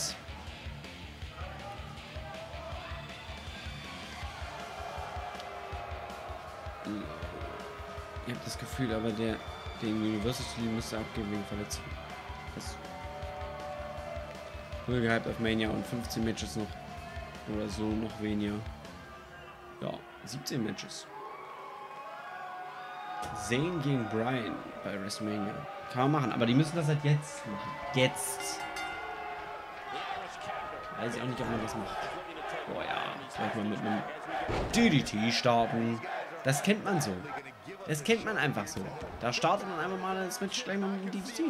Ich habe das Gefühl, aber der den University müsste abgeben wegen Verletzung. Das null gehypt auf Mania und fünfzehn Matches noch. Oder so, noch weniger. Ja, siebzehn Matches. Zayn gegen Bryan bei WrestleMania. Kann man machen, aber die müssen das halt jetzt machen. Jetzt. Weiß ich auch nicht, ob man das macht. Boah ja, vielleicht mal mit einem D D T starten. Das kennt man so. Das kennt man einfach so. Da startet man einfach mal das Match gleich mal mit dem D D T.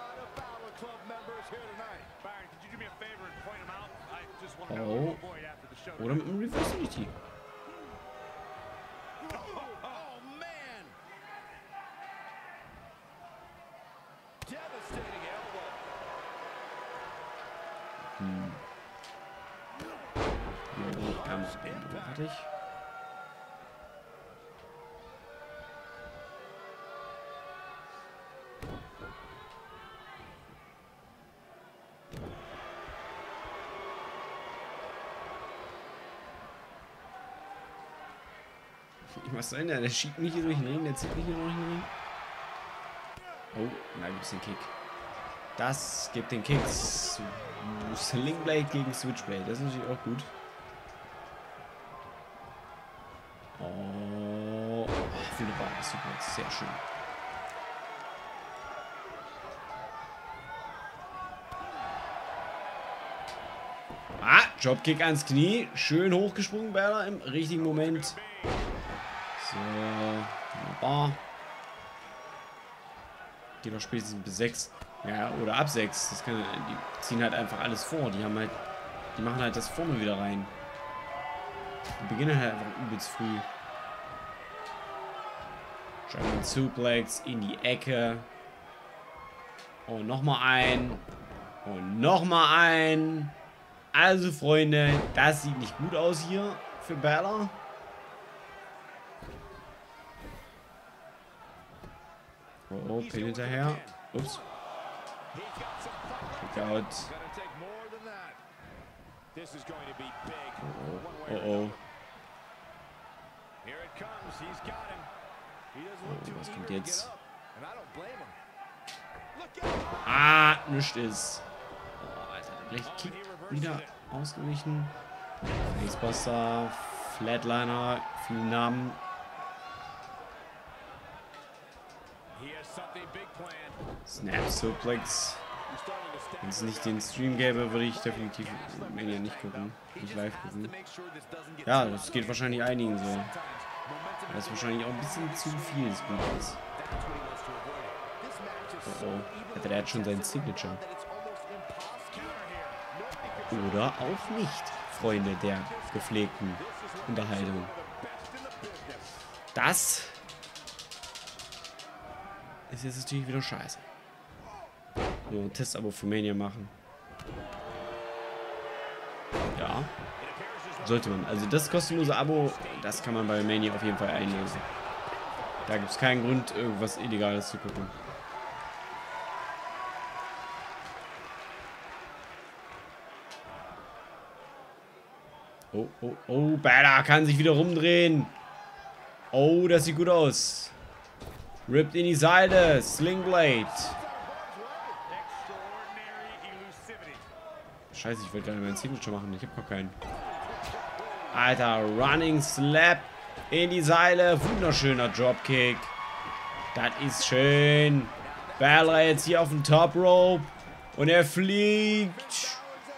Oh. Oder mit dem Reverse D D T. Hm. Jo, ganz fertig. Was soll denn? Der schiebt mich hier durch den Ring, der zieht mich hier durch den Ring. Oh, da gibt es den Kick. Das gibt den Kick. Slingblade gegen Switchblade. Das ist natürlich auch gut. Oh, wunderbar. Super. Sehr schön. Ah, Dropkick ans Knie. Schön hochgesprungen, Balor im richtigen Moment. So, wunderbar. Geht doch spätestens bis sechs. Ja, oder ab sechs. Das kann, die ziehen halt einfach alles vor. Die haben halt, die machen halt das vorne wieder rein. Die beginnen halt einfach übelst früh. German Suplex in die Ecke. Und nochmal ein. Und nochmal ein. Also, Freunde, das sieht nicht gut aus hier für Balor. Oh, oh, Pin hinterher. Ups. Kick out. Oh, oh. Oh, oh. Oh, was kommt jetzt? Ah, nichts ist. Oh, Alter, gleich Kick wieder ausgewichen. Facebuster, Flatliner, viele Namen. Snap Suplex. Wenn es nicht den Stream gäbe, würde ich definitiv Mania nicht gucken. Nicht live gucken. Ja, das geht wahrscheinlich einigen so. Das ist wahrscheinlich auch ein bisschen zu viel des Gutes. Oh oh. Hat er jetzt schon seinen Signature? Oder auch nicht, Freunde der gepflegten Unterhaltung. Das ist jetzt natürlich wieder scheiße. Nur ein Testabo für Mania machen. Ja. Sollte man. Also das kostenlose Abo, das kann man bei Mania auf jeden Fall einlösen. Da gibt es keinen Grund, irgendwas Illegales zu gucken. Oh, oh, oh, Balor kann sich wieder rumdrehen. Oh, das sieht gut aus. Ripped in die Seite. Slingblade. Scheiße, ich wollte gerade meinen Signature machen. Ich habe gar keinen. Alter, Running Slap in die Seile. Wunderschöner Dropkick. Das ist schön. Balor jetzt hier auf dem Top Rope. Und er fliegt.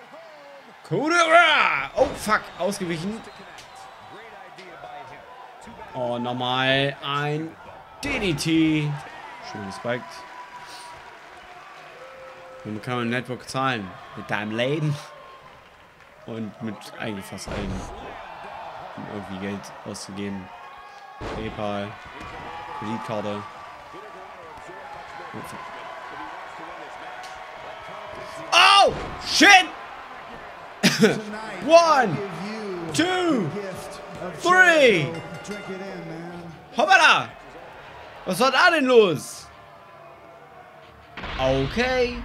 Oh, fuck. Ausgewichen. Oh, nochmal ein D D T. Schön gespiked. Und kann man im Network zahlen. Mit deinem Leben. Und mit eigentlich fast allem. Um irgendwie Geld auszugeben. PayPal. Kreditkarte. Oh! Shit! One! Two! Three! Hoppala! Was war da denn los? Okay.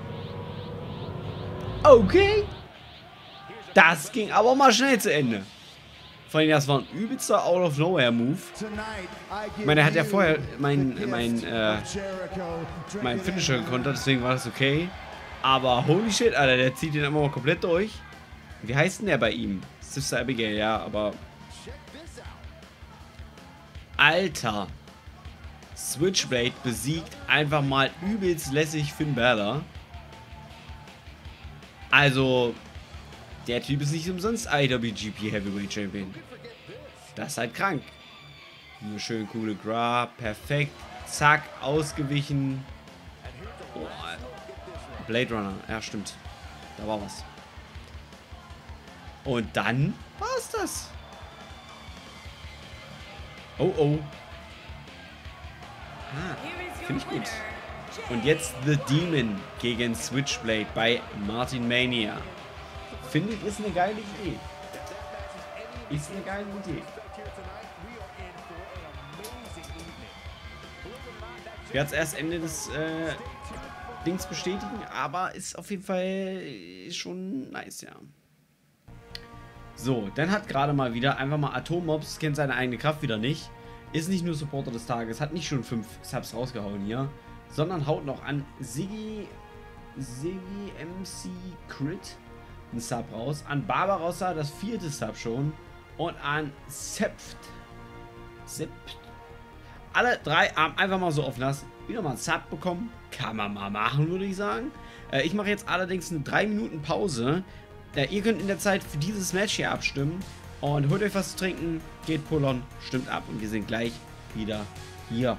Okay. Das ging aber mal schnell zu Ende. Vor allem, das war ein übelster Out-of-Nowhere-Move. Ich meine, er hat ja vorher mein, mein, äh, mein Finisher gekontert, deswegen war das okay. Aber holy shit, Alter, der zieht den immer mal komplett durch. Wie heißt denn der bei ihm? Sister Abigail, ja, aber... Alter. Switchblade besiegt einfach mal übelst lässig Finn Balor. Also, der Typ ist nicht umsonst I W G P Heavyweight Champion. Das ist halt krank. Eine schön coole Grab, perfekt. Zack, ausgewichen. Oh, Blade Runner, ja stimmt. Da war was. Und dann war's das. Oh, oh. Ah, finde ich gut. Und jetzt The Demon gegen Switchblade bei Martin Mania. Finde ich, ist eine geile Idee. Ist eine geile Idee. Ich werde es erst Ende des äh, Dings bestätigen, aber ist auf jeden Fall schon nice, ja. So, dann hat gerade mal wieder einfach mal Atommobs, kennt seine eigene Kraft wieder nicht. Ist nicht nur Supporter des Tages, hat nicht schon fünf Subs rausgehauen hier, sondern haut noch an Siggy, Siggy M C Crit einen Sub raus, an Barbarossa das vierte Sub schon und an Sept, Sept, alle drei haben einfach mal so auf nass wieder mal einen Sub bekommen. Kann man mal machen, würde ich sagen. Äh, ich mache jetzt allerdings eine drei Minuten Pause. Äh, ihr könnt in der Zeit für dieses Match hier abstimmen. Und holt euch was zu trinken, geht pullern, stimmt ab und wir sind gleich wieder hier.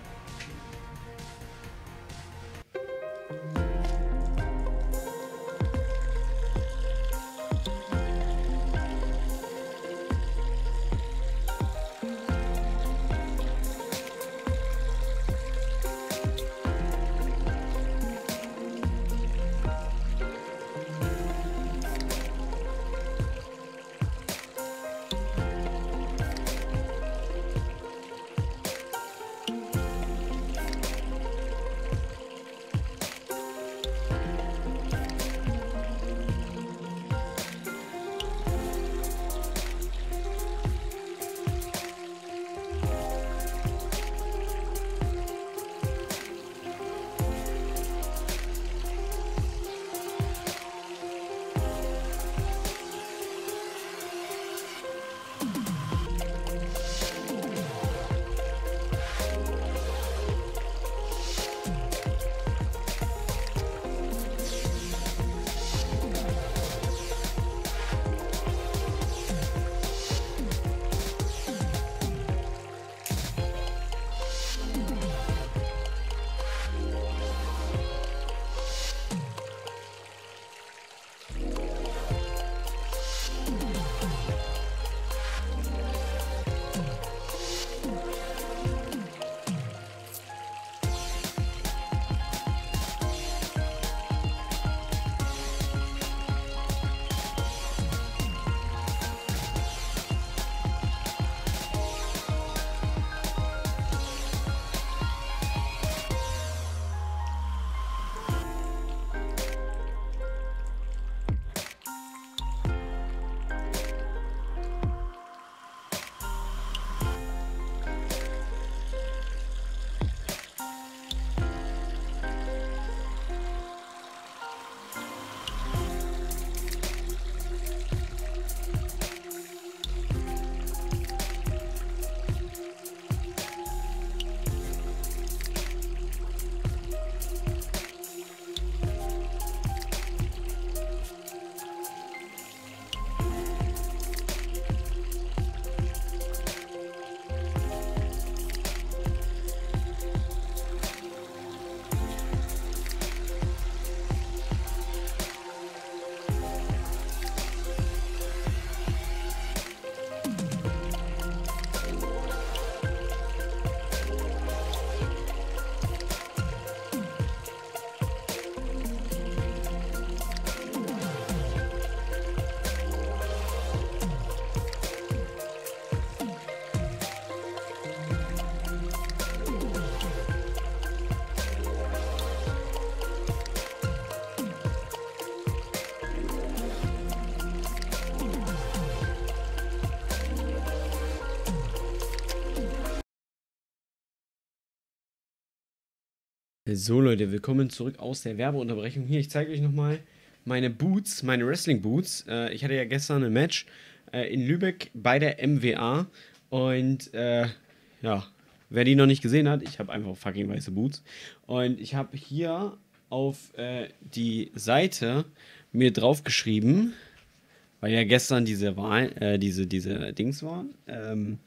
So Leute, willkommen zurück aus der Werbeunterbrechung. Hier, ich zeige euch nochmal meine Boots, meine Wrestling-Boots. Äh, ich hatte ja gestern ein Match äh, in Lübeck bei der M W A. Und äh, ja, wer die noch nicht gesehen hat, ich habe einfach fucking weiße Boots. Und ich habe hier auf äh, die Seite mir draufgeschrieben, weil ja gestern diese Wahl, äh, diese, diese Dings waren, ähm,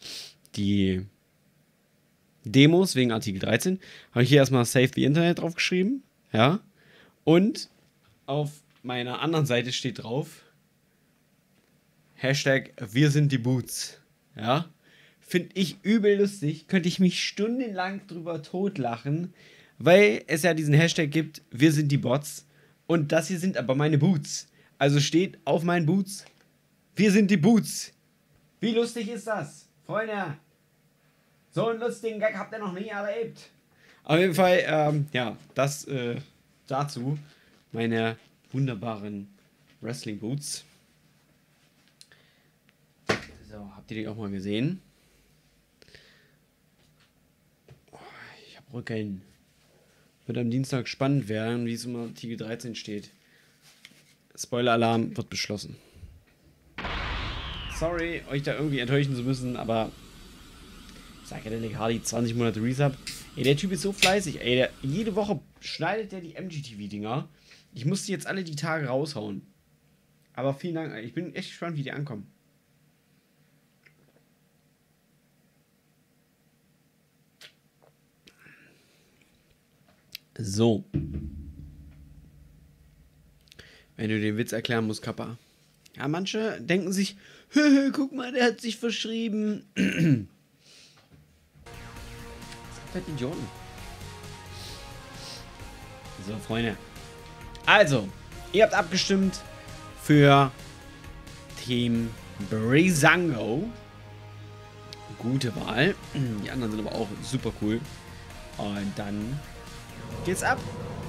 die Demos wegen Artikel dreizehn, habe ich hier erstmal Save the Internet draufgeschrieben, ja, und auf meiner anderen Seite steht drauf Hashtag wir sind die Boots, ja, finde ich übel lustig, könnte ich mich stundenlang drüber totlachen, weil es ja diesen Hashtag gibt, wir sind die Bots, und das hier sind aber meine Boots, also steht auf meinen Boots, wir sind die Boots. Wie lustig ist das, Freunde? So einen lustigen Gag habt ihr noch nie erlebt. Auf jeden Fall, ähm, ja, das äh, dazu. Meine wunderbaren Wrestling-Boots. So, habt ihr die auch mal gesehen? Oh, ich hab Rücken. Wird am Dienstag spannend werden, wie es um Artikel dreizehn steht. Spoiler-Alarm wird beschlossen. Sorry, euch da irgendwie enttäuschen zu müssen, aber Psychedelic Hardy, zwanzig Monate Resub. Ey, der Typ ist so fleißig, ey. Der, jede Woche schneidet der die M G T V-Dinger. Ich muss die jetzt alle die Tage raushauen. Aber vielen Dank, ey. Ich bin echt gespannt, wie die ankommen. So. Wenn du den Witz erklären musst, Kappa. Ja, manche denken sich, guck mal, der hat sich verschrieben. Das sind halt Idioten. So, Freunde. Also, ihr habt abgestimmt für Team Breezango. Gute Wahl. Die anderen sind aber auch super cool. Und dann geht's ab.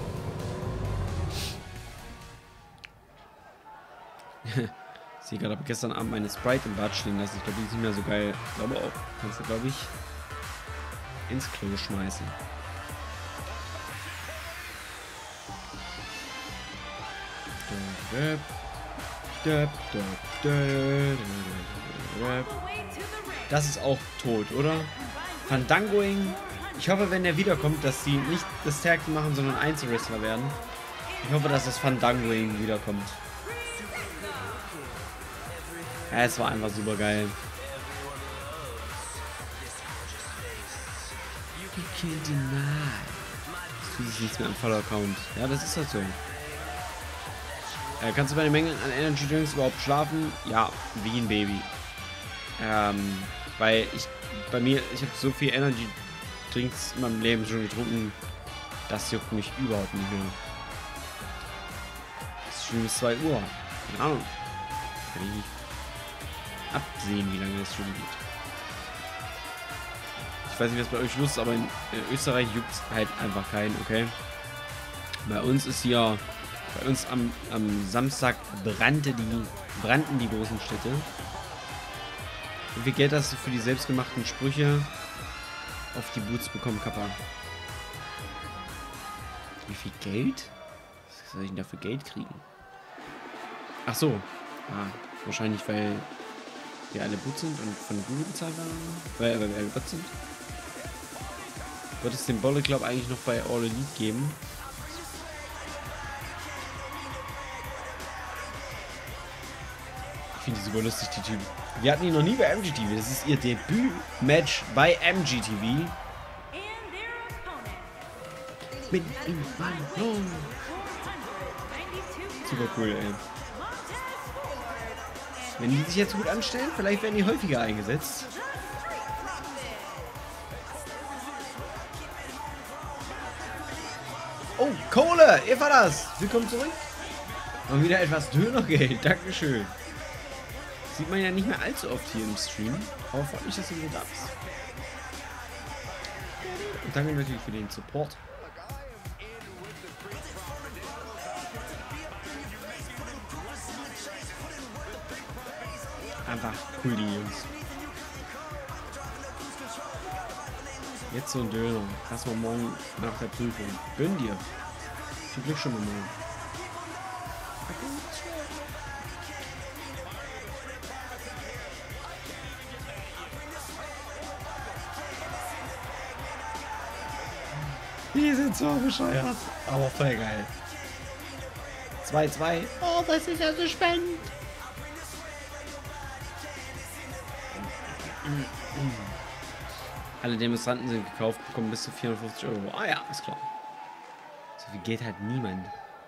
Ich sehe gerade, habe gestern Abend meine Sprite im Bad stehen lassen. Ich glaube, die ist nicht mehr so geil. Ich glaube auch. Kannst du, glaube ich, ins Klo schmeißen. Das ist auch tot, oder? Fandangoing. Ich hoffe, wenn der wiederkommt, dass sie nicht das Tag Team machen, sondern Einzelwrestler werden. Ich hoffe, dass das Fandangoing wiederkommt. Ja, es war einfach super geil. You can't deny. Es tut sich nichts mehr am Follow-Account. Ja, das ist halt so. Äh, kannst du bei den Mengen an Energy Drinks überhaupt schlafen? Ja, wie ein Baby. Ähm, weil ich, bei mir, ich habe so viel Energy Drinks in meinem Leben schon getrunken, das juckt mich überhaupt nicht mehr. Es ist schon bis zwei Uhr. Keine Ahnung. Kann ich nicht absehen, wie lange das schon geht. Ich weiß nicht, was bei euch los ist, aber in Österreich juckt es halt einfach keinen, okay? Bei uns ist hier, bei uns am, am Samstag brannte die, brannten die großen Städte. Wie viel Geld hast du für die selbstgemachten Sprüche auf die Boots bekommen, Kappa? Wie viel Geld? Was soll ich denn da für Geld kriegen? Ach so. Ah, wahrscheinlich, weil wir alle Boots sind und von Google bezahlt werden. Weil, weil wir alle Gott sind. Wird es den Bolle Club eigentlich noch bei All Elite geben? Ich finde die super lustig, die Typen. Wir hatten ihn noch nie bei M G T V. Das ist ihr Debüt-Match bei M G T V. Mit ihm verloren. Super cool, ey. Wenn die sich jetzt gut anstellen, vielleicht werden die häufiger eingesetzt. Oh, Kohle! Ihr war das! Willkommen zurück. Und wieder etwas Dönergeld. Dankeschön. Sieht man ja nicht mehr allzu oft hier im Stream. Aber freut mich, dass du wieder da bist. Und danke natürlich für den Support. Einfach cool, die Jungs. Jetzt so ein Döner. Lass mal morgen nach der Prüfung. Gönn dir. Viel Glück schon mal morgen. Die sind so bescheuert. Aber voll geil. zwei zwei. Oh, das ist ja so spannend. Alle Demonstranten sind gekauft, bekommen bis zu vierhundertfünfzig Euro. Ah ja, ist klar. So viel Geld hat niemand.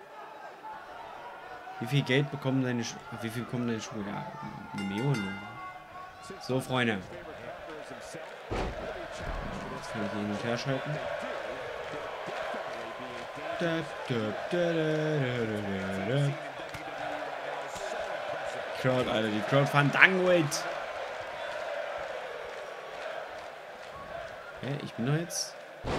Wie viel Geld bekommen deine Schuhe? Wie viel bekommen deine Schuhe? Ja, eine Million. So, Freunde. Jetzt kann ich hin und her schalten. Crowd, Alter, die Crowd Fandangoit. Hä, ich bin doch jetzt.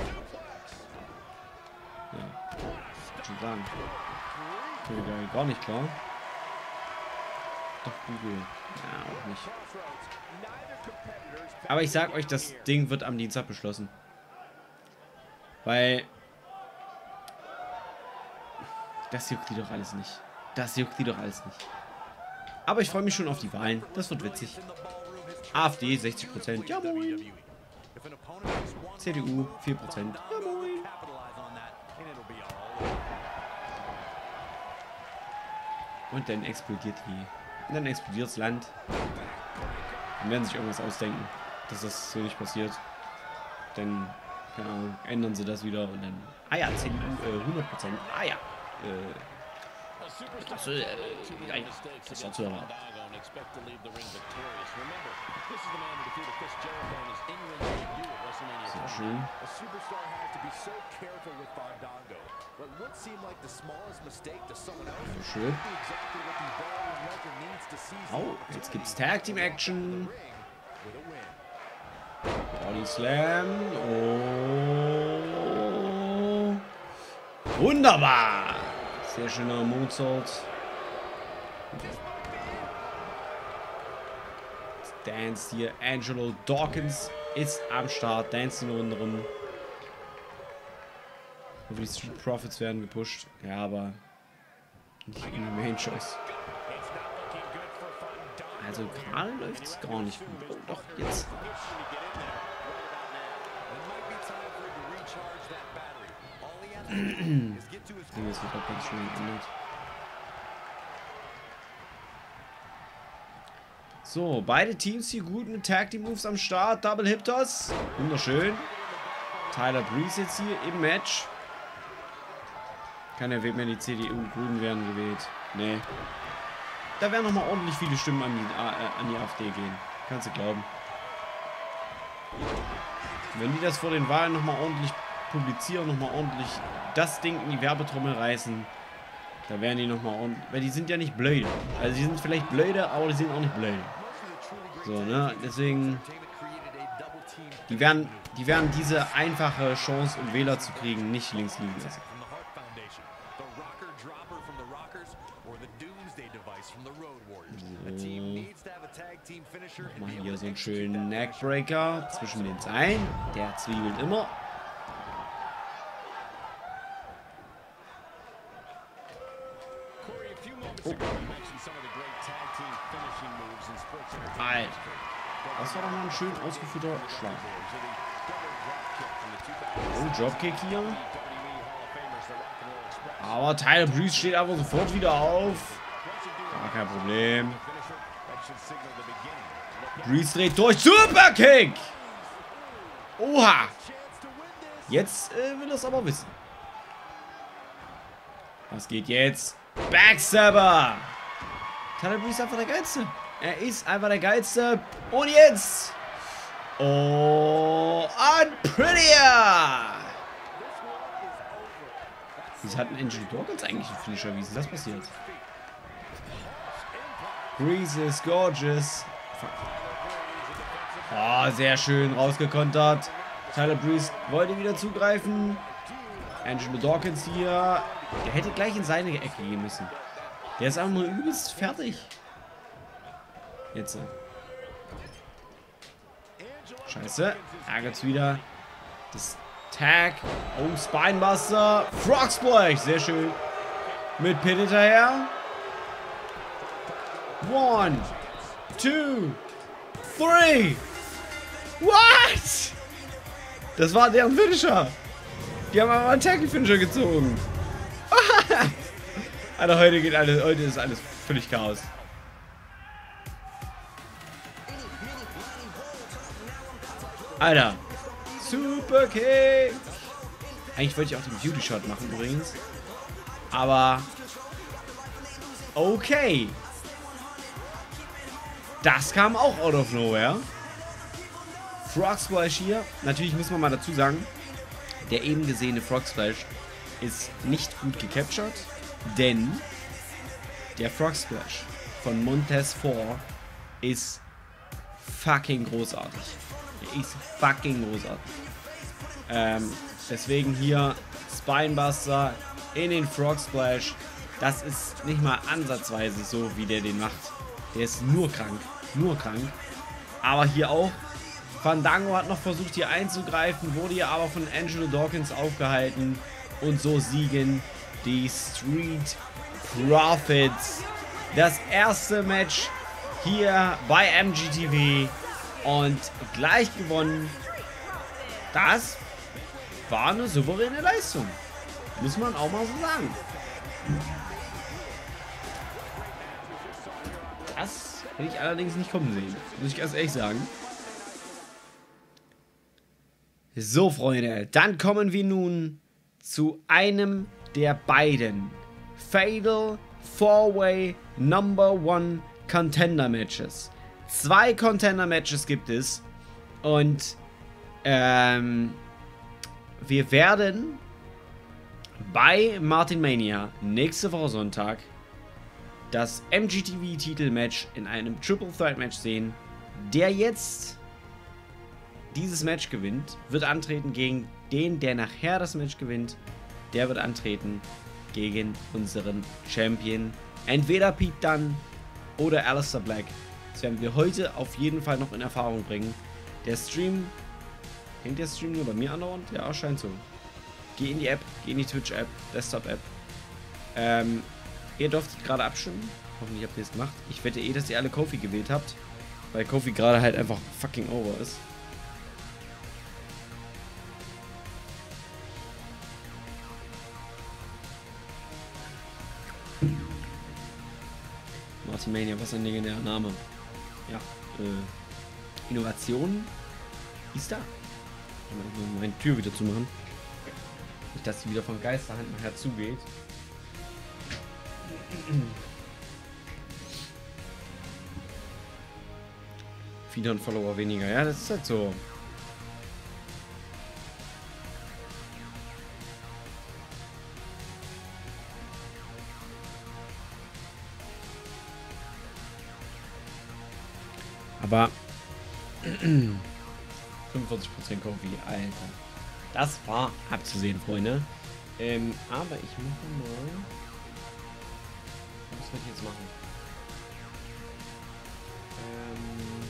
Ja, ich schon sagen. Ich bin gar nicht klar. Doch, Google. Ja, auch nicht. Aber ich sag euch, das Ding wird am Dienstag beschlossen. Weil... Das juckt die doch alles nicht. Das juckt die doch alles nicht. Aber ich freue mich schon auf die Wahlen. Das wird witzig. AfD sechzig Prozent. Ja moin. C D U vier Prozent. Ja moin. Und dann explodiert die. Und dann explodiert das Land. Dann werden sich irgendwas ausdenken, dass das so nicht passiert. Dann, keine Ahnung, ändern sie das wieder und dann. Ah ja, C D U äh, hundert Prozent. Ah ja. Äh, das, äh, nein, das war zu erwarten. Sehr schön. Sehr schön. Oh, jetzt gibt's Tag Team Action. Body Slam. Oh. Wunderbar. Sehr schöner Mozart. Dance hier. Angelo Dawkins ist am Start. Dance in unten drin. Die Street Profits werden gepusht. Ja, aber nicht in den Main Shows. Also gerade läuft es gar nicht gut. Oh, doch, jetzt. Das wird auch ganz schön geändert. So, beide Teams hier gut mit Tag Team Moves am Start. Double Hip Toss. Wunderschön. Tyler Breeze jetzt hier im Match. Keiner wird mehr die C D U-Grünen werden gewählt. Nee. Da werden nochmal ordentlich viele Stimmen an die, äh, an die AfD gehen. Kannst du glauben. Wenn die das vor den Wahlen nochmal ordentlich publizieren, nochmal ordentlich das Ding in die Werbetrommel reißen, da werden die nochmal ordentlich... Weil die sind ja nicht blöde. Also die sind vielleicht blöde, aber die sind auch nicht blöde. So, ne? Deswegen... Die werden, die werden diese einfache Chance, um Wähler zu kriegen, nicht links liegen lassen. So. Mal hier so einen schönen Neckbreaker zwischen den Zeilen. Der zwiebelt immer. Oh. Alter. Das war doch mal ein schön ausgeführter Schlag. Oh, Dropkick hier. Aber Tyler Breeze steht aber sofort wieder auf. Gar kein Problem. Breeze dreht durch. Superkick! Oha! Jetzt äh, will er es aber wissen. Was geht jetzt? Backstabber! Tyler Breeze ist einfach der Geilste. Er ist einfach der Geilste. Und jetzt! Oh, Unprettier! Wieso hat ein Angelo Dawkins eigentlich einen Finisher? Wie ist das passiert? Breeze is gorgeous. Oh, sehr schön rausgekontert. Tyler Breeze wollte wieder zugreifen. Angelo Dawkins hier. Der hätte gleich in seine Ecke gehen müssen. Der ist einfach nur übelst fertig. Jetzt. Scheiße. Ärgert's wieder. Das Tag. Oh, Spinebuster. Frog Splash. Sehr schön. Mit Pin hinterher. One. Two. Three. What? Das war deren Finisher. Die haben aber einen Tackle-Finisher gezogen. Alter, heute geht alles, heute ist alles völlig Chaos. Alter. Super Kick. Eigentlich wollte ich auch den Beauty Shot machen übrigens. Aber okay. Das kam auch out of nowhere. Frog Splash hier. Natürlich muss man mal dazu sagen, der eben gesehene Frog Splash ist nicht gut gecaptured, denn der Frog Splash von Montez vier ist fucking großartig. Der ist fucking großartig. Ähm, deswegen hier Spinebuster in den Frog Splash. Das ist nicht mal ansatzweise so, wie der den macht. Der ist nur krank. Nur krank. Aber hier auch. Fandango hat noch versucht, hier einzugreifen, wurde hier aber von Angelo Dawkins aufgehalten. Und so siegen die Street Profits. Das erste Match hier bei M G T V. Und gleich gewonnen. Das war eine souveräne Leistung. Muss man auch mal so sagen. Das hätte ich allerdings nicht kommen sehen. Muss ich ganz ehrlich sagen. So, Freunde. Dann kommen wir nun zu einem der beiden Fatal Four-Way Number One Contender Matches. Zwei Contender Matches gibt es. Und ähm, wir werden bei Martin Mania nächste Woche Sonntag das M G T V-Titelmatch in einem Triple Threat Match sehen. Der jetzt dieses Match gewinnt, wird antreten gegen den, der nachher das Match gewinnt. Der wird antreten gegen unseren Champion. Entweder Pete Dunne oder Aleister Black. Das werden wir heute auf jeden Fall noch in Erfahrung bringen. Der Stream... Hängt der Stream nur bei mir andauernd? Ja, scheint so. Geh in die App, geh in die Twitch-App, Desktop-App. Ähm, ihr durftet gerade abstimmen. Hoffentlich habt ihr es gemacht. Ich wette eh, dass ihr alle Kofi gewählt habt. Weil Kofi gerade halt einfach fucking over ist. Martin Mania, was ein legendärer Name. Ja, äh, Innovation ist da. Ich muss meine Tür wieder zumachen. Nicht, dass sie wieder von Geisterhand nachher zugeht. vierhundert Follower weniger. Ja, das ist halt so. Aber fünfundvierzig Prozent Kofi, Alter. Das war abzusehen, Freunde. Ähm, aber ich mache mal... Was werde ich jetzt machen? Ähm...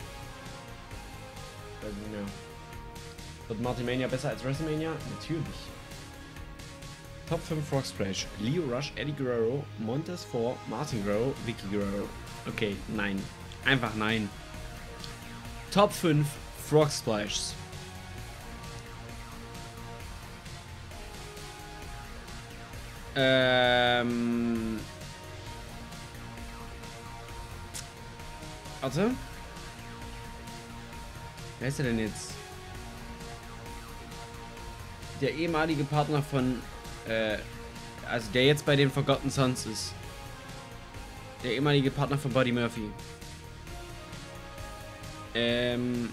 Also, ja. Wird Martin Mania besser als WrestleMania? Natürlich. Top fünf Frog Splash. Lio Rush, Eddie Guerrero, Montez Ford, Martin Guerrero, Vicky Guerrero. Okay, nein. Einfach nein. Top fünf Frog Splashs. Ähm. Warte. Wer ist der denn jetzt? Der ehemalige Partner von. Äh, also der jetzt bei den Forgotten Sons ist. Der ehemalige Partner von Buddy Murphy. Ähm.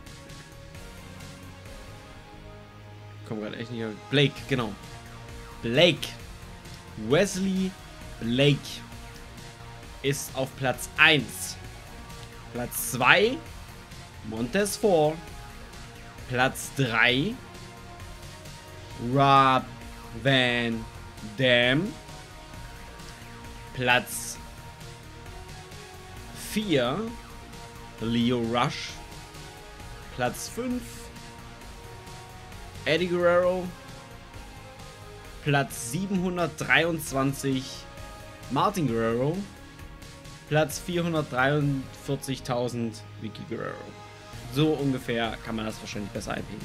Komm gerade echt nicht. Blake, genau. Blake. Wesley Blake ist auf Platz eins. Platz zwei. Montez Ford. Platz drei. Rob Van Dam. Platz vier. Lio Rush. Platz fünf. Eddie Guerrero. Platz siebenhundertdreiundzwanzig. Martin Guerrero. Platz vierhundertdreiundvierzigtausend. Vicky Guerrero. So ungefähr kann man das wahrscheinlich besser einpegeln.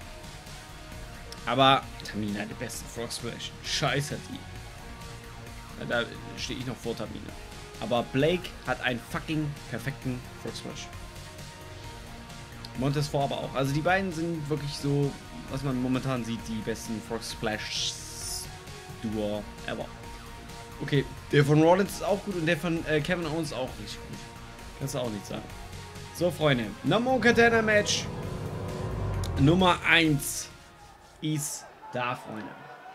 Aber Tamina, die beste Frog Splash. Scheiße, die. Da stehe ich noch vor Tamina. Aber Blake hat einen fucking perfekten Frog Splash. Montez Ford aber auch. Also die beiden sind wirklich so, was man momentan sieht, die besten Frog Splash Duo ever. Okay, der von Rollins ist auch gut und der von äh, Kevin Owens auch richtig gut. Kannst du auch nicht sagen. So, Freunde. Number One Contender Match Nummer eins ist da, Freunde.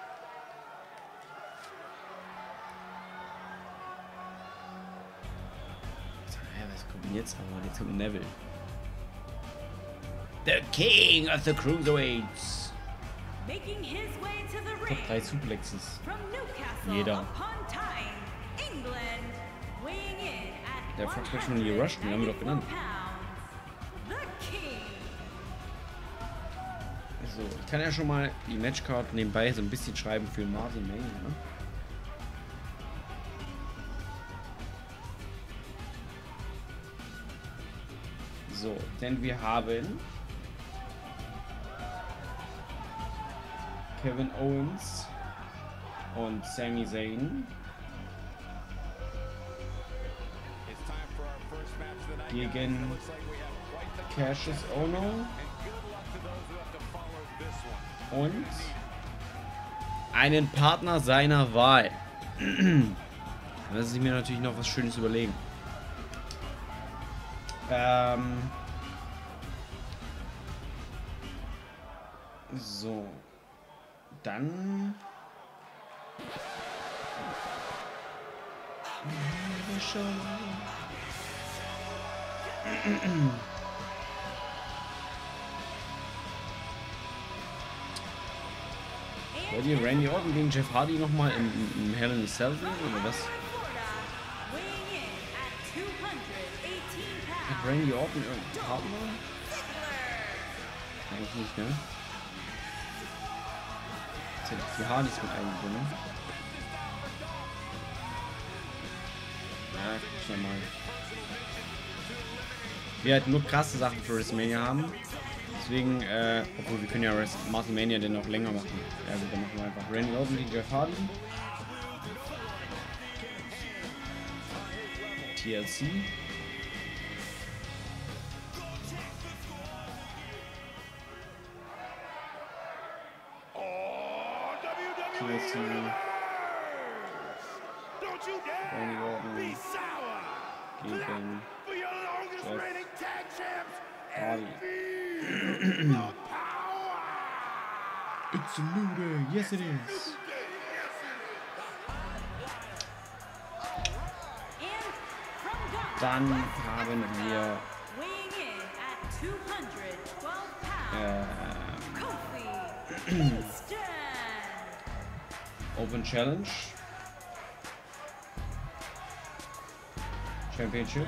Was kommt denn jetzt? Aber jetzt kommt Neville. The King of the Cruiserweights. Making his way to the Top ring drei Suplexes. from Newcastle Jeder. upon Tyne, England, weighing in at Der fragt mich schon die Rush, den haben wir doch genannt. So, ich kann ja schon mal die Matchcard nebenbei so ein bisschen schreiben für Martin Mania. Ne? So, denn wir haben Kevin Owens und Sami Zayn gegen Cassius Ohno und einen Partner seiner Wahl. Da muss ich mir natürlich noch was Schönes überlegen. Ähm so. Dann. Wollt ihr Randy Orton gegen Jeff Hardy nochmal im, im Hell in a Cell sehen oder was? Hat Randy Orton irgendeinen Partner? Eigentlich nicht, ne? Jetzt hätte ich die Hardys mit eingebunden. Ja, guck mal. Wir halt nur krasse Sachen für WrestleMania haben. Deswegen, äh, obwohl wir können ja WrestleMania dann noch länger machen. Ja gut, dann machen wir einfach Randy Orton gegen Jeff Hardy. T L C. T L C. Randy Orton gegen Jeff Hardy. It's a new day. Yes, it is. Dann haben wir äh, Open Challenge Championship.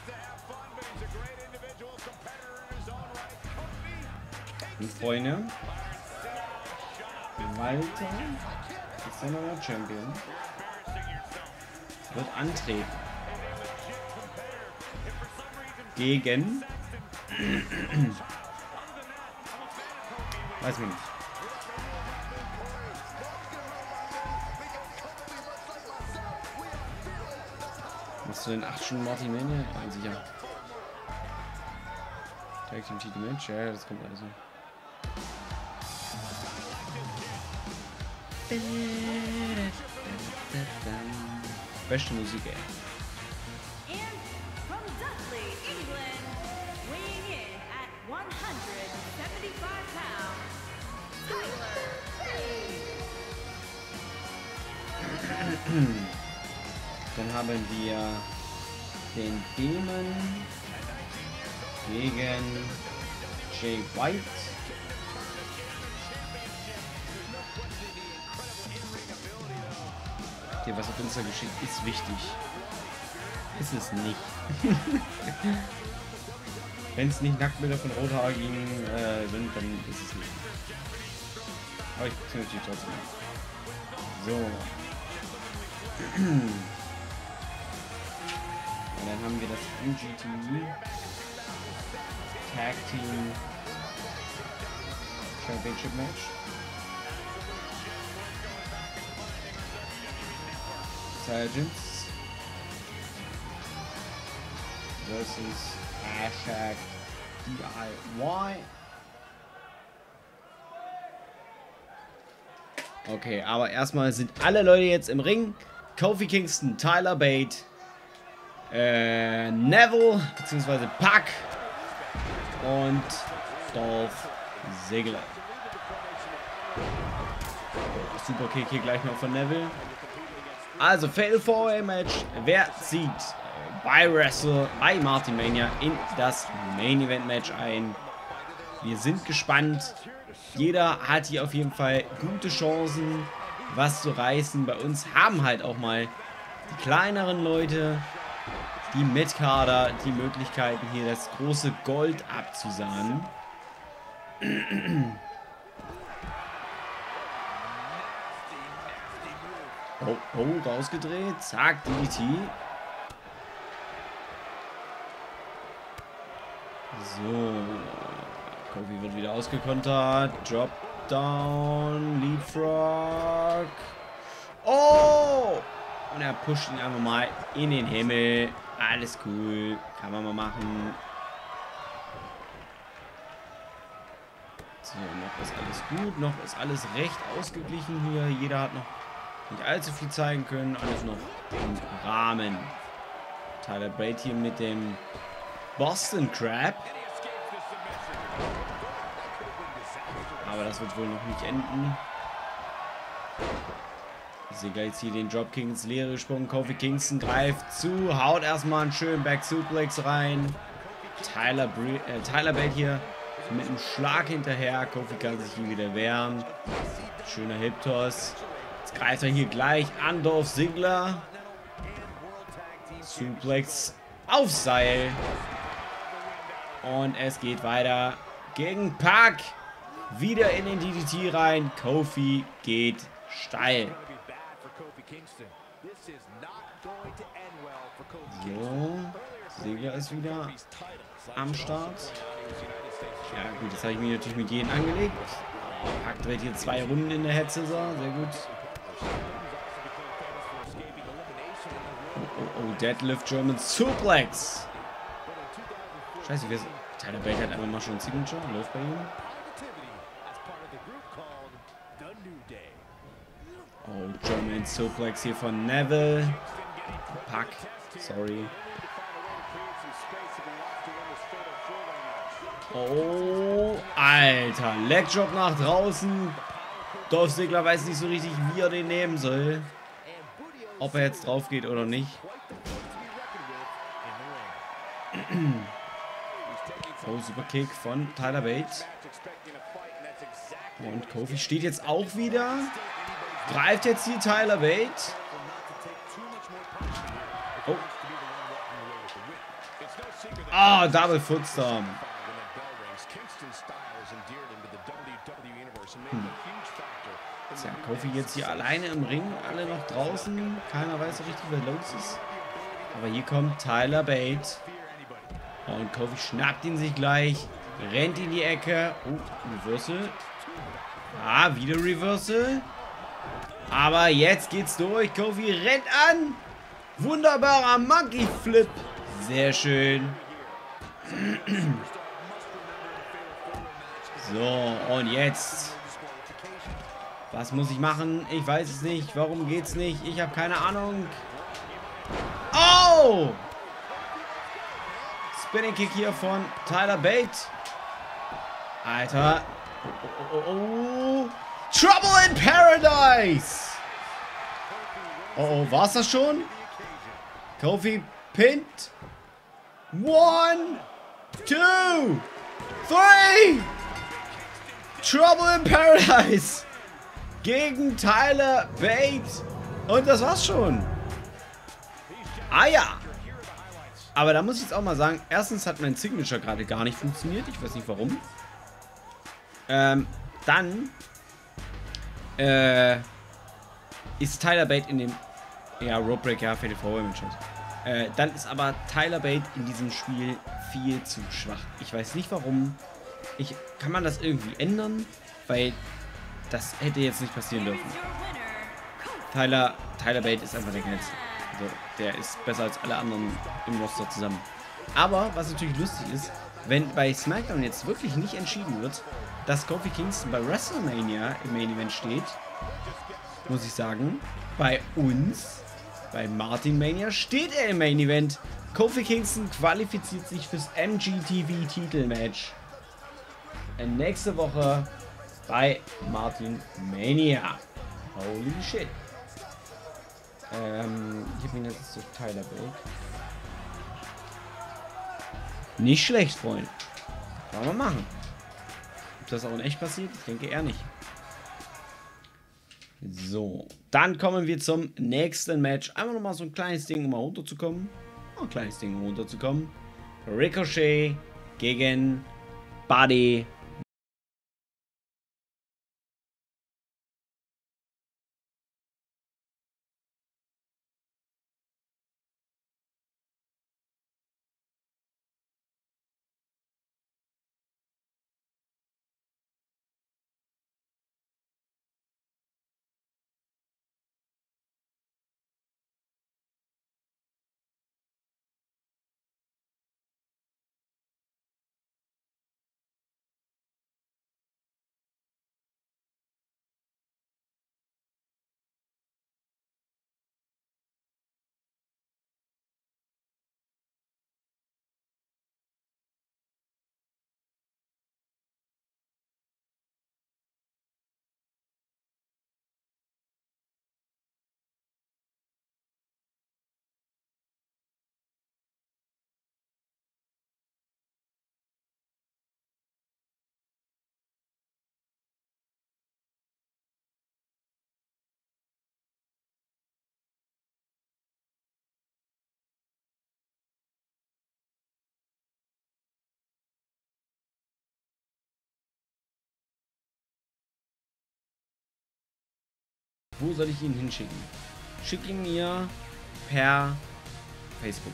Und Freunde, Walter ist der neue Champion, wird antreten gegen weiß man nicht. Machst du den acht Stunden Martin Mania? Nein, sicher. Tag Team Titel Match, ja, das kommt alles noch. Beste Musik, ey. Dann haben wir den Demon gegen Jay White. Dir was auf Insta geschickt ist wichtig. Ist es nicht. Wenn es nicht Nacktbilder von rothaarigen äh, sind, dann ist es nicht. Aber ich gucke natürlich trotzdem. So. Und dann haben wir das M G T Tag Team Championship Match. Sergeants versus Hashtag D I Y. Okay, aber erstmal sind alle Leute jetzt im Ring. Kofi Kingston, Tyler Bate, äh, Neville, beziehungsweise Pac und Dolph Ziggler. Super Kick hier gleich noch von Neville. Also, Fatal Four-Way Match. Wer zieht bei Wrestle, bei Martin Mania in das Main Event Match ein? Wir sind gespannt. Jeder hat hier auf jeden Fall gute Chancen, was zu reißen. Bei uns haben halt auch mal die kleineren Leute die Mitkader die Möglichkeiten, hier das große Gold abzusahnen. Oh, oh, rausgedreht. Zack, D D T. So. Kofi wird wieder ausgekontert. Drop down. Leapfrog. Oh! Und er pusht ihn einfach mal in den Himmel. Alles cool. Kann man mal machen. So, noch ist alles gut. Noch ist alles recht ausgeglichen hier. Jeder hat noch nicht allzu viel zeigen können. Alles noch im Rahmen. Tyler Bate hier mit dem Boston Crab. Aber das wird wohl noch nicht enden. Ich sehe gleich hier den Dropkick ins Leere gesprungen. Kofi Kingston greift zu. Haut erstmal einen schönen Back Suplex rein. Tyler, Bre äh, Tyler Bate hier mit einem Schlag hinterher. Kofi kann sich hier wieder wehren. Schöner Hip-Toss. Jetzt greift er hier gleich an Dolph Ziggler. Suplex auf Seil. Und es geht weiter gegen Pac. Wieder in den D D T rein. Kofi geht steil. So. Ziggler ist wieder am Start. Ja gut, das habe ich mir natürlich mit jedem angelegt. Pac dreht hier zwei Runden in der Head Scissor. Sehr gut. Oh, oh, oh, Deadlift German Suplex. Scheiße, wir sind... Tyler Bate hat einfach mal schon ein Signature. Läuft bei ihm. Oh, German Suplex hier von Neville. Pac. Sorry. Oh, Alter. Legdrop nach draußen. Dolph Ziggler weiß nicht so richtig, wie er den nehmen soll. Ob er jetzt drauf geht oder nicht. Oh, super Kick von Tyler Bate. Und Kofi steht jetzt auch wieder. Greift jetzt hier Tyler Bate. Oh. Ah, Double Footstorm. Hm. Tja, Kofi jetzt hier alleine im Ring. Alle noch draußen. Keiner weiß so richtig, was los ist. Aber hier kommt Tyler Bate. Und Kofi schnappt ihn sich gleich. Rennt in die Ecke. Oh, Reversal. Ah, wieder Reversal. Aber jetzt geht's durch. Kofi rennt an. Wunderbarer Monkey Flip. Sehr schön. So, und jetzt. Was muss ich machen? Ich weiß es nicht. Warum geht's nicht? Ich habe keine Ahnung. Oh! Spinning Kick hier von Tyler Bate. Alter. Oh, oh, oh, oh. Trouble in Paradise. Oh, oh, war's das schon? Kofi pinnt. One, two, three. Trouble in Paradise. Gegen Tyler Bate. Und das war's schon. Ah ja. Aber da muss ich jetzt auch mal sagen, erstens hat mein Signature gerade gar nicht funktioniert. Ich weiß nicht warum. Ähm, dann äh, ist Tyler Bate in dem... Ja, Roadbreak, ja, Fatal Four-Way Match. Äh, dann ist aber Tyler Bate in diesem Spiel viel zu schwach. Ich weiß nicht warum. Ich, kann man das irgendwie ändern? Weil das hätte jetzt nicht passieren dürfen. Tyler, Tyler Bate ist einfach der Geilste. Also, der ist besser als alle anderen im Roster zusammen. Aber, was natürlich lustig ist, wenn bei SmackDown jetzt wirklich nicht entschieden wird, dass Kofi Kingston bei WrestleMania im Main Event steht, muss ich sagen, bei uns, bei Martin Mania, steht er im Main Event. Kofi Kingston qualifiziert sich fürs M G T V Titelmatch. Nächste Woche bei Martin Mania. Holy shit. Ähm, ich habe ihn jetzt zu Tyler Bate. Nicht schlecht, Freunde. Wollen wir machen. Ob das auch in echt passiert? Ich denke eher nicht. So, dann kommen wir zum nächsten Match. Einfach nochmal so ein kleines Ding, um mal runterzukommen. noch ein kleines Ding, um runterzukommen. Ricochet gegen Buddy. Wo soll ich ihn hinschicken? Schick ihn mir per Facebook.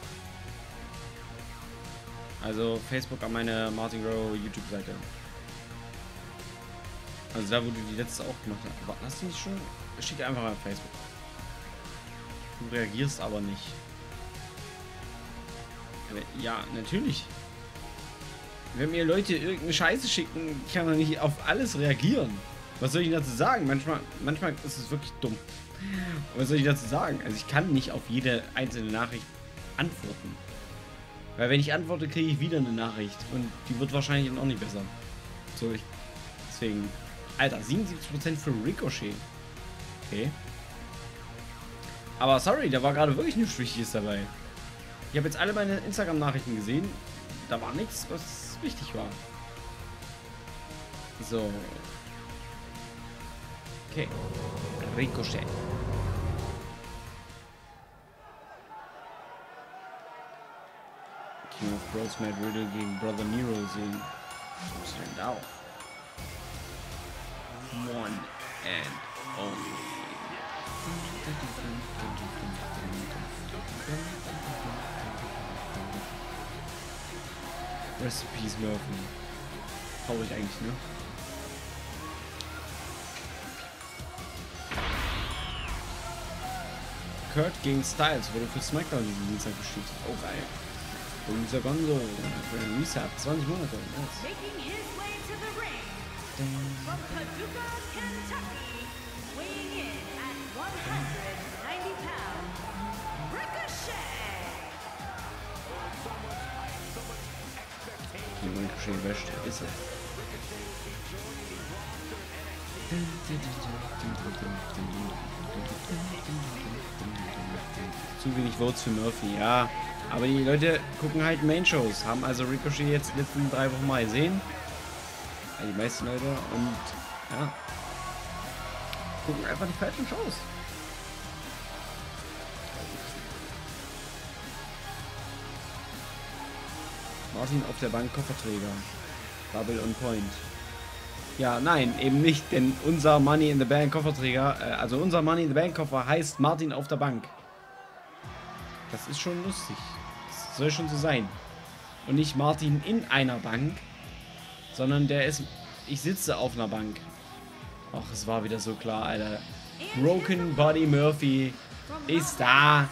Also Facebook an meine Martin Grow YouTube-Seite. Also da, wo du die letzte auch gemacht hast. Aber hast du nicht schon? Schick einfach mal Facebook. Du reagierst aber nicht. Aber ja, natürlich. Wenn mir Leute irgendeine Scheiße schicken, kann man nicht auf alles reagieren. Was soll ich dazu sagen? Manchmal, manchmal ist es wirklich dumm. Was soll ich dazu sagen? Also ich kann nicht auf jede einzelne Nachricht antworten. Weil wenn ich antworte, kriege ich wieder eine Nachricht. Und die wird wahrscheinlich auch nicht besser. So, ich, deswegen... Alter, siebenundsiebzig Prozent für Ricochet. Okay. Aber sorry, da war gerade wirklich nichts Wichtiges dabei. Ich habe jetzt alle meine Instagram-Nachrichten gesehen. Da war nichts, was wichtig war. So. Okay. Ricochet. King of Bros Matt Riddle gegen Brother Nero sehen. Stand out. One and only. Rest in Peace Murphy. Traurig eigentlich, ne? Kurt gegen Styles wurde für SmackDown diesen Dienstag bestätigt. Oh geil. Und dieser Gonzo für den Reset. zwanzig Monate. Yes. Making his way to the ring from Paducah, Kentucky, weighing in at one hundred ninety pounds, Ricochet. Die Ricochet wäscht. Ist er. Zu wenig Votes für Murphy, ja. Aber die Leute gucken halt Main-Shows, haben also Ricochet jetzt die letzten drei Wochen mal gesehen. Also die meisten Leute und ja. Gucken einfach die falschen Shows. Martin auf der Bank, Kofferträger. Double on point. Ja, nein, eben nicht, denn unser Money in the Bank Kofferträger, äh, also unser Money in the Bank Koffer heißt Martin auf der Bank. Das ist schon lustig. Das soll schon so sein. Und nicht Martin in einer Bank, sondern der ist, ich sitze auf einer Bank. Ach, es war wieder so klar, Alter. Broken Body Murphy ist da.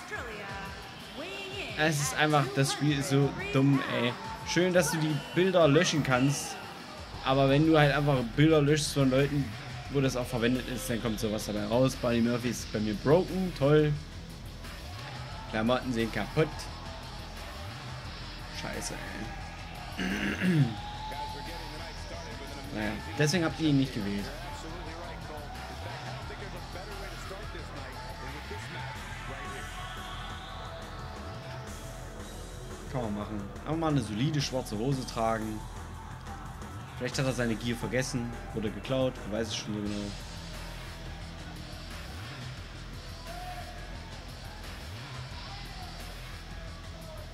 Es ist einfach, das Spiel ist so dumm, ey. Schön, dass du die Bilder löschen kannst. Aber wenn du halt einfach Bilder löschst von Leuten, wo das auch verwendet ist, dann kommt sowas dabei raus. Buddy Murphy ist bei mir broken, toll. Klamotten sehen kaputt. Scheiße, ey. Naja, deswegen habt ihr ihn nicht gewählt. Kann man machen. Aber mal eine solide schwarze Hose tragen. Vielleicht hat er seine Gier vergessen oder geklaut, wer weiß es schon so genau.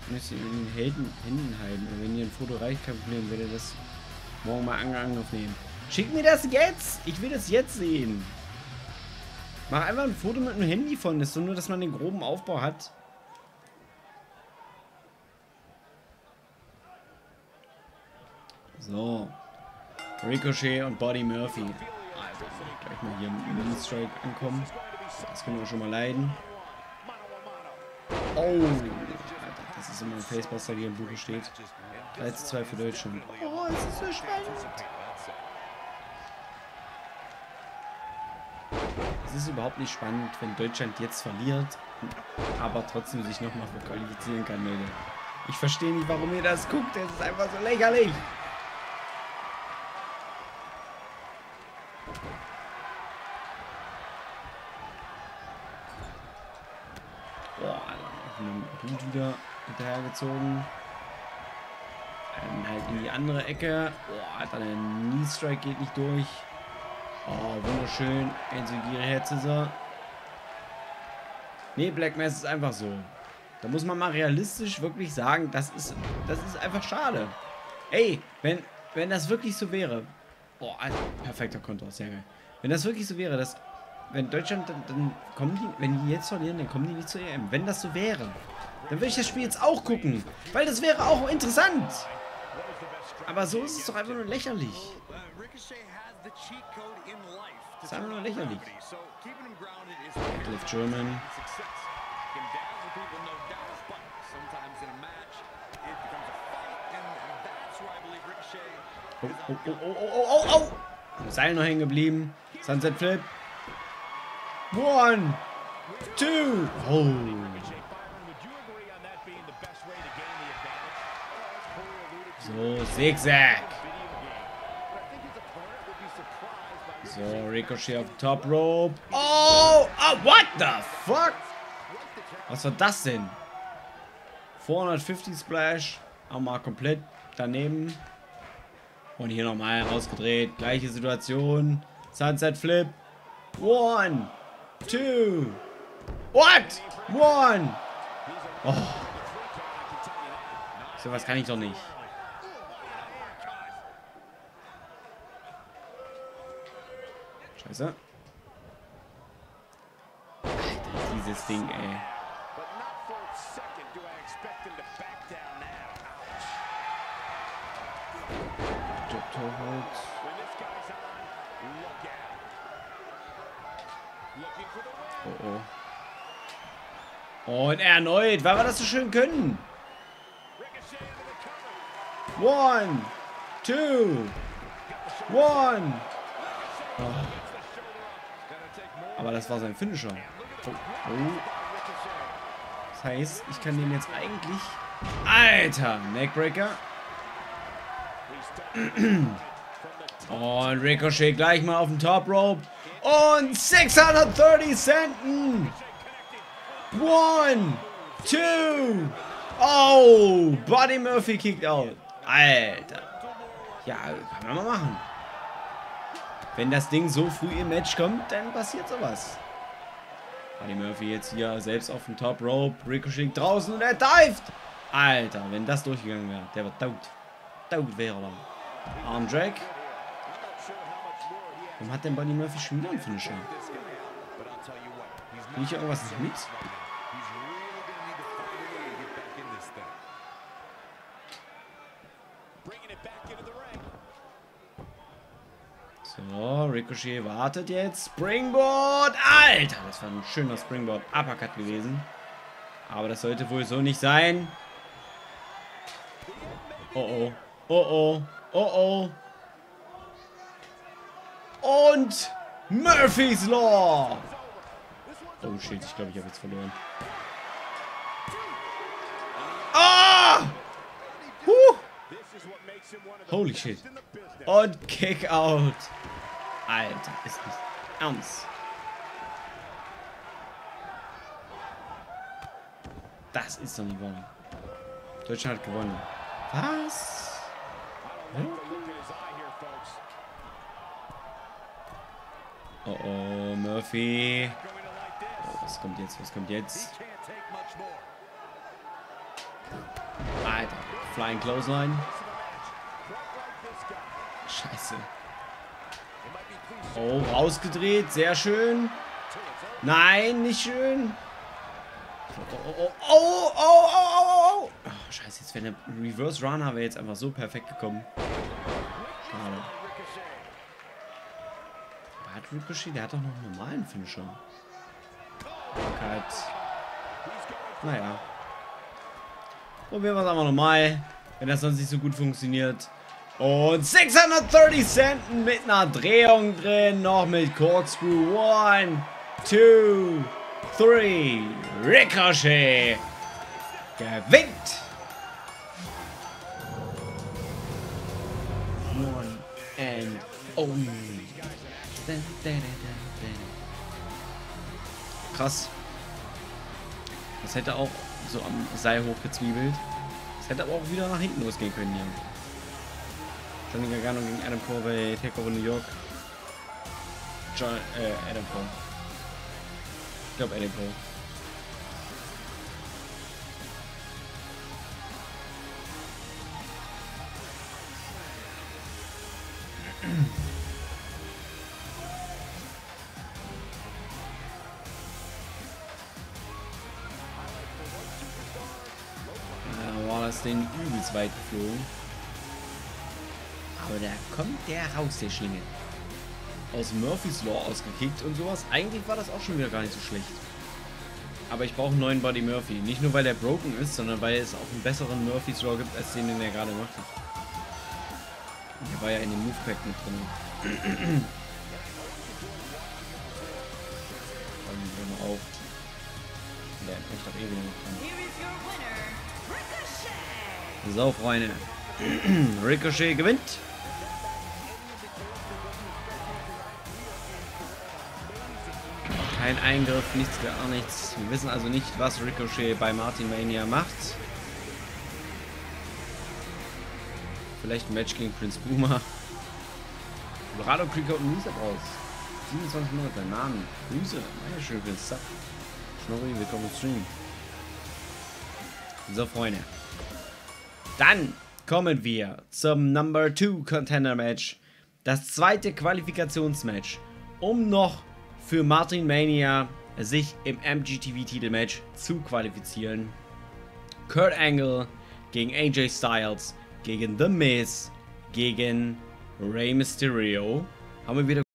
müsst ihr in den Helden, Händen halten. Und wenn ihr ein Foto reicht, kein Problem, werdet ihr das morgen mal in Angriff nehmen. Schickt mir das jetzt! Ich will das jetzt sehen. Mach einfach ein Foto mit dem Handy von. Das ist so nur, dass man den groben Aufbau hat. So. Ricochet und Buddy Murphy. Alter, gleich mal hier im Mini-Strike ankommen. Das können wir schon mal leiden. Oh. Alter, das ist immer ein Facebuster, wie im Buche steht. drei zu zwei für Deutschland. Oh, es ist so spannend. Es ist überhaupt nicht spannend, wenn Deutschland jetzt verliert, aber trotzdem sich nochmal für qualifizieren kann, Leute. Ich verstehe nicht, warum ihr das guckt. Es ist einfach so lächerlich. Boah, Alter, gut wieder hinterhergezogen. Dann halt in die andere Ecke. Boah, Alter, der Knee-Strike geht nicht durch. Oh, wunderschön. Enzigiri Herziser. Nee, Black Mass ist einfach so. Da muss man mal realistisch wirklich sagen, das ist, das ist einfach schade. Ey, wenn, wenn das wirklich so wäre. Boah, Alter, perfekter Konter, sehr geil. Wenn das wirklich so wäre, dass, wenn Deutschland, dann, dann kommen die, wenn die jetzt verlieren, dann kommen die nicht zur E M. Wenn das so wäre, dann würde ich das Spiel jetzt auch gucken. Weil das wäre auch interessant. Aber so ist es doch einfach nur lächerlich. Das ist einfach nur lächerlich. Cliff German. Oh, oh, oh, oh, oh, oh, oh! Am Seil noch hängen geblieben. Sunset Flip. One. Two. Oh. So, Zigzag. So, Ricochet auf Top Rope. Oh! Oh, what the fuck? Was war das denn? vierhundertfünfzig Splash. Auch mal komplett daneben. Und hier nochmal rausgedreht. Gleiche Situation. Sunset Flip. One. Two. What? One. Oh. So was kann ich doch nicht. Scheiße. Alter, dieses Ding, ey. Oh oh. Und erneut, weil wir das so schön können. One, two, one. Oh. Aber das war sein Finisher. Oh. Oh. Das heißt, ich kann den jetzt eigentlich... Alter, Neckbreaker. Und Ricochet gleich mal auf dem Top Rope. Und sechshundertdreißig Centen. One, two. Oh, Buddy Murphy kicked out. Alter. Ja, kann man mal machen. Wenn das Ding so früh im Match kommt, dann passiert sowas. Buddy Murphy jetzt hier selbst auf dem Top Rope. Ricochet draußen und er dived. Alter, wenn das durchgegangen wäre, der wird tot. Tot wäre er. Arm Drag. Warum hat denn Buddy Murphy schon wieder einen Finisher? Bin ich hier irgendwas nicht mit? So, Ricochet wartet jetzt. Springboard! Alter, das war ein schöner Springboard Uppercut gewesen. Aber das sollte wohl so nicht sein. Oh oh. Oh oh. Oh oh. Und Murphy's Law. Oh shit, ich glaube, ich habe jetzt verloren. Ah! Huh. Holy shit. Und Kick out. Alter, ist nicht ernst. Das ist doch nicht wahr. Deutschland hat gewonnen. Was? Hm? Oh oh, Murphy. Oh, was kommt jetzt? Was kommt jetzt? Alter, Flying Clothesline. Scheiße. Oh, rausgedreht, sehr schön. Nein, nicht schön. Oh, oh, oh, oh, oh, oh, oh. Oh, scheiße, jetzt wäre eine Reverse Runner wäre jetzt einfach so perfekt gekommen. Schade. Aber hat Ricochet, der hat doch noch einen normalen Finisher. Halt. Naja. Probieren wir es einfach nochmal. Wenn das sonst nicht so gut funktioniert. Und sechshundertdreißig Cent mit einer Drehung drin. Noch mit Corkscrew. One, two, three. Ricochet gewinnt. One and only. Krass. Das hätte auch so am Seil hochgezwiebelt. Das hätte aber auch wieder nach hinten losgehen können hier. Johnny Gargano gegen Adam Cole bei Takeover New York. John, äh, Adam Cole. Ich glaube Adam Cole. Den übelst weit geflogen. Aber da kommt der raus, der Schlingel. Aus Murphy's Law ausgekickt und sowas. Eigentlich war das auch schon wieder gar nicht so schlecht. Aber ich brauche einen neuen Buddy Murphy. Nicht nur, weil der broken ist, sondern weil es auch einen besseren Murphy's Law gibt, als den, den er gerade macht. Der war ja in dem Movepack mit drin. Dann mal auf. Der möchte doch eh wieder mit dran. So, Freunde. Ricochet gewinnt. Kein Eingriff, nichts, gar nichts. Wir wissen also nicht, was Ricochet bei Martin Mania macht. Vielleicht ein Match gegen Prince Puma. Colorado Creek und Lisa raus. siebenundzwanzig Monate. Namen. Grüße. Meine schöne Sub. Schnorri, willkommen im Stream. So, Freunde. Dann kommen wir zum Number two Contender Match. Das zweite Qualifikationsmatch, um noch für Martin Mania sich im M G T V-Titelmatch zu qualifizieren. Kurt Angle gegen A J Styles, gegen The Miz, gegen Rey Mysterio. Haben wir wieder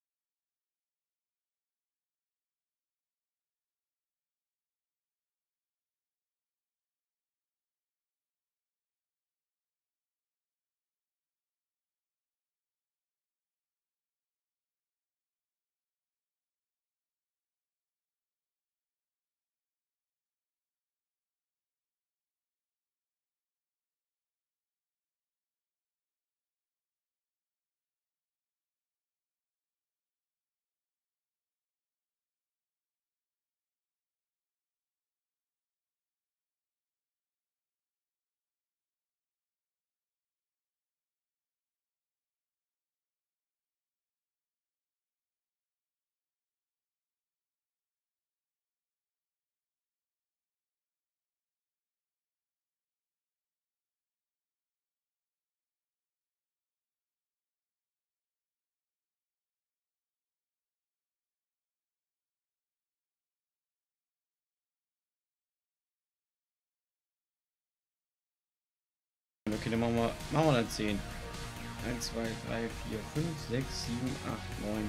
Okay, dann machen wir, machen wir dann zehn. eins, zwei, drei, vier, fünf, sechs, sieben, acht, neun,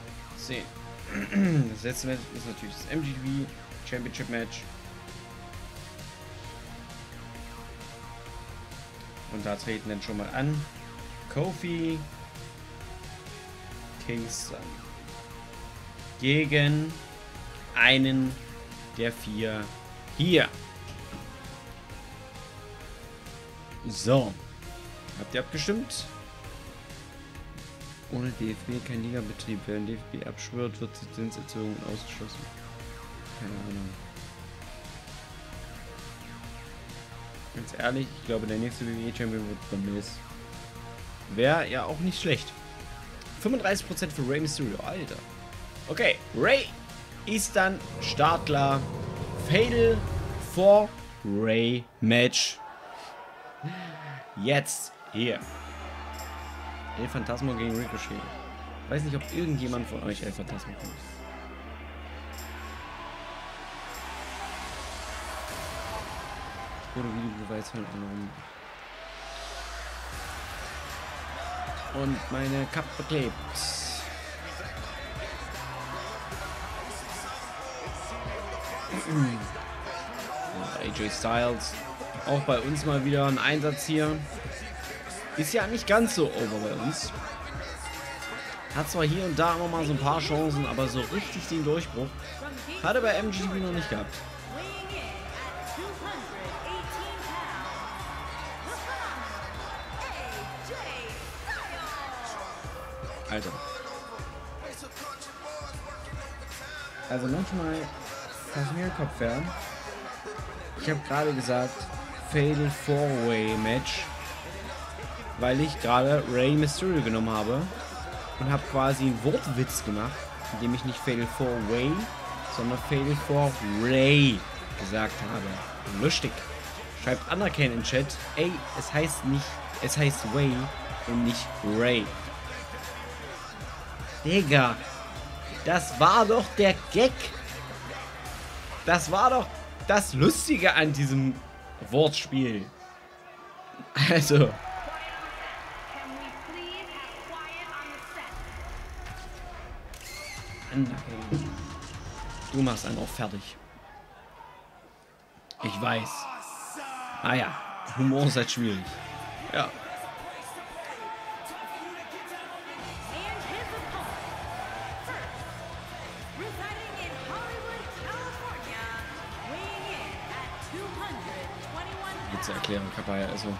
zehn. Das letzte Match ist natürlich das M G T V Championship Match. Und da treten dann schon mal an Kofi Kingston gegen einen der vier hier. So, habt ihr abgestimmt? Ohne D F B kein Ligabetrieb. Wer den D F B abschwört, wird Lizenzerhöhung ausgeschlossen. Keine Ahnung. Ganz ehrlich, ich glaube, der nächste W W E-Champion wird The Miz. Wäre ja auch nicht schlecht. fünfunddreißig Prozent für Rey Mysterio, Alter. Okay, Rey ist dann startklar. Fatal for Rey Match. Jetzt. Hier. El Phantasmo gegen Ricochet. Ich weiß nicht, ob irgendjemand von euch El Phantasmo kennt. Oder Videobeweis von anderen. Und meine Kappe klebt. A J Styles. Auch bei uns mal wieder ein Einsatz hier. Ist ja nicht ganz so over bei uns. Hat zwar hier und da immer mal so ein paar Chancen, aber so richtig den Durchbruch hat er bei M G T V noch nicht gehabt. Alter. Also manchmal pass mir Kopf her. Ich habe gerade gesagt Fatal Four-Way Match, weil ich gerade Rey Mysterio genommen habe und habe quasi einen Wortwitz gemacht, indem ich nicht Fatal Four-Way, sondern Fatal Four-Ray gesagt habe. Lustig. Schreibt Anerkennen im Chat. Ey, es heißt nicht, es heißt Way und nicht Ray. Digga, das war doch der Gag. Das war doch das Lustige an diesem Wortspiel. Also. Du machst einen auch fertig. Ich weiß. Ah ja, Humor ist halt schwierig. Ja. Witze erklären, Kappa, also.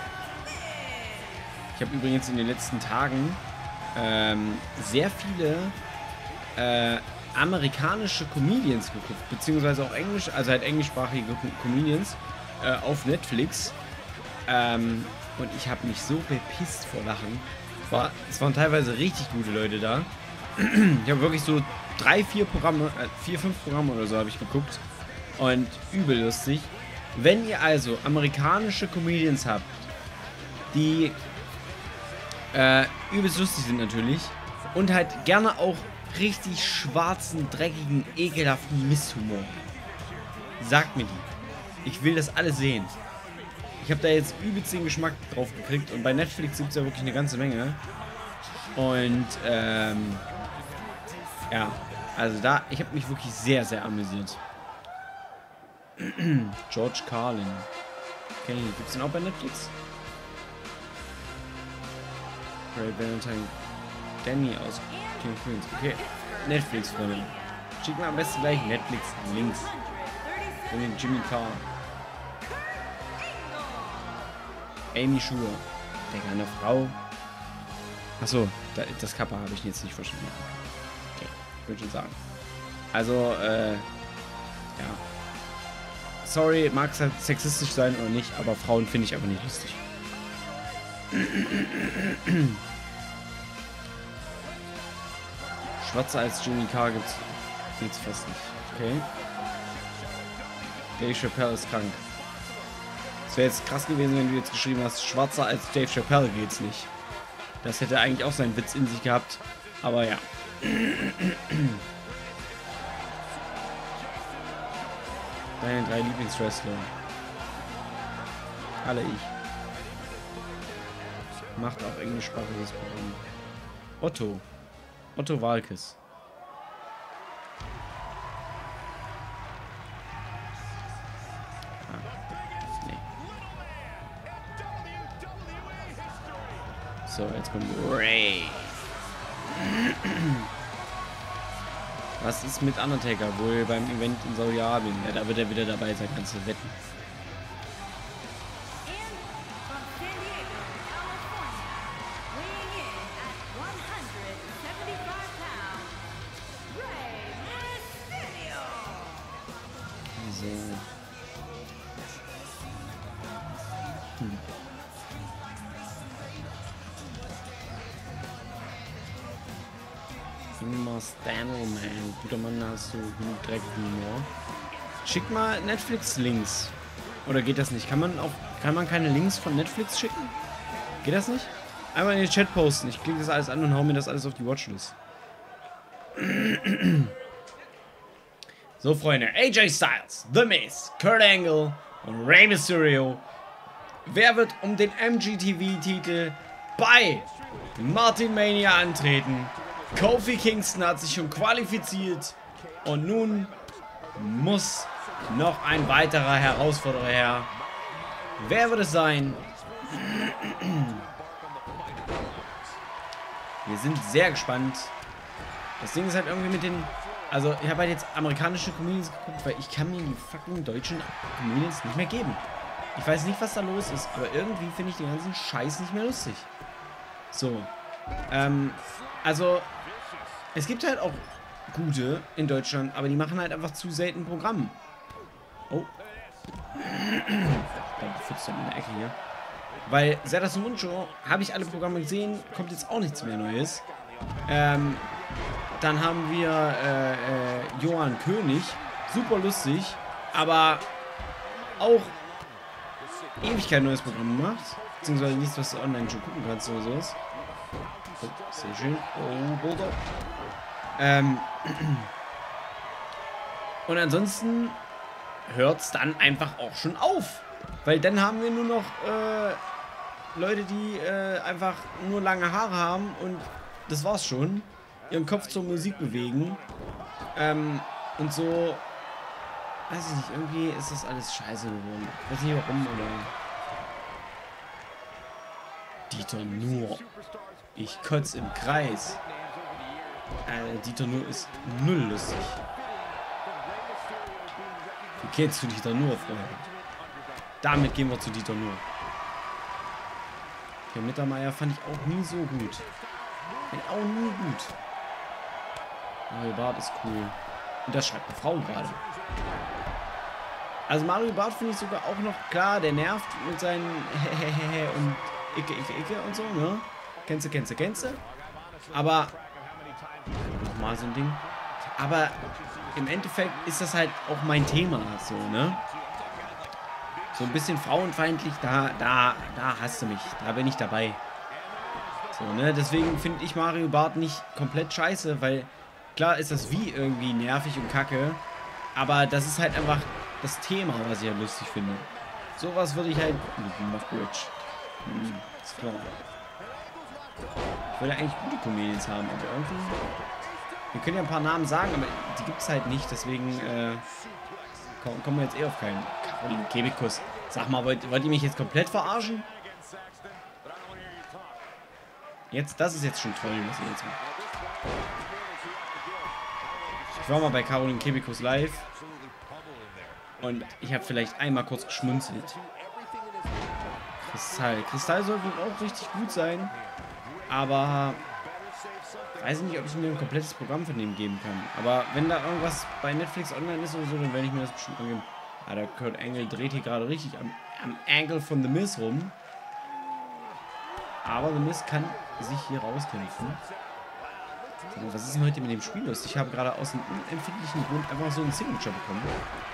Ich habe übrigens in den letzten Tagen ähm, sehr viele äh, amerikanische Comedians geguckt, beziehungsweise auch Englisch, also halt englischsprachige Comedians äh, auf Netflix. Ähm, und ich habe mich so bepisst vor Lachen. War, es waren teilweise richtig gute Leute da. Ich habe wirklich so drei, vier Programme, äh, vier, fünf Programme oder so habe ich geguckt. Und übel lustig. Wenn ihr also amerikanische Comedians habt, die äh, übelst lustig sind natürlich und halt gerne auch richtig schwarzen, dreckigen, ekelhaften Misthumor, sagt mir die. Ich will das alles sehen. Ich habe da jetzt übelst den Geschmack drauf gekriegt und bei Netflix gibt es ja wirklich eine ganze Menge. Und ähm, ja, also da, ich habe mich wirklich sehr, sehr amüsiert. George Carlin. Okay, gibt's den auch bei Netflix? Ray Valentine. Danny aus King of Queens. Okay, Netflix, Freunde. Schick mir am besten gleich Netflix-Links. Von den Jimmy Carr. Amy Schuhe. Denke, eine Frau. Achso, da, das Kappa habe ich jetzt nicht verstanden. Okay, ich würde schon sagen. Also, äh, ja. Sorry, mag es halt sexistisch sein oder nicht, aber Frauen finde ich einfach nicht lustig. Schwarzer als Jimmy Carr gibt's gibt's fast nicht. Okay. Dave Chappelle ist krank. Es wäre jetzt krass gewesen, wenn du jetzt geschrieben hast, schwarzer als Dave Chappelle geht's nicht. Das hätte eigentlich auch seinen Witz in sich gehabt. Aber ja. Deine drei Lieblingswrestler. Alle ich. Macht auch englischsprachiges Programm. Otto. Otto Walkes. Ah. Nee. So, jetzt kommt Ray. Was ist mit Undertaker? Wohl beim Event in Saudi-Arabien. Ja, da wird er wieder dabei sein, kannst du wetten. So. Hm. Immer Stanley, guter Mann, hast du genug Dreck, Humor. Schick mal Netflix-Links. Oder geht das nicht? Kann man auf Kann man keine Links von Netflix schicken? Geht das nicht? Einmal in den Chat posten. Ich klicke das alles an und hau mir das alles auf die Watchlist. So, Freunde. A J Styles, The Miz, Kurt Angle und Rey Mysterio. Wer wird um den M G T V-Titel bei Martin Mania antreten? Kofi Kingston hat sich schon qualifiziert. Und nun muss noch ein weiterer Herausforderer her. Wer wird es sein? Wir sind sehr gespannt. Das Ding ist halt irgendwie mit den... Also, ich habe halt jetzt amerikanische Comedians geguckt, weil ich kann mir die fucking deutschen Comedians nicht mehr geben. Ich weiß nicht, was da los ist, aber irgendwie finde ich den ganzen Scheiß nicht mehr lustig. So. Ähm, also, es gibt halt auch gute in Deutschland, aber die machen halt einfach zu selten Programm. Oh. Da pfutzt er in der Ecke hier. Weil Serdas Mundshow habe ich alle Programme gesehen, kommt jetzt auch nichts mehr Neues. Ähm, dann haben wir äh, äh, Johann König, super lustig, aber auch ewig neues Programm gemacht. Beziehungsweise nichts, was du online schon gucken kannst oder sowas. Oh, sehr schön. Oh, Boulder. Ähm. Und ansonsten hört es dann einfach auch schon auf. Weil dann haben wir nur noch äh, Leute, die äh, einfach nur lange Haare haben und das war's schon. Ihren Kopf zur Musik bewegen. Ähm, und so, weiß ich nicht, irgendwie ist das alles scheiße geworden. Ich weiß nicht warum, oder... Dieter Nuhr. Ich kotze im Kreis. Äh, Dieter Nuhr ist null lustig. Wie kennst du Dieter Nuhr, Freunde? Damit gehen wir zu Dieter Nuhr. Der Mittermeier fand ich auch nie so gut. Fand ich auch nie gut. Mario Barth ist cool. Und das schreibt eine Frau gerade. Also Mario Barth finde ich sogar auch noch klar, der nervt mit seinen Hehehehe und Icke, Icke, Icke und so, ne? Kennst du, kennst du, kennst du? Aber nochmal so ein Ding. Aber im Endeffekt ist das halt auch mein Thema, so, ne? So ein bisschen frauenfeindlich, da, da, da hast du mich. Da bin ich dabei. So, ne? Deswegen finde ich Mario Barth nicht komplett scheiße, weil klar ist das wie irgendwie nervig und kacke, aber das ist halt einfach das Thema, was ich halt lustig finde. Sowas würde ich halt... Bridge. Hm, ist klar. Ich würde eigentlich gute Comedians haben, aber irgendwie... Wir können ja ein paar Namen sagen, aber die gibt es halt nicht, deswegen äh, kommen wir jetzt eh auf keinen. Caroline Kebekus. Sag mal, wollt, wollt ihr mich jetzt komplett verarschen? Jetzt, das ist jetzt schon toll, was ihr jetzt macht. Ich war mal bei Caroline Kebekus live und ich habe vielleicht einmal kurz geschmunzelt. Kristall. Kristall soll wohl auch richtig gut sein, aber weiß ich nicht, ob ich mir ein komplettes Programm von dem geben kann. Aber wenn da irgendwas bei Netflix online ist oder so, dann werde ich mir das bestimmt angeben. Ah, der Kurt Angle dreht hier gerade richtig am, am Angle von The Miz rum. Aber The Miz kann sich hier rauskämpfen. So, was ist denn heute mit dem Spiel los? Ich habe gerade aus einem unempfindlichen Grund einfach so einen Signature bekommen.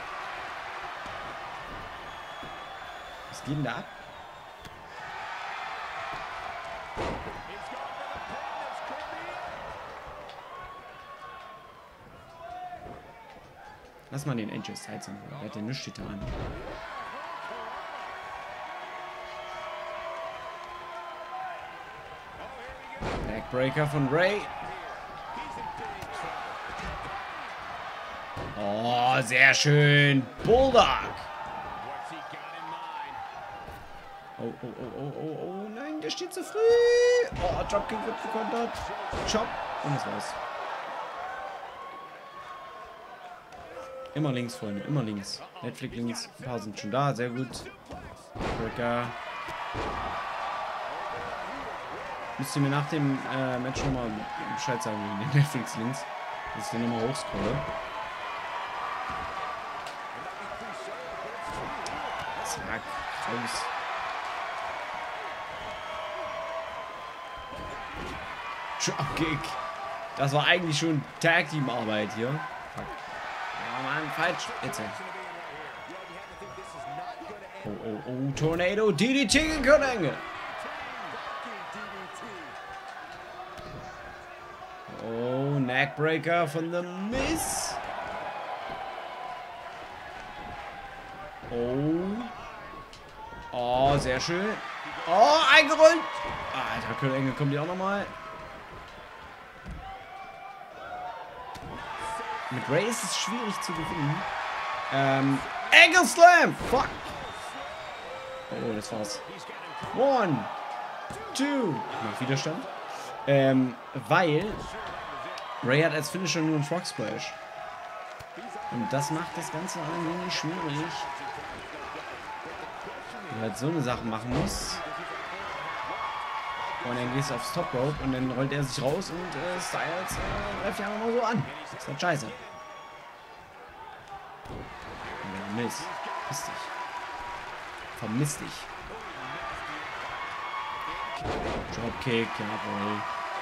Was geht denn da ab? Lass mal den Angel Styles in Ruhe. Er hat ja nichts getan. Backbreaker von Ray. Oh, sehr schön. Bulldog. Oh, oh, oh, oh, oh, oh, nein, der steht zu früh. Oh, Dropkick wird gekontert. Chop. Und das war's. Immer links, Freunde, immer links. Netflix links, ein paar sind schon da, sehr gut. Breaker. Müsst ihr mir nach dem äh, Match nochmal Bescheid sagen, wegen den Netflix links, dass ich den nochmal hochscrolle. Zack, raus. Dropkick. Das war eigentlich schon Tag Team Arbeit hier. Fuck. Oh Mann, falsch. Jetzt. Oh, oh, oh, Tornado, D D T gegen Kurt Angle. Oh, Neckbreaker von The Miz. Oh. Oh, sehr schön. Oh, eingerollt. Ah, Alter, Kurt Angle kommt hier auch nochmal. Mit Ray ist es schwierig zu gewinnen. Ähm, Angle Slam. Fuck. Oh, das war's. One. Two. Noch Widerstand. Ähm, weil Ray hat als Finisher nur einen Frog Splash. Und das macht das Ganze ein wenig schwierig. Weil halt so eine Sache machen muss. Und dann gehst du aufs Top Rope und dann rollt er sich raus und äh, Styles äh, greift ja mal so an. Das ist halt scheiße. Und Mist. Vermiss dich. Vermiss dich. Dropkick, jawohl.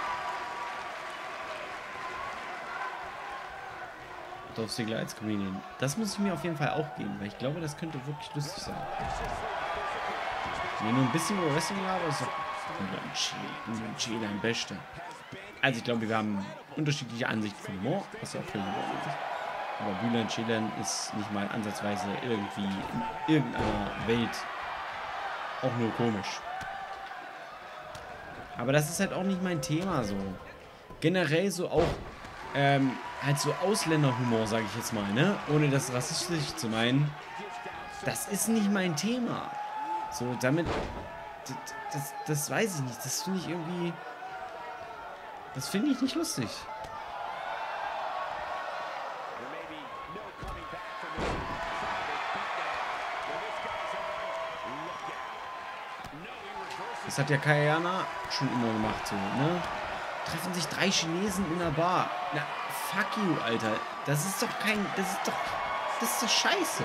Dolph Ziggler als Comedian. Das muss ich mir auf jeden Fall auch geben, weil ich glaube, das könnte wirklich lustig sein. Wenn nur ein bisschen über Wrestling habe, ist doch Chile ein Beste. Also ich glaube, wir haben unterschiedliche Ansichten von Humor, was ja auch völlig in Ordnung ist. Aber Bülent Ceylan ist nicht mal ansatzweise irgendwie in irgendeiner Welt auch nur komisch. Aber das ist halt auch nicht mein Thema so. Generell so auch ähm, halt so Ausländerhumor, sage ich jetzt mal, ne? Ohne das rassistisch zu meinen. Das ist nicht mein Thema. So, damit... Das, das, das weiß ich nicht. Das finde ich irgendwie... Das finde ich nicht lustig. Das hat ja Kayana schon immer gemacht, so, ne? Treffen sich drei Chinesen in einer Bar. Na, fuck you, Alter. Das ist doch kein... Das ist doch... Das ist doch scheiße.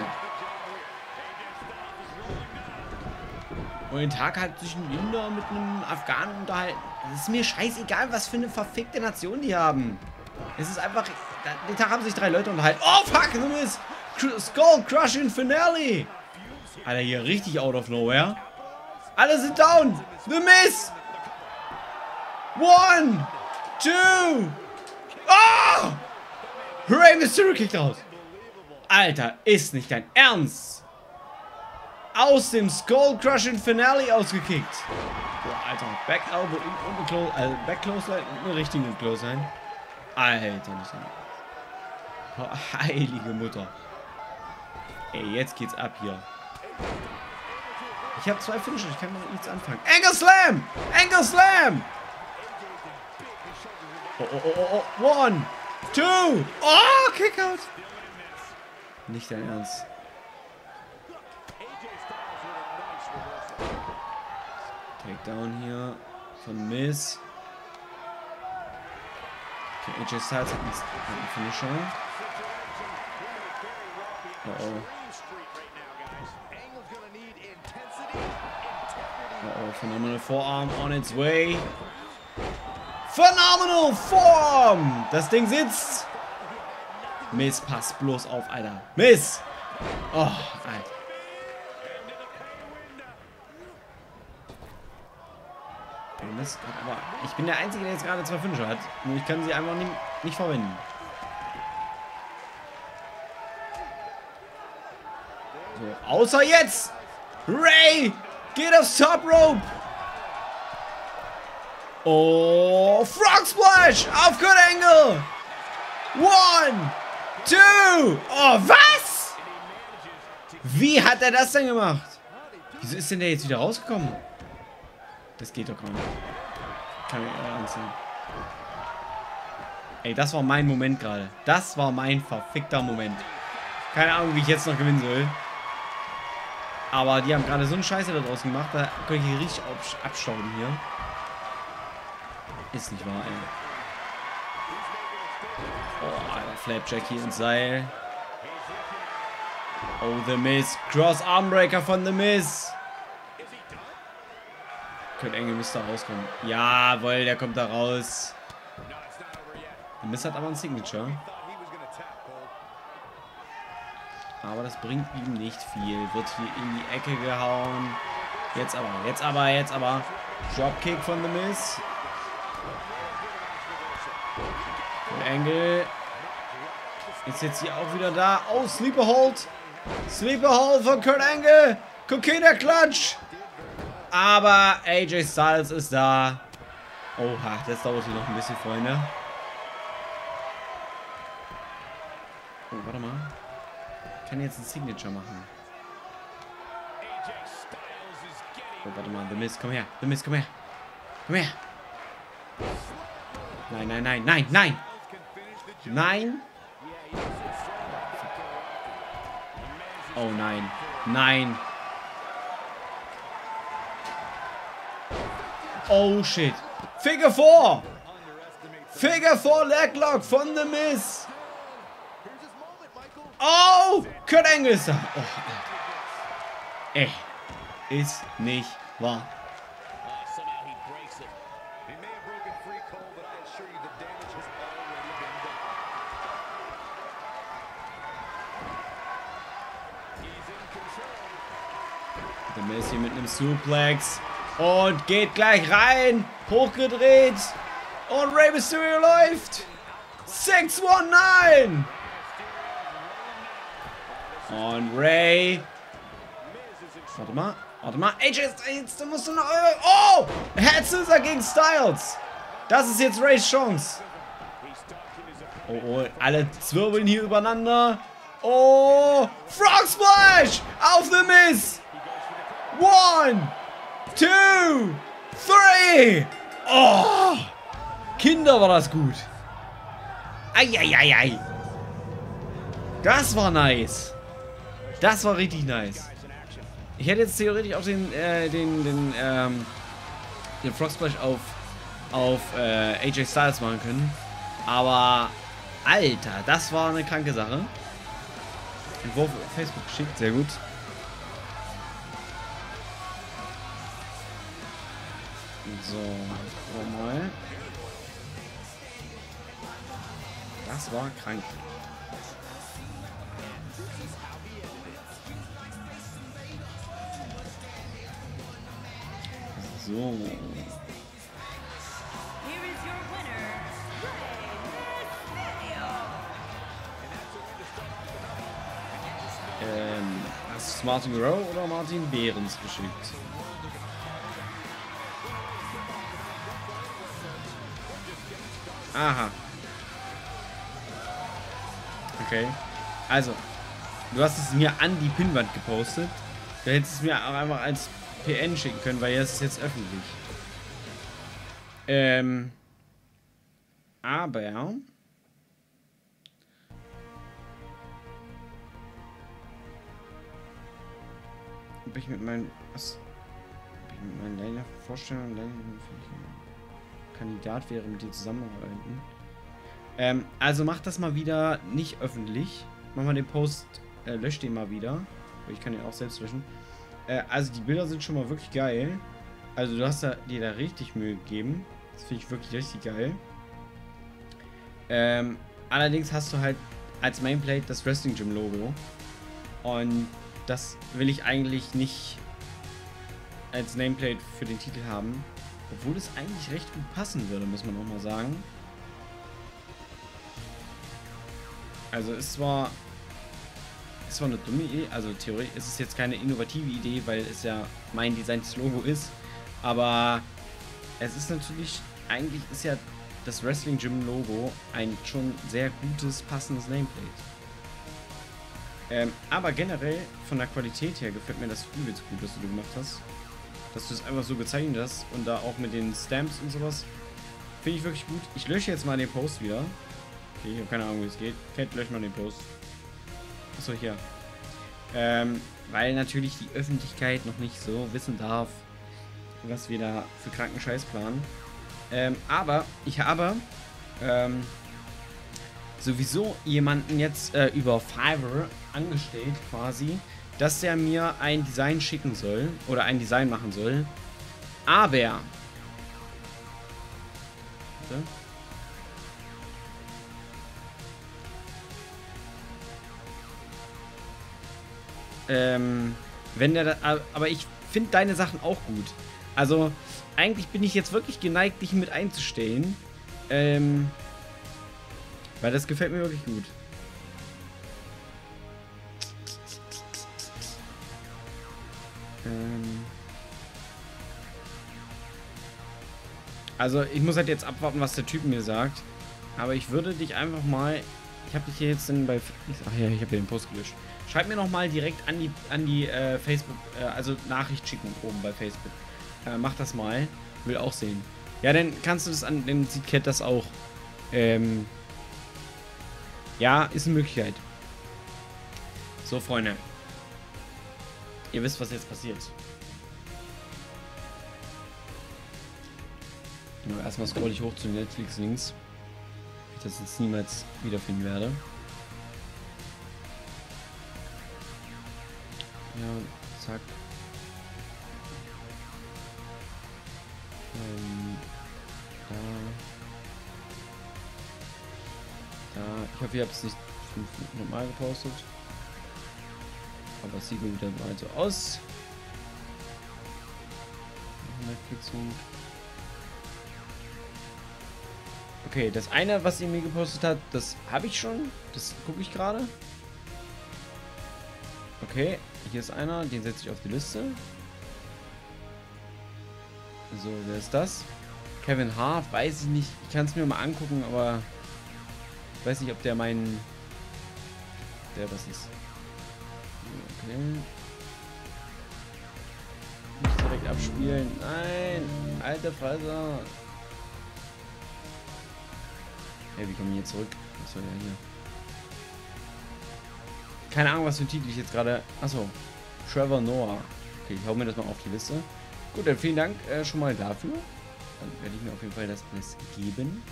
Und den Tag halt sich ein Inder mit einem Afghanen unterhalten. Es ist mir scheißegal, was für eine verfickte Nation die haben. Es ist einfach... Den Tag haben sich drei Leute unterhalten. Oh, fuck, du bist... Skull Crushing Finale. Alter, hier richtig out of nowhere. Alle sind down. The Miz. One. Two. Oh! Rey Mysterio kickt aus. Alter, ist nicht dein Ernst. Aus dem Skull Crushing Finale ausgekickt. Boah, Alter. Back Elbow und, und Close, also Back Close Line und eine richtige Close Line. Alter, nicht an. Oh, heilige Mutter. Ey, jetzt geht's ab hier. Ich habe zwei Finisher, ich kann mit nichts anfangen. Angle Slam! Angle Slam! Oh, oh, oh, oh, oh. One! Two! Oh, Kickout! Nicht dein Ernst. Takedown hier von Miz. Okay, A J Styles hat einen Finisher. Oh, oh. Oh, oh, phenomenal Forearm on its way. Phenomenal Forearm! Das Ding sitzt. Miz, pass bloß auf, Alter. Miz! Oh, Alter. Miz, aber ich bin der Einzige, der jetzt gerade zwei Finisher hat. Nur ich kann sie einfach nicht, nicht verwenden. So, außer jetzt! Ray! Geht aufs Top Rope! Oh, Frog Splash auf Kurt Angle! One! Two! Oh, was? Wie hat er das denn gemacht? Wieso ist denn der jetzt wieder rausgekommen? Das geht doch gar nicht. Kann ich ernst nehmen. Ey, das war mein Moment gerade. Das war mein verfickter Moment. Keine Ahnung, wie ich jetzt noch gewinnen soll. Aber die haben gerade so einen Scheiße da draußen gemacht, da kann ich hier richtig abstauben hier. Ist nicht wahr, ey. Oh, Alter, Flapjack hier ins Seil. Oh, The Miz. Cross Armbreaker von The Miz. Kurt Angle müsste da rauskommen. Jawohl, der kommt da raus. The Miz hat aber ein Signature. Aber das bringt ihm nicht viel. Wird hier in die Ecke gehauen. Jetzt aber, jetzt aber, jetzt aber. Dropkick von The Miz. Angle. Ist jetzt hier auch wieder da. Oh, Sleeper Hold. Sleeper Hold von Kurt Angle. Coquina Clutch. Aber A J Styles ist da. Oha, das dauert hier noch ein bisschen, Freunde. Oh, warte mal. Ich kann jetzt ein Signature machen. Oh, warte mal. The Miz, komm her. The Miz, komm her. Komm her. Nein, nein, nein, nein, nein. Nein. Oh nein. Nein. Oh shit. Figure four. Figure four Leglock von The Miz. Oh. Kurt Angle ist da. Oh, ey. Ist nicht wahr. The Miz hier mit einem Suplex und geht gleich rein, hochgedreht und Rey Mysterio läuft. sechs neunzehn. Und Rey. Warte mal, warte mal. A J, jetzt musst du noch. Oh! Head Scissor gegen Styles. Das ist jetzt Reys Chance. Oh, oh, alle zwirbeln hier übereinander. Oh! Frog Splash auf The Miz. One, two, three. Oh! Kinder, war das gut. Eieiei. Das war nice. Das war richtig nice. Ich hätte jetzt theoretisch auch den, äh, den, den, ähm, den Frog Splash auf, auf, äh, A J Styles machen können. Aber, Alter, das war eine kranke Sache. Entwurf auf Facebook geschickt, sehr gut. So, mal. Das war krank. So. Here is your winner, Rey Mysterio. Ähm, hast du Martin Guerrero oder Martin Behrens geschickt? Aha. Okay. Also, du hast es mir an die Pinnwand gepostet. Du hättest es mir auch einfach als P N schicken können, weil es ist jetzt öffentlich. Ähm. Aber. Ob ich mit meinen. Was? Ob ich mit meinen Leiner Vorstellungen, Kandidat wäre, mit dir zusammenarbeiten. Ähm, also mach das mal wieder nicht öffentlich. Mach mal den Post, äh, lösch den mal wieder. Ich kann den auch selbst löschen. Äh, also die Bilder sind schon mal wirklich geil. Also du hast da, dir da richtig Mühe gegeben. Das finde ich wirklich richtig geil. Ähm, allerdings hast du halt als Mainplate das Wrestling Gym Logo. Und das will ich eigentlich nicht als Nameplate für den Titel haben. Obwohl es eigentlich recht gut passen würde, muss man auch mal sagen. Also ist zwar, ist zwar eine dumme Idee, also theoretisch ist es jetzt keine innovative Idee, weil es ja mein designtes Logo ist. Aber es ist natürlich, eigentlich ist ja das Wrestling Gym Logo ein schon sehr gutes, passendes Nameplate. Ähm, aber generell von der Qualität her gefällt mir das übelst gut, was du gemacht hast. Dass du es einfach so gezeichnet hast und da auch mit den Stamps und sowas. Finde ich wirklich gut. Ich lösche jetzt mal den Post wieder. Okay, ich habe keine Ahnung, wie es geht. Cat, lösch mal den Post. Achso, hier. Ähm, weil natürlich die Öffentlichkeit noch nicht so wissen darf, was wir da für kranken Scheiß planen. Ähm, aber ich habe ähm, sowieso jemanden jetzt äh, über Fiverr angestellt quasi, dass der mir ein Design schicken soll oder ein Design machen soll. Aber Warte. Ähm, wenn der da, aber ich finde deine Sachen auch gut. Also, eigentlich bin ich jetzt wirklich geneigt, dich mit einzustellen. Ähm, weil das gefällt mir wirklich gut. Ähm, also, ich muss halt jetzt abwarten, was der Typ mir sagt. Aber ich würde dich einfach mal... Ich habe dich hier jetzt dann bei... Ach ja, ich habe den Post gelöscht. Schreib mir noch mal direkt an die, an die äh, Facebook... Äh, also Nachricht schicken oben bei Facebook. Äh, mach das mal. Will auch sehen. Ja, dann kannst du das an... Dann sieht Cat das auch. Ähm... Ja, ist eine Möglichkeit. So, Freunde. Ihr wisst, was jetzt passiert. Ja, erstmal scroll ich hoch zu Netflix-Links. Ich das jetzt niemals wiederfinden werde. Ja, zack. Ähm, da. Da. Ich hoffe, ihr habt es nicht fünfhundert Mal gepostet. Aber es sieht wieder mal so aus. Netflix-Link. Okay, das eine, was ihr mir gepostet hat, das habe ich schon. Das gucke ich gerade. Okay, hier ist einer, den setze ich auf die Liste. So, wer ist das? Kevin Hart, weiß ich nicht. Ich kann es mir mal angucken, aber ich weiß nicht, ob der mein... Der das ist. Okay. Nicht direkt abspielen. Nein! Alter Fresse! Hey, wie kommen wir hier zurück? Was soll der hier? Keine Ahnung, was für ein Titel ich jetzt gerade... Achso. Trevor Noah. Okay, ich hau mir das mal auf die Liste. Gut, dann vielen Dank äh, schon mal dafür. Dann werde ich mir auf jeden Fall das alles geben.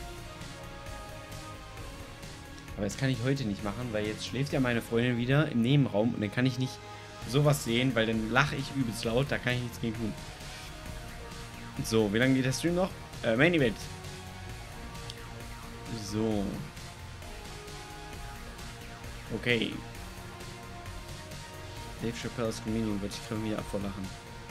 Aber das kann ich heute nicht machen, weil jetzt schläft ja meine Freundin wieder im Nebenraum und dann kann ich nicht sowas sehen, weil dann lache ich übelst laut, da kann ich nichts gegen tun. So, wie lange geht der Stream noch? Äh, Main Event. So. Okay. Dave Chappelle's Comedian wird ich wieder ab vor Lachen.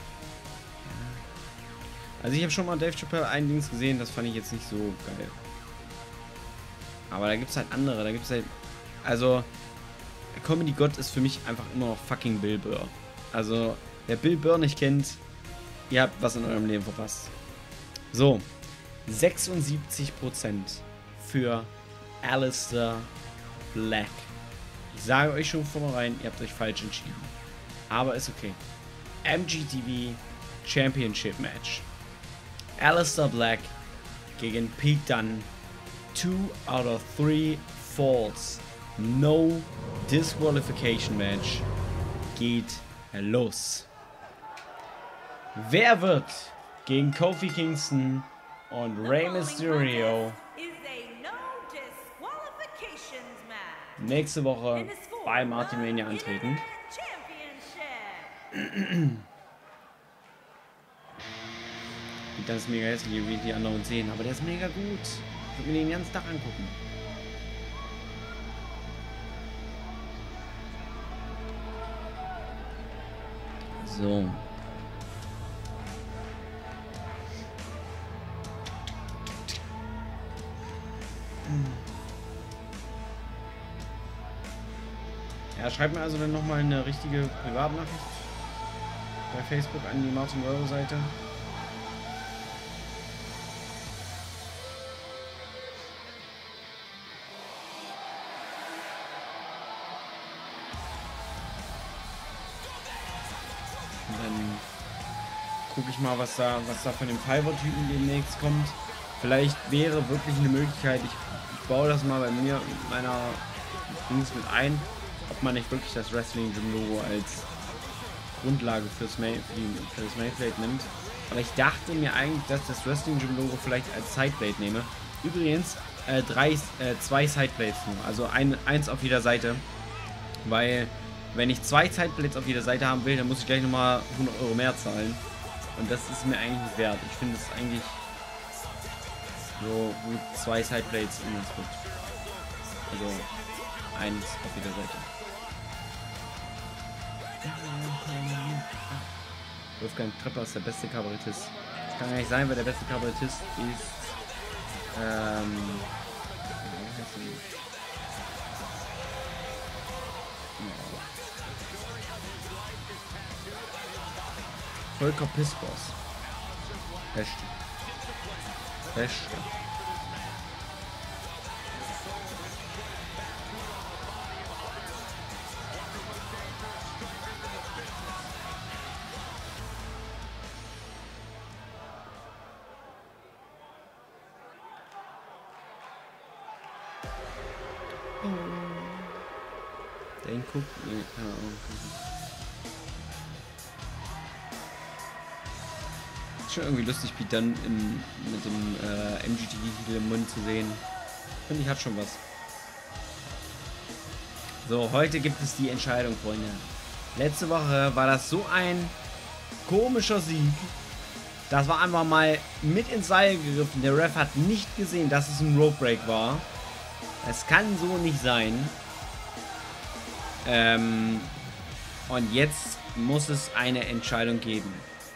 Also ich habe schon mal Dave Chappelle ein Dings gesehen, das fand ich jetzt nicht so geil. Aber da gibt es halt andere, da gibt es halt... Also, der Comedy-Gott ist für mich einfach immer noch fucking Bill Burr. Also, wer Bill Burr nicht kennt, ihr habt was in eurem Leben verpasst. So, sechsundsiebzig Prozent für Aleister Black. Ich sage euch schon vornherein, ihr habt euch falsch entschieden. Aber ist okay. M G T V Championship Match. Aleister Black gegen Pete Dunne. Two out of three falls. No disqualification match. Geht los. Wer wird gegen Kofi Kingston und Rey Mysterio nächste Woche bei Martin Mania antreten? Das ist mega hässlich, wie die anderen sehen, aber der ist mega gut. Ich würde mir den ganzen Tag angucken. So. Ja, schreibt mir also dann nochmal eine richtige Privatnachricht bei Facebook an die Martin Euro Seite. Gucke ich mal, was da, was da von dem Fiverr-Typen demnächst kommt. Vielleicht wäre wirklich eine Möglichkeit, ich, ich baue das mal bei mir mit meiner Dings mit ein, ob man nicht wirklich das Wrestling Gym Logo als Grundlage fürs May, für, die, für das Mayplate nimmt. Aber ich dachte mir eigentlich, dass das Wrestling Gym Logo vielleicht als Sideplate nehme. Übrigens äh, drei, äh, zwei Sideplates nur, also ein, eins auf jeder Seite, weil wenn ich zwei Sideplates auf jeder Seite haben will, dann muss ich gleich nochmal hundert Euro mehr zahlen. Und das ist mir eigentlich nicht wert. Ich finde es eigentlich so gut zwei Sideplates in das gut. Also eins auf jeder Seite. Wolfgang Trepper ist der beste Kabarettist. Das kann gar nicht sein, weil der beste Kabarettist ist. Ähm. Wie heißt die? Volker Pispers. Beste. Beste. Den guckt. Nee, keine Ahnung. Ist schon irgendwie lustig, Pete dann im, mit dem äh, M G T V-Titel im Mund zu sehen. Finde ich, hat schon was. So, heute gibt es die Entscheidung, Freunde. Letzte Woche war das so ein komischer Sieg. Das war einfach mal mit ins Seil gegriffen. Der Ref hat nicht gesehen, dass es ein Rope Break war. Es kann so nicht sein. Ähm, und jetzt muss es eine Entscheidung geben.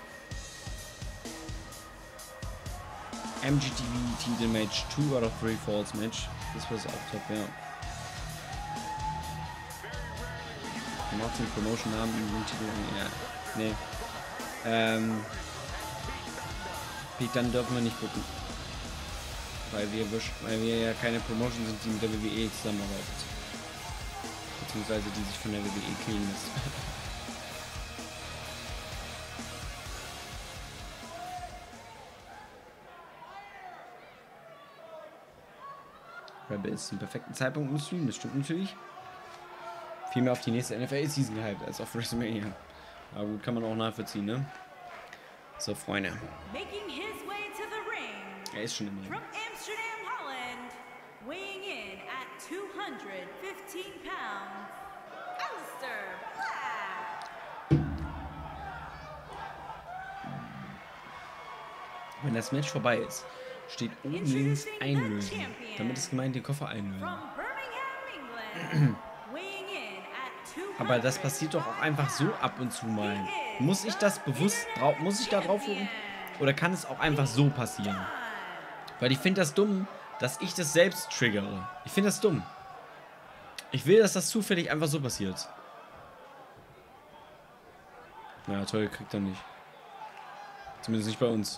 M G T V Titelmatch, two out of three Falls Match. Das war auch top, ja. Macht den Promotion-Namen im Titel. Ja, nee. Ähm. Dann dürfen wir nicht gucken. Weil wir, weil wir ja keine Promotion sind, die mit der W W E zusammenarbeitet. Beziehungsweise die sich von der W W E killen lässt. Rebel ist zum perfekten Zeitpunkt im Stream, das stimmt natürlich. Viel mehr auf die nächste N F L-Season gehypt als auf WrestleMania. Aber gut, kann man auch nachvollziehen, ne? So, Freunde. Making his way to the ring. Er ist schon im Ring. From Amsterdam, Holland, weighing in at two hundred fifteen pounds, Aleister Black. Wenn das Match vorbei ist, steht oben links einlösen. Damit ist gemeint, den Koffer einlösen. From Birmingham, England, weighing in at Aber das passiert doch auch einfach so ab und zu mal. Muss ich das bewusst drauf, muss ich da drauf gucken? Oder kann es auch einfach so passieren? Weil ich finde das dumm, dass ich das selbst triggere. Ich finde das dumm. Ich will, dass das zufällig einfach so passiert. Na toll, kriegt er nicht. Zumindest nicht bei uns.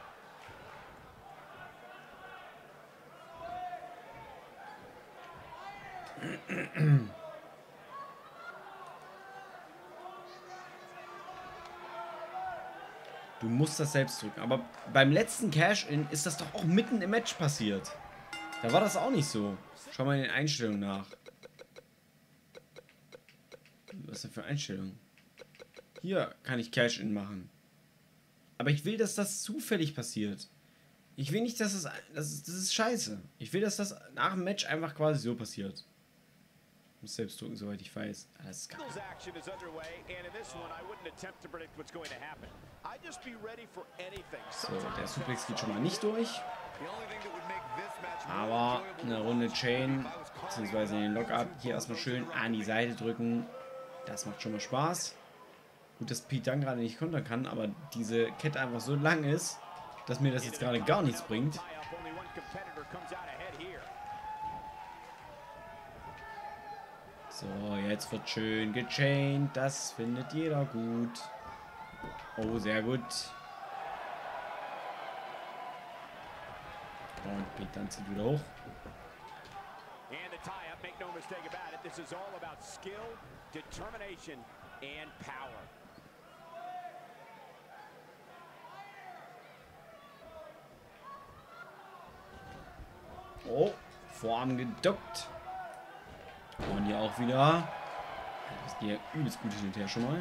Du musst das selbst drücken. Aber beim letzten Cash-In ist das doch auch mitten im Match passiert. Da war das auch nicht so. Schau mal in den Einstellungen nach. Was ist denn für Einstellungen? Hier kann ich Cash-In machen. Aber ich will, dass das zufällig passiert. Ich will nicht, dass das... Das ist, das ist scheiße. Ich will, dass das nach dem Match einfach quasi so passiert. Ich muss selbst drücken, soweit ich weiß. Das ist geil. So, der Suplex geht schon mal nicht durch. Aber eine Runde Chain, beziehungsweise den Lockup, hier erstmal schön an die Seite drücken. Das macht schon mal Spaß. Gut, dass Pete dann gerade nicht kontern kann, aber diese Kette einfach so lang ist, dass mir das jetzt gerade gar nichts bringt. So, jetzt wird schön gechained. Das findet jeder gut. Oh, sehr gut. Und Pete dann zieht wieder hoch. Oh, Vorarm geduckt. Und hier auch wieder. Das geht ja übelst gut hin und her schon mal.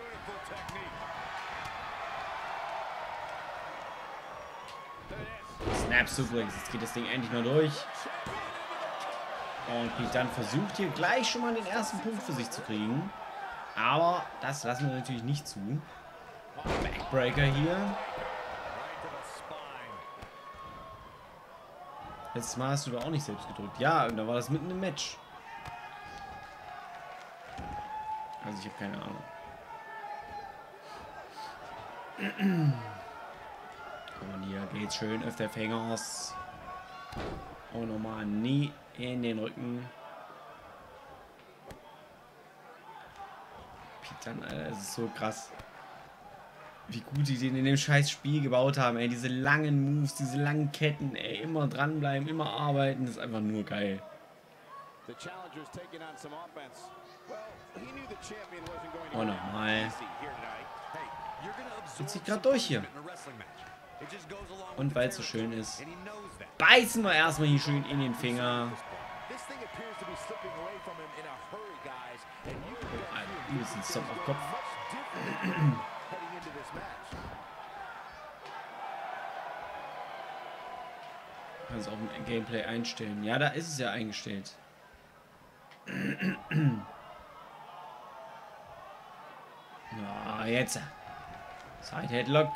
Snap Suplex. Jetzt geht das Ding endlich mal durch. Und Pete dann versucht hier gleich schon mal den ersten Punkt für sich zu kriegen. Aber das lassen wir natürlich nicht zu. Backbreaker hier. Letztes Mal hast du da auch nicht selbst gedrückt. Ja, und da war das mitten im Match. Also ich habe keine Ahnung. Und hier geht's schön auf der Fingers. Und nochmal nie in den Rücken. Pitan, Alter, das ist so krass. Wie gut die den in dem scheiß Spiel gebaut haben, ey. Diese langen Moves, diese langen Ketten, ey. Immer dranbleiben, immer arbeiten. Das ist einfach nur geil. Oh, nochmal. Jetzt zieht gerade durch hier. Und weil es so schön ist, beißen wir erstmal hier schön in den Finger. Oh, ein übelsten Stop auf Kopf. Kann es auch im Gameplay einstellen. Ja, da ist es ja eingestellt. Ja, jetzt. Side Headlock.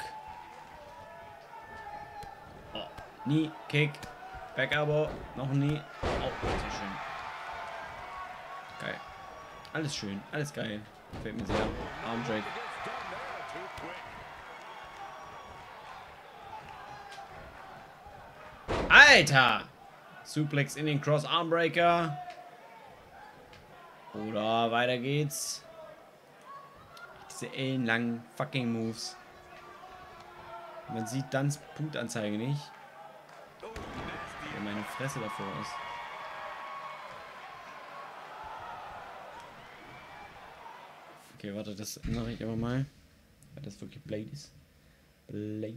Oh, nie, Kick. Back Elbow. Noch nie. Oh, sehr schön. Geil. Alles schön. Alles geil. Gefällt mir sehr. Arm Drag. Alter! Suplex in den Cross Armbreaker. Oder weiter geht's. Diese ellenlangen fucking Moves. Man sieht dann Punktanzeige nicht. Weil meine Fresse davor ist. Okay, warte, das mache ich aber mal. Weil das wirklich Blade ist. Blade.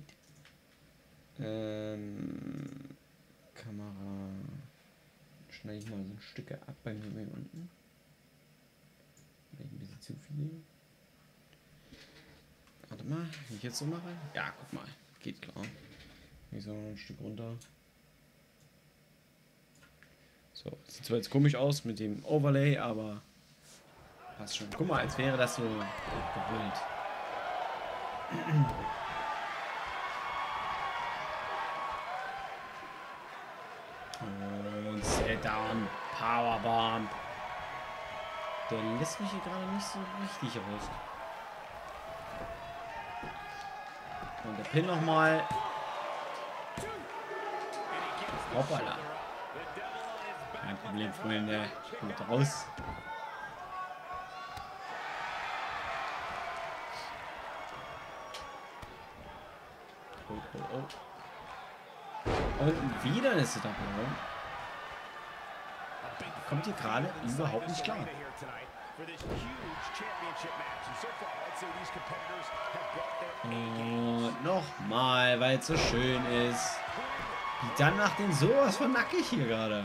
Ähm, Kamera. Schneide ich mal so ein Stück ab bei mir hier unten. Vielleicht ein bisschen zu viel. Warte mal, wenn ich jetzt so mache. Ja, guck mal. Geht klar. Ich so ein Stück runter. So, sieht zwar jetzt komisch aus mit dem Overlay, aber passt schon. Guck mal, als wäre das so gewollt. Und Set Down, Powerbomb. Der lässt mich hier gerade nicht so richtig raus. Und der Pin nochmal. Hoppala. Kein Problem, Freunde. Kommt raus. Oh, oh, oh. Und wieder eine Sit-Up. Kommt hier gerade überhaupt nicht klar. Und nochmal, weil es so schön ist. Wie dann macht den sowas von nackig hier gerade.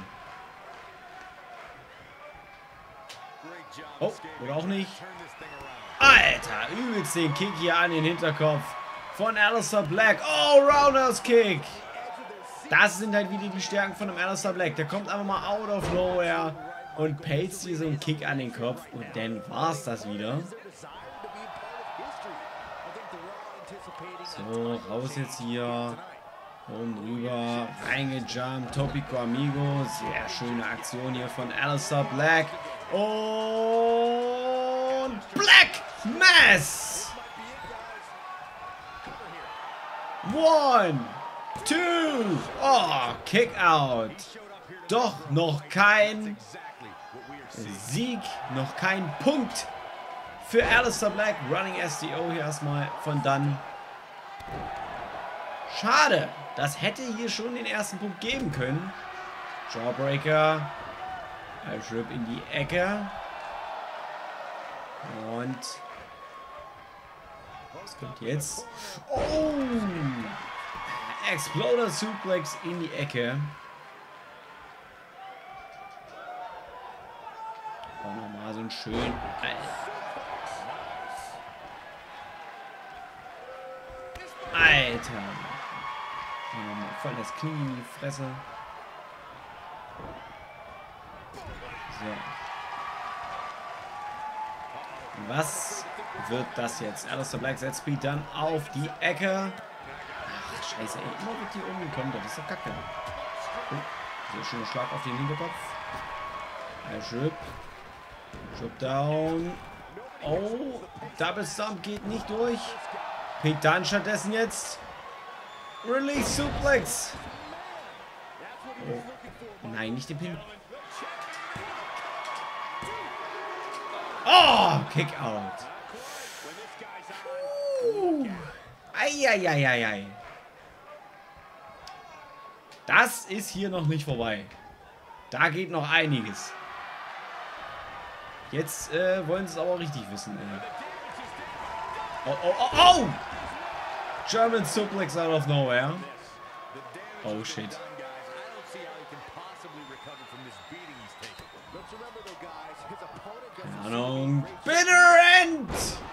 Oh, oder auch nicht. Alter, übelst den Kick hier an den Hinterkopf von Aleister Black. Oh, Roundhouse Kick. Das sind halt wieder die Stärken von dem Aleister Black. Der kommt einfach mal out of nowhere und paste hier so einen Kick an den Kopf. Und dann war's das wieder. So, raus jetzt hier. Oben drüber. Reingejumpt. Topico Amigo. Sehr schöne Aktion hier von Aleister Black. Und Black Mass. One. Two. Oh, Kick out. Doch noch kein Sieg, noch kein Punkt für Aleister Black. Running S D O hier erstmal von dann. Schade. Das hätte hier schon den ersten Punkt geben können. Jawbreaker. Irish in die Ecke. Und was kommt jetzt? Oh! Exploder Suplex in die Ecke. Auch nochmal so ein schön. Alter. Nochmal voll das Knie in die Fresse. So. Was wird das jetzt? Aleister Black setzt Speed dann auf die Ecke. Ach, scheiße, ey. Immer wird hier oben gekommen. Das ist doch kacke. Oh, sehr schöner Schlag auf den Hinterkopf. Ein Schub. Schub down. Oh, Double Stomp geht nicht durch. Pete Dunne stattdessen jetzt. Release Suplex. Oh. Nein, nicht den Pin. Oh, Kick out. Uh. Eieieiei. Das ist hier noch nicht vorbei. Da geht noch einiges. Jetzt äh, wollen sie es aber richtig wissen. Ey. Oh, oh, oh, oh! German Suplex out of nowhere. Oh, shit. Keine Ahnung. Bitter End!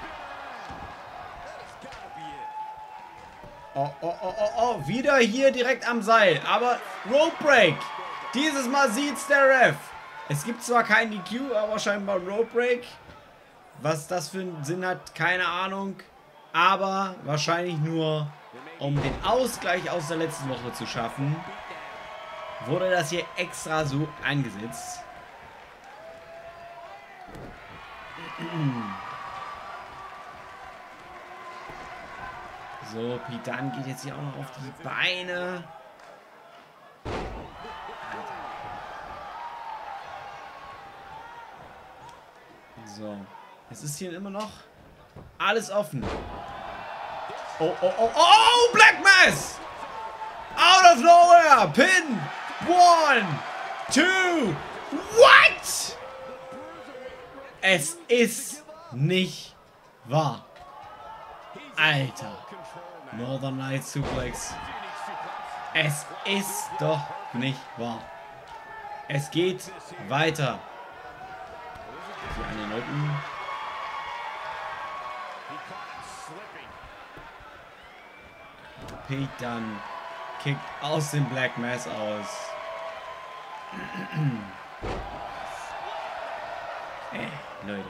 Oh, oh, oh, oh, oh. Wieder hier direkt am Seil. Aber Rope Break. Dieses Mal sieht's der Ref. Es gibt zwar kein D Q, aber scheinbar Rope Break. Was das für einen Sinn hat, keine Ahnung. Aber wahrscheinlich nur, um den Ausgleich aus der letzten Woche zu schaffen, wurde das hier extra so angesetzt. So, Pete Dunne geht jetzt hier auch noch auf die Beine. So, es ist hier immer noch alles offen. Oh, oh, oh, oh, Black Mass! Out of nowhere! Pin! One! Two! What? Es ist nicht wahr. Alter. Northern Lights Suplex. Es ist doch nicht wahr. Es geht weiter. Die anderen Leuten. Pete Dunne kickt aus dem Black Mass aus. äh, Leute.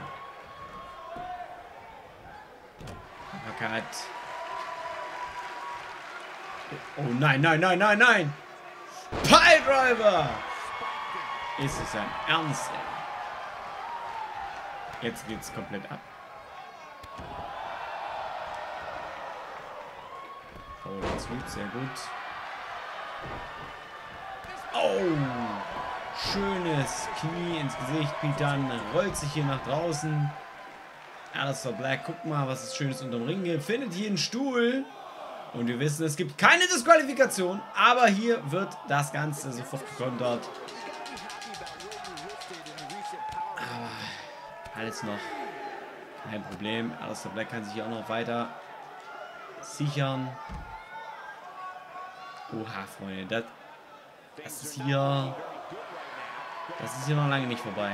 Uppercut. Oh nein, nein, nein, nein, nein! Piledriver! Ist es ein Ernst, ey? Jetzt geht's komplett ab. Oh, das wird sehr gut. Oh! Schönes Knie ins Gesicht. Pete Dunne rollt sich hier nach draußen. Aleister Black, guck mal, was es Schönes unterm Ring gibt. Findet hier einen Stuhl. Und wir wissen, es gibt keine Disqualifikation. Aber hier wird das Ganze sofort gekontert. Aber alles noch kein Problem. Aleister Black kann sich hier auch noch weiter sichern. Oha, Freunde. Das, das ist hier... Das ist hier noch lange nicht vorbei.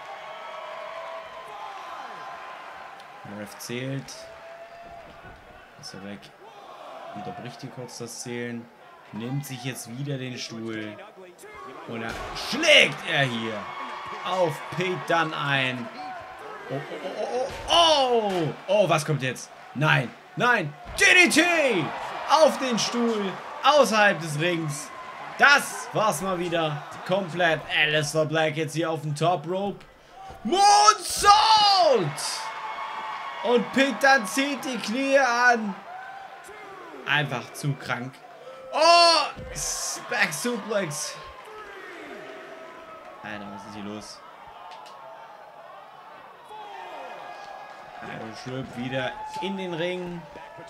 Der Ref zählt. Ist er weg. Unterbricht hier kurz das Zählen. Nimmt sich jetzt wieder den Stuhl. Und dann schlägt er hier auf Pete Dunne ein. Oh, oh, oh, oh, oh. Oh, was kommt jetzt? Nein, nein. D D T auf den Stuhl. Außerhalb des Rings. Das war's mal wieder. Komplett. Aleister Black jetzt hier auf dem Top Rope. Moonsault! Und Pete Dunne zieht die Knie an. Einfach zu krank. Oh! Back Suplex. Alter, was ist hier los? Er schlüpft wieder in den Ring.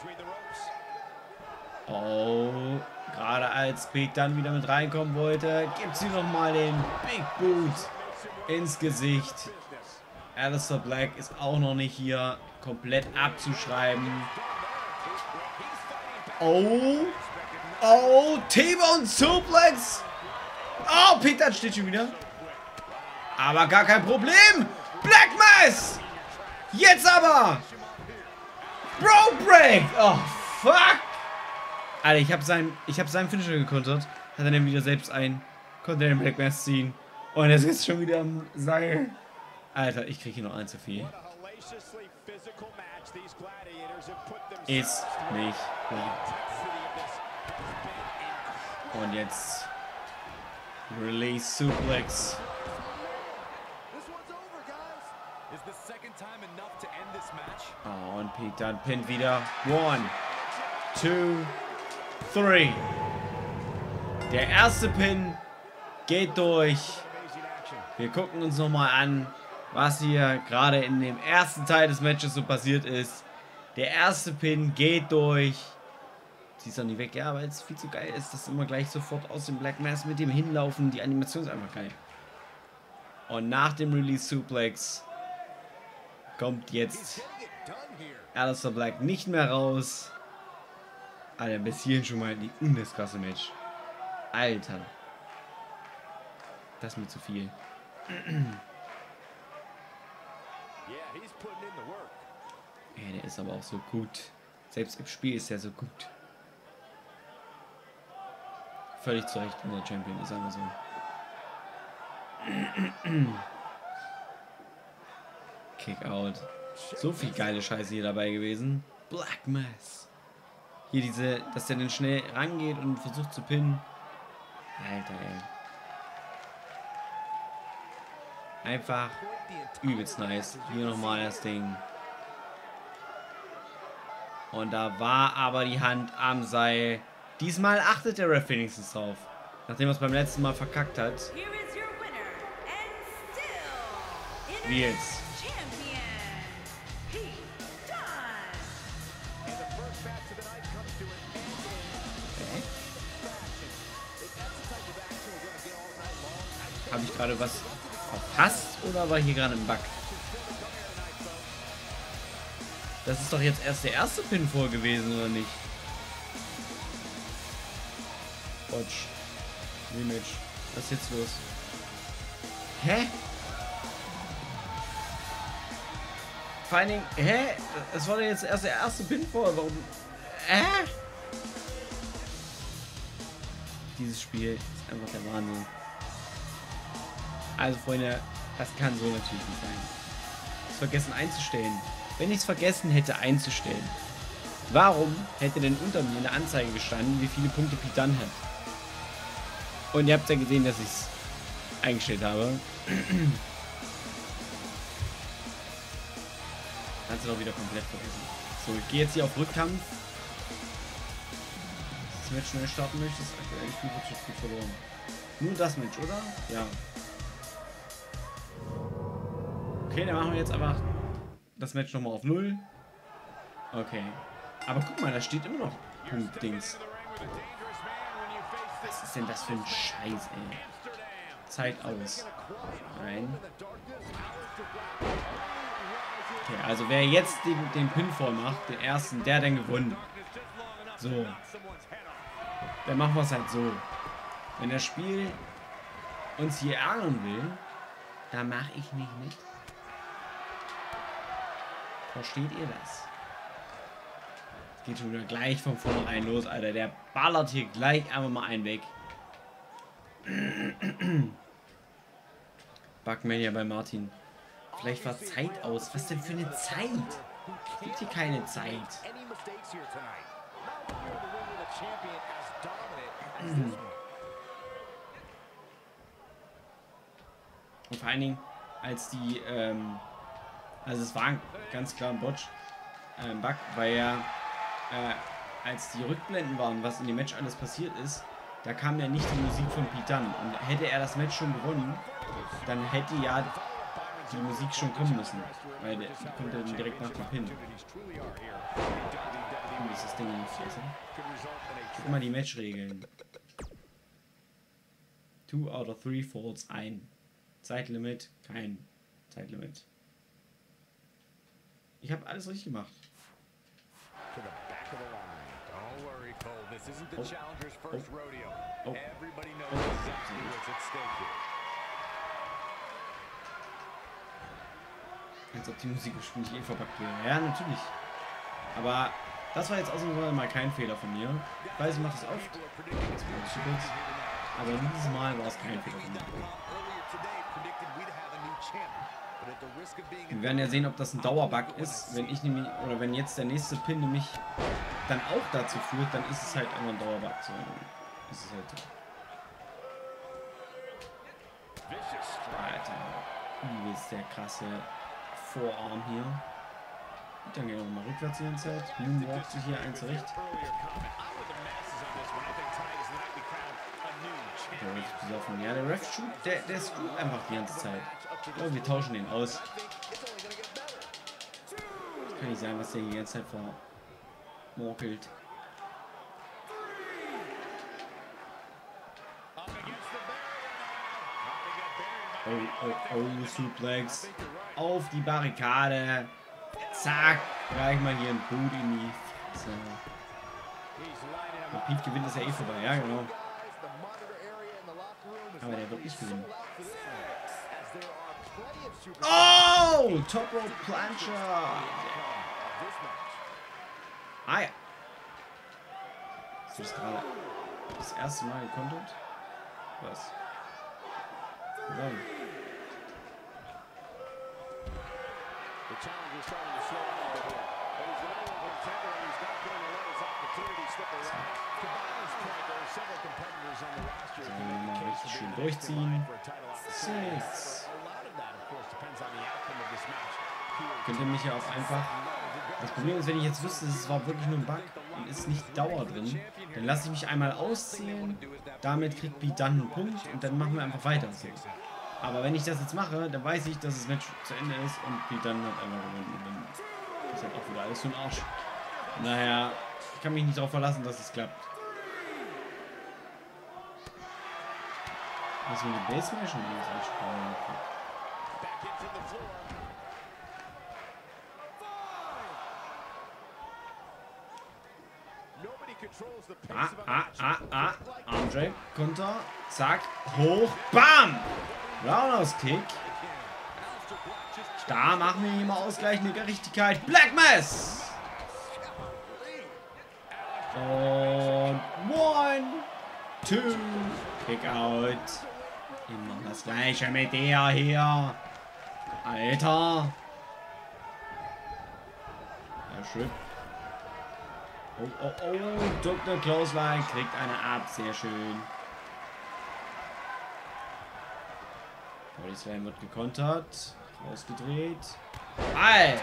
Oh, gerade als Pete Dunne wieder mit reinkommen wollte, gibt sie noch mal den Big Boot ins Gesicht. Aleister Black ist auch noch nicht hier komplett abzuschreiben. Oh, oh, T-Bone Suplex. Oh, Pete Dunne steht schon wieder. Aber gar kein Problem. Black Mass. Jetzt aber. Bro Break. Oh, fuck. Alter, ich habe seinen, ich habe seinen Finisher gekontert. Hat er dann wieder selbst ein. Konnte den Black Mass ziehen. Und er ist schon wieder am Seil. Alter, ich kriege hier noch ein zu viel. Ist nicht wahr. Und jetzt Release Suplex. Oh, und Pete Dunne pinnt wieder. One, two, three. Der erste Pin geht durch. Wir gucken uns nochmal an, was hier gerade in dem ersten Teil des Matches so passiert ist. Der erste Pin geht durch. Ziehst doch nicht weg, ja, weil es viel zu geil ist, dass immer gleich sofort aus dem Black Mass mit dem hinlaufen. Die Animation ist einfach geil. Und nach dem Release Suplex kommt jetzt Aleister Black nicht mehr raus. Alter, bis hierhin schon mal die undiskrasse Match. Alter. Das ist mir zu viel. Ja, der ist aber auch so gut. Selbst im Spiel ist er so gut. Völlig zu Recht unser Champion, ist einfach so. Kick out. So viel geile Scheiße hier dabei gewesen. Black Mass. Hier diese, dass der dann schnell rangeht und versucht zu pinnen. Alter, ey. Einfach übelst nice. Hier nochmal das Ding. Und da war aber die Hand am Seil. Diesmal achtet der Ref wenigstens drauf. Nachdem er es beim letzten Mal verkackt hat. Wie jetzt? Habe ich gerade was verpasst oder war hier gerade ein Bug? Das ist doch jetzt erst der erste Pinfall gewesen, oder nicht? Watch. Rematch. Was ist jetzt los? Hä? Vor allen Dingen, hä? Es war doch jetzt erst der erste Pinfall. Warum? Hä? Dieses Spiel ist einfach der Wahnsinn. Also Freunde, das kann so natürlich nicht sein. Ich habe vergessen einzustellen. Wenn ich es vergessen hätte einzustellen, warum hätte denn unter mir eine Anzeige gestanden, wie viele Punkte Pete Dunne hat? Und ihr habt ja gesehen, dass ich es eingestellt habe. Kannst du doch wieder komplett vergessen. So, ich gehe jetzt hier auf Rückkampf. Das Match schnell starten möchtest, aktuell ich bin gut verloren. Nur das Match, oder? Ja. Okay, dann machen wir jetzt einfach das Match nochmal auf null. Okay. Aber guck mal, da steht immer noch Punkt-Dings. Was ist denn das für ein Scheiß, ey? Zeit aus. Rein. Okay, also wer jetzt den, den Pinfall macht, den ersten, der hat dann gewonnen. So. Dann machen wir es halt so. Wenn das Spiel uns hier ärgern will, dann mache ich nicht mit. Versteht ihr das? Geht schon wieder gleich von vornherein los, Alter. Der ballert hier gleich einfach mal einen weg. Bugmania bei Martin. Vielleicht war Zeit aus. Was denn für eine Zeit? Es gibt hier keine Zeit. Und vor allen Dingen, als die, ähm, also es war ein ganz klar ein Botch, äh, ein Bug, weil ja, äh, als die Rückblenden waren, was in dem Match alles passiert ist, da kam ja nicht die Musik von Pete Dunne. Und hätte er das Match schon gewonnen, dann hätte ja die Musik schon kommen müssen. Weil der kommt dann direkt nach dem Pin. Wie ist das Ding nicht vergessen? Guck mal die Matchregeln. Two out of three falls ein. Zeitlimit, kein Zeitlimit. Ich habe alles richtig gemacht. Oh. Oh. Oh. Oh. Als ob die Musik nicht eh verpackt wäre. Ja, natürlich. Aber das war jetzt ausnahmsweise mal kein Fehler von mir. Ich weiß, ich mache das oft. Aber dieses Mal war es kein Fehler von mir. Wir werden ja sehen, ob das ein Dauerbug ist. Wenn ich nämlich, oder wenn jetzt der nächste Pin nämlich dann auch dazu führt, dann ist es halt einfach ein Dauerbug. So, ist es halt so. Alter, wie ist der krasse Vorarm hier. Dann gehen wir nochmal rückwärts die ganze Zeit. Moonwalkt sich hier ein zurecht. Der ist besoffen. Ja, der Ref shoot, der, der screwt einfach die ganze Zeit. Oh, wir tauschen den aus. Das kann nicht sein, was der die ganze Zeit vermorkelt. Oh, oh, oh, Suplex. Auf die Barrikade. Zack. Gleich mal hier ein Boot in die Fresse. Und Pete gewinnt, ist ja eh vorbei. Ja, genau. Aber der wird nicht gewinnen. Oh! Top Rope Plancher. Ah ja. Hast du das gerade das erste Mal gekontert? Was? Nein. So, mal richtig schön durchziehen. Six. Könnt ihr mich ja auch einfach... Das Problem ist, wenn ich jetzt wüsste, es war wirklich nur ein Bug und ist nicht Dauer drin, dann lasse ich mich einmal auszählen, damit kriegt Pete dann einen Punkt und dann machen wir einfach weiter. So. Aber wenn ich das jetzt mache, dann weiß ich, dass das Match zu Ende ist und Pete dann hat einmal gewonnen. Und dann ist halt auch wieder alles für den Arsch. Naja, ich kann mich nicht darauf verlassen, dass es klappt. Was für eine Base Smash und alles anschauen. Ah, ah, ah, ah. Andre, Konter, zack, hoch, bam! Roundhouse Kick. Da machen wir hier mal Ausgleich mit Gerechtigkeit. Black Mass! Und one, two, Kick out. Immer das gleiche mit der hier. Alter. Ja, schön. Oh, oh, oh, Doktor Klauslein kriegt eine ab, sehr schön. Body Slam wird gekontert, rausgedreht. Alter!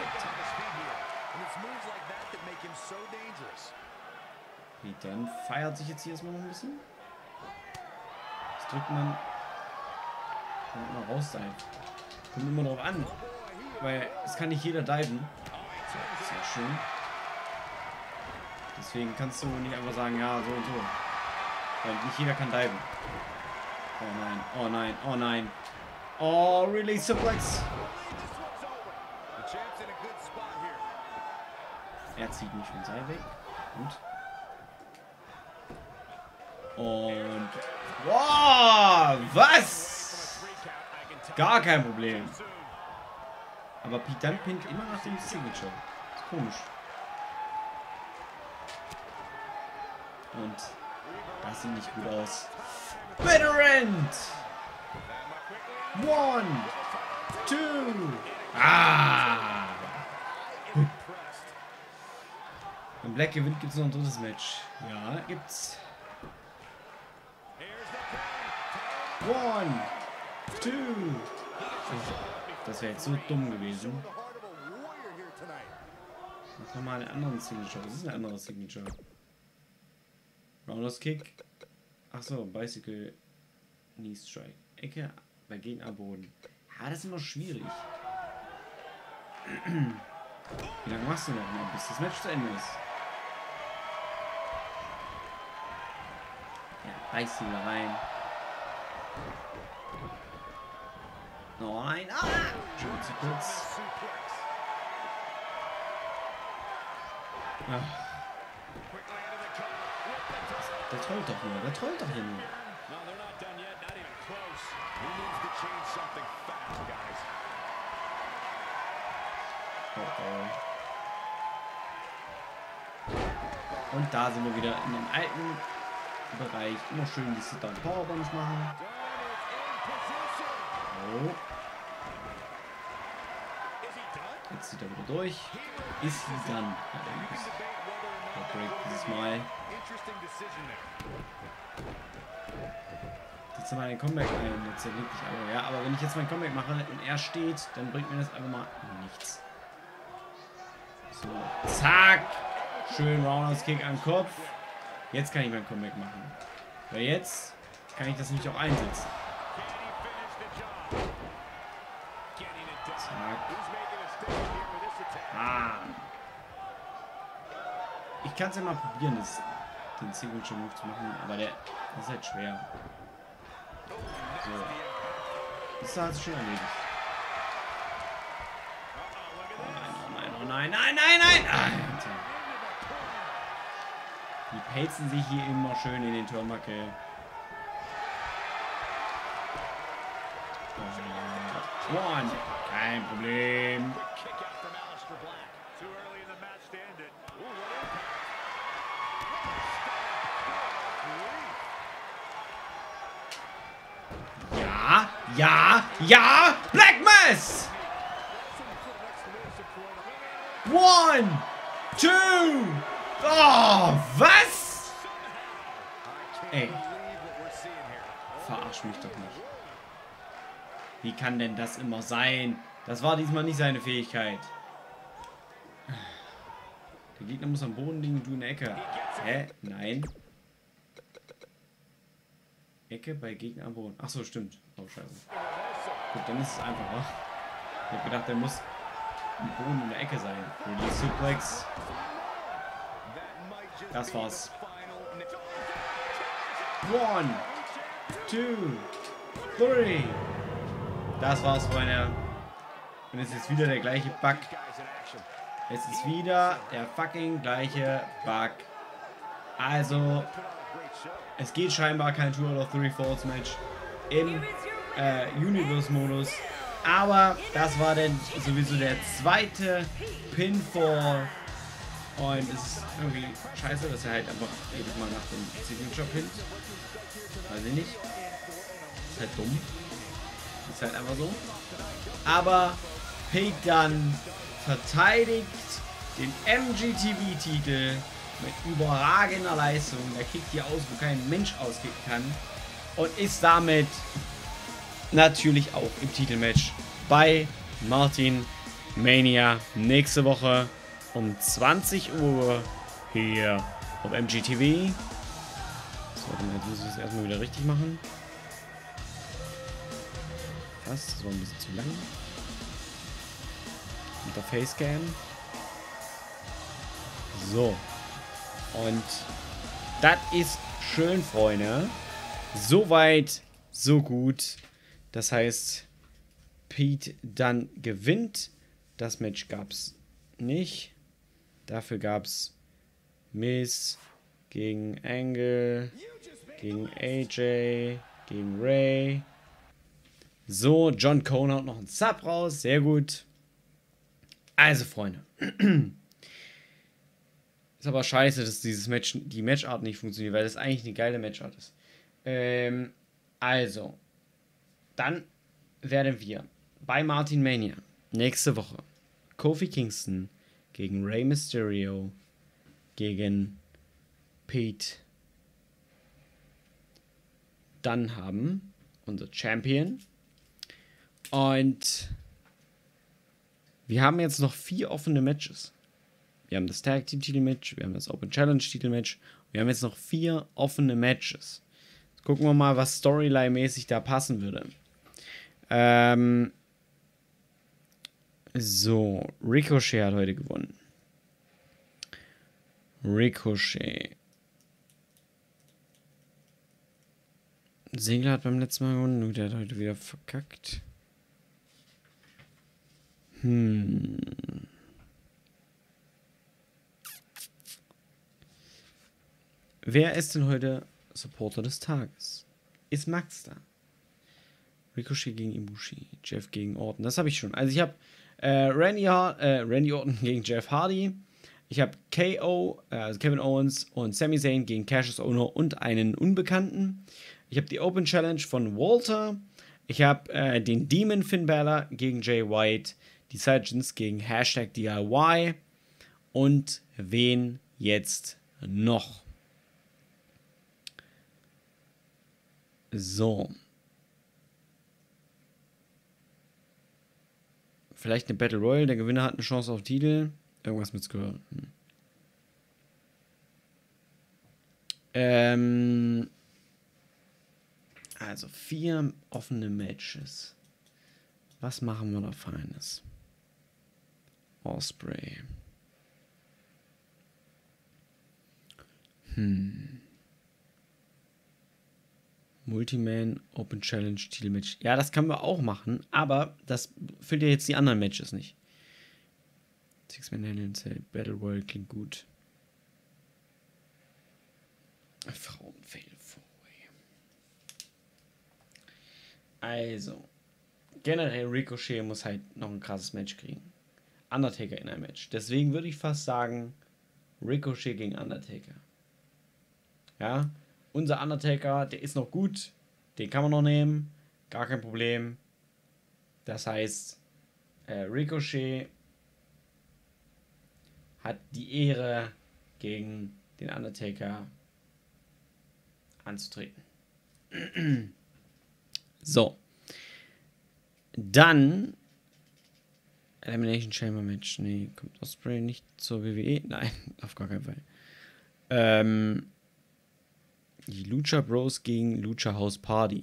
Wie dann feiert sich jetzt hier erstmal noch ein bisschen. Das drückt man immer raus sein. Kommt immer drauf an, weil es kann nicht jeder diven. Sehr schön. Deswegen kannst du nicht einfach sagen, ja, so und so. Weil nicht jeder kann diven. Oh nein, oh nein, oh nein. Oh, Release Suplex. Er zieht mich von Seil weg. Und. Und. Wow, was? Gar kein Problem. Aber Pete Dunne pinnt immer nach dem Signature. Das ist komisch. Und das sieht nicht gut aus. Bitter End! One! Two! Ah! Wenn Black gewinnt, gibt es noch ein drittes Match. Ja, gibt's. One! Two! Das wäre jetzt so dumm gewesen. Mach nochmal einen anderen Signature. Das ist ein anderes Signature. Roundhouse Kick. Achso, Bicycle Knee Strike. Ecke bei Gegnerboden. Ja, das ist immer schwierig. Wie lange machst du noch mal, bis das Match zu Ende ist? Ja, beiß ihn da rein. Nein, ah! Schon zu kurz. Ach. Der trollt doch nur, der trollt doch hier nur. Oh oh. Und da sind wir wieder in dem alten Bereich. Immer schön die Sit-Down Powerbombs machen. Oh. Jetzt zieht er wieder durch. Ist sie dann. Der Break dieses Mal. Setze mal ein Comeback ein. Jetzt ja wirklich aber, ja. Aber wenn ich jetzt mein Comeback mache und er steht, dann bringt mir das einfach mal nichts. So, zack. Schön Roundhouse Kick am Kopf. Jetzt kann ich mein Comeback machen. Weil jetzt kann ich das nämlich auch einsetzen. Zack. Ah. Ich kann es ja mal probieren, das, den Signature Move zu machen, aber der das ist halt schwer. So. Das hat sich schon erledigt. Oh nein, oh nein, oh nein, nein, nein, nein! Alter. Die pelzen sich hier immer schön in den Turnbuckle. One. Kein Problem. Ja, ja, ja! Black Mass! One, two! Oh, was? Ey. Verarsch mich doch nicht. Wie kann denn das immer sein? Das war diesmal nicht seine Fähigkeit. Der Gegner muss am Boden liegen, du in der Ecke. Hä? Nein. Ecke bei Gegner am Boden. Ach so, stimmt. Oh, scheiße. Gut, dann ist es einfacher. Ich hab gedacht, der muss am Boden in der Ecke sein. Release Suplex. Das war's. One, two, three. Das war's, Freunde. Und es ist wieder der gleiche Bug. Es ist wieder der fucking gleiche Bug. Also, es geht scheinbar kein two out of three Falls Match im äh, Universe-Modus. Aber das war dann sowieso der zweite Pinfall. Und es ist irgendwie scheiße, dass er halt einfach jedes Mal nach dem Signature pinnt. Weiß ich nicht. Ist halt dumm. Ist halt einfach so. Aber Pete Dunne verteidigt den M G T V-Titel mit überragender Leistung. Der kickt hier aus, wo kein Mensch auskicken kann. Und ist damit natürlich auch im Titelmatch bei Martin Mania nächste Woche um zwanzig Uhr hier auf M G T V. So, dann jetzt muss ich das erstmal wieder richtig machen. Was? Das war ein bisschen zu lang. Mit der Facecam. So. Und das ist schön, Freunde. Soweit, so gut. Das heißt, Pete dann gewinnt. Das Match gab es nicht. Dafür gab es Miz gegen Angle, gegen A J, gegen Ray. So, John Cena haut noch einen Sub raus. Sehr gut. Also, Freunde. Ist aber scheiße, dass dieses Match, die Matchart nicht funktioniert, weil das eigentlich eine geile Matchart ist. Ähm, also. Dann werden wir bei Martin Mania nächste Woche Kofi Kingston gegen Rey Mysterio gegen Pete Dunne haben. Unser Champion. Und wir haben jetzt noch vier offene Matches. Wir haben das Tag Team Titelmatch, wir haben das Open Challenge Titelmatch. Wir haben jetzt noch vier offene Matches. Jetzt gucken wir mal, was Storyline-mäßig da passen würde. Ähm so, Ricochet hat heute gewonnen. Ricochet. Ziggler hat beim letzten Mal gewonnen, nur der hat heute wieder verkackt. Hm. Wer ist denn heute Supporter des Tages? Ist Max da? Ricochet gegen Ibushi, Jeff gegen Orton. Das habe ich schon. Also ich habe äh, Randy, äh, Randy Orton gegen Jeff Hardy. Ich habe K O, äh, also Kevin Owens und Sami Zayn gegen Cassius Ohno und einen Unbekannten. Ich habe die Open Challenge von Walter. Ich habe äh, den Demon Finn Balor gegen Jay White. Die Surgeons gegen Hashtag D I Y. Und wen jetzt noch? So. Vielleicht eine Battle Royale. Der Gewinner hat eine Chance auf Titel. Irgendwas mit Skrull. Hm. Ähm. Also vier offene Matches. Was machen wir da Feines? Osprey. Hm. Multiman Open Challenge Titelmatch. Ja, das können wir auch machen, aber das füllt ja jetzt die anderen Matches nicht. Six-Man Hell in Cell, Battle Royale klingt gut. Frauenfail Four-Way. Also, generell Ricochet muss halt noch ein krasses Match kriegen. Undertaker in ein Match. Deswegen würde ich fast sagen, Ricochet gegen Undertaker. Ja, unser Undertaker, der ist noch gut. Den kann man noch nehmen. Gar kein Problem. Das heißt, äh, Ricochet hat die Ehre, gegen den Undertaker anzutreten. So. Dann Elimination Chamber Match. Nee, kommt Osprey nicht zur W W E? Nein, auf gar keinen Fall. Ähm, die Lucha Bros gegen Lucha House Party.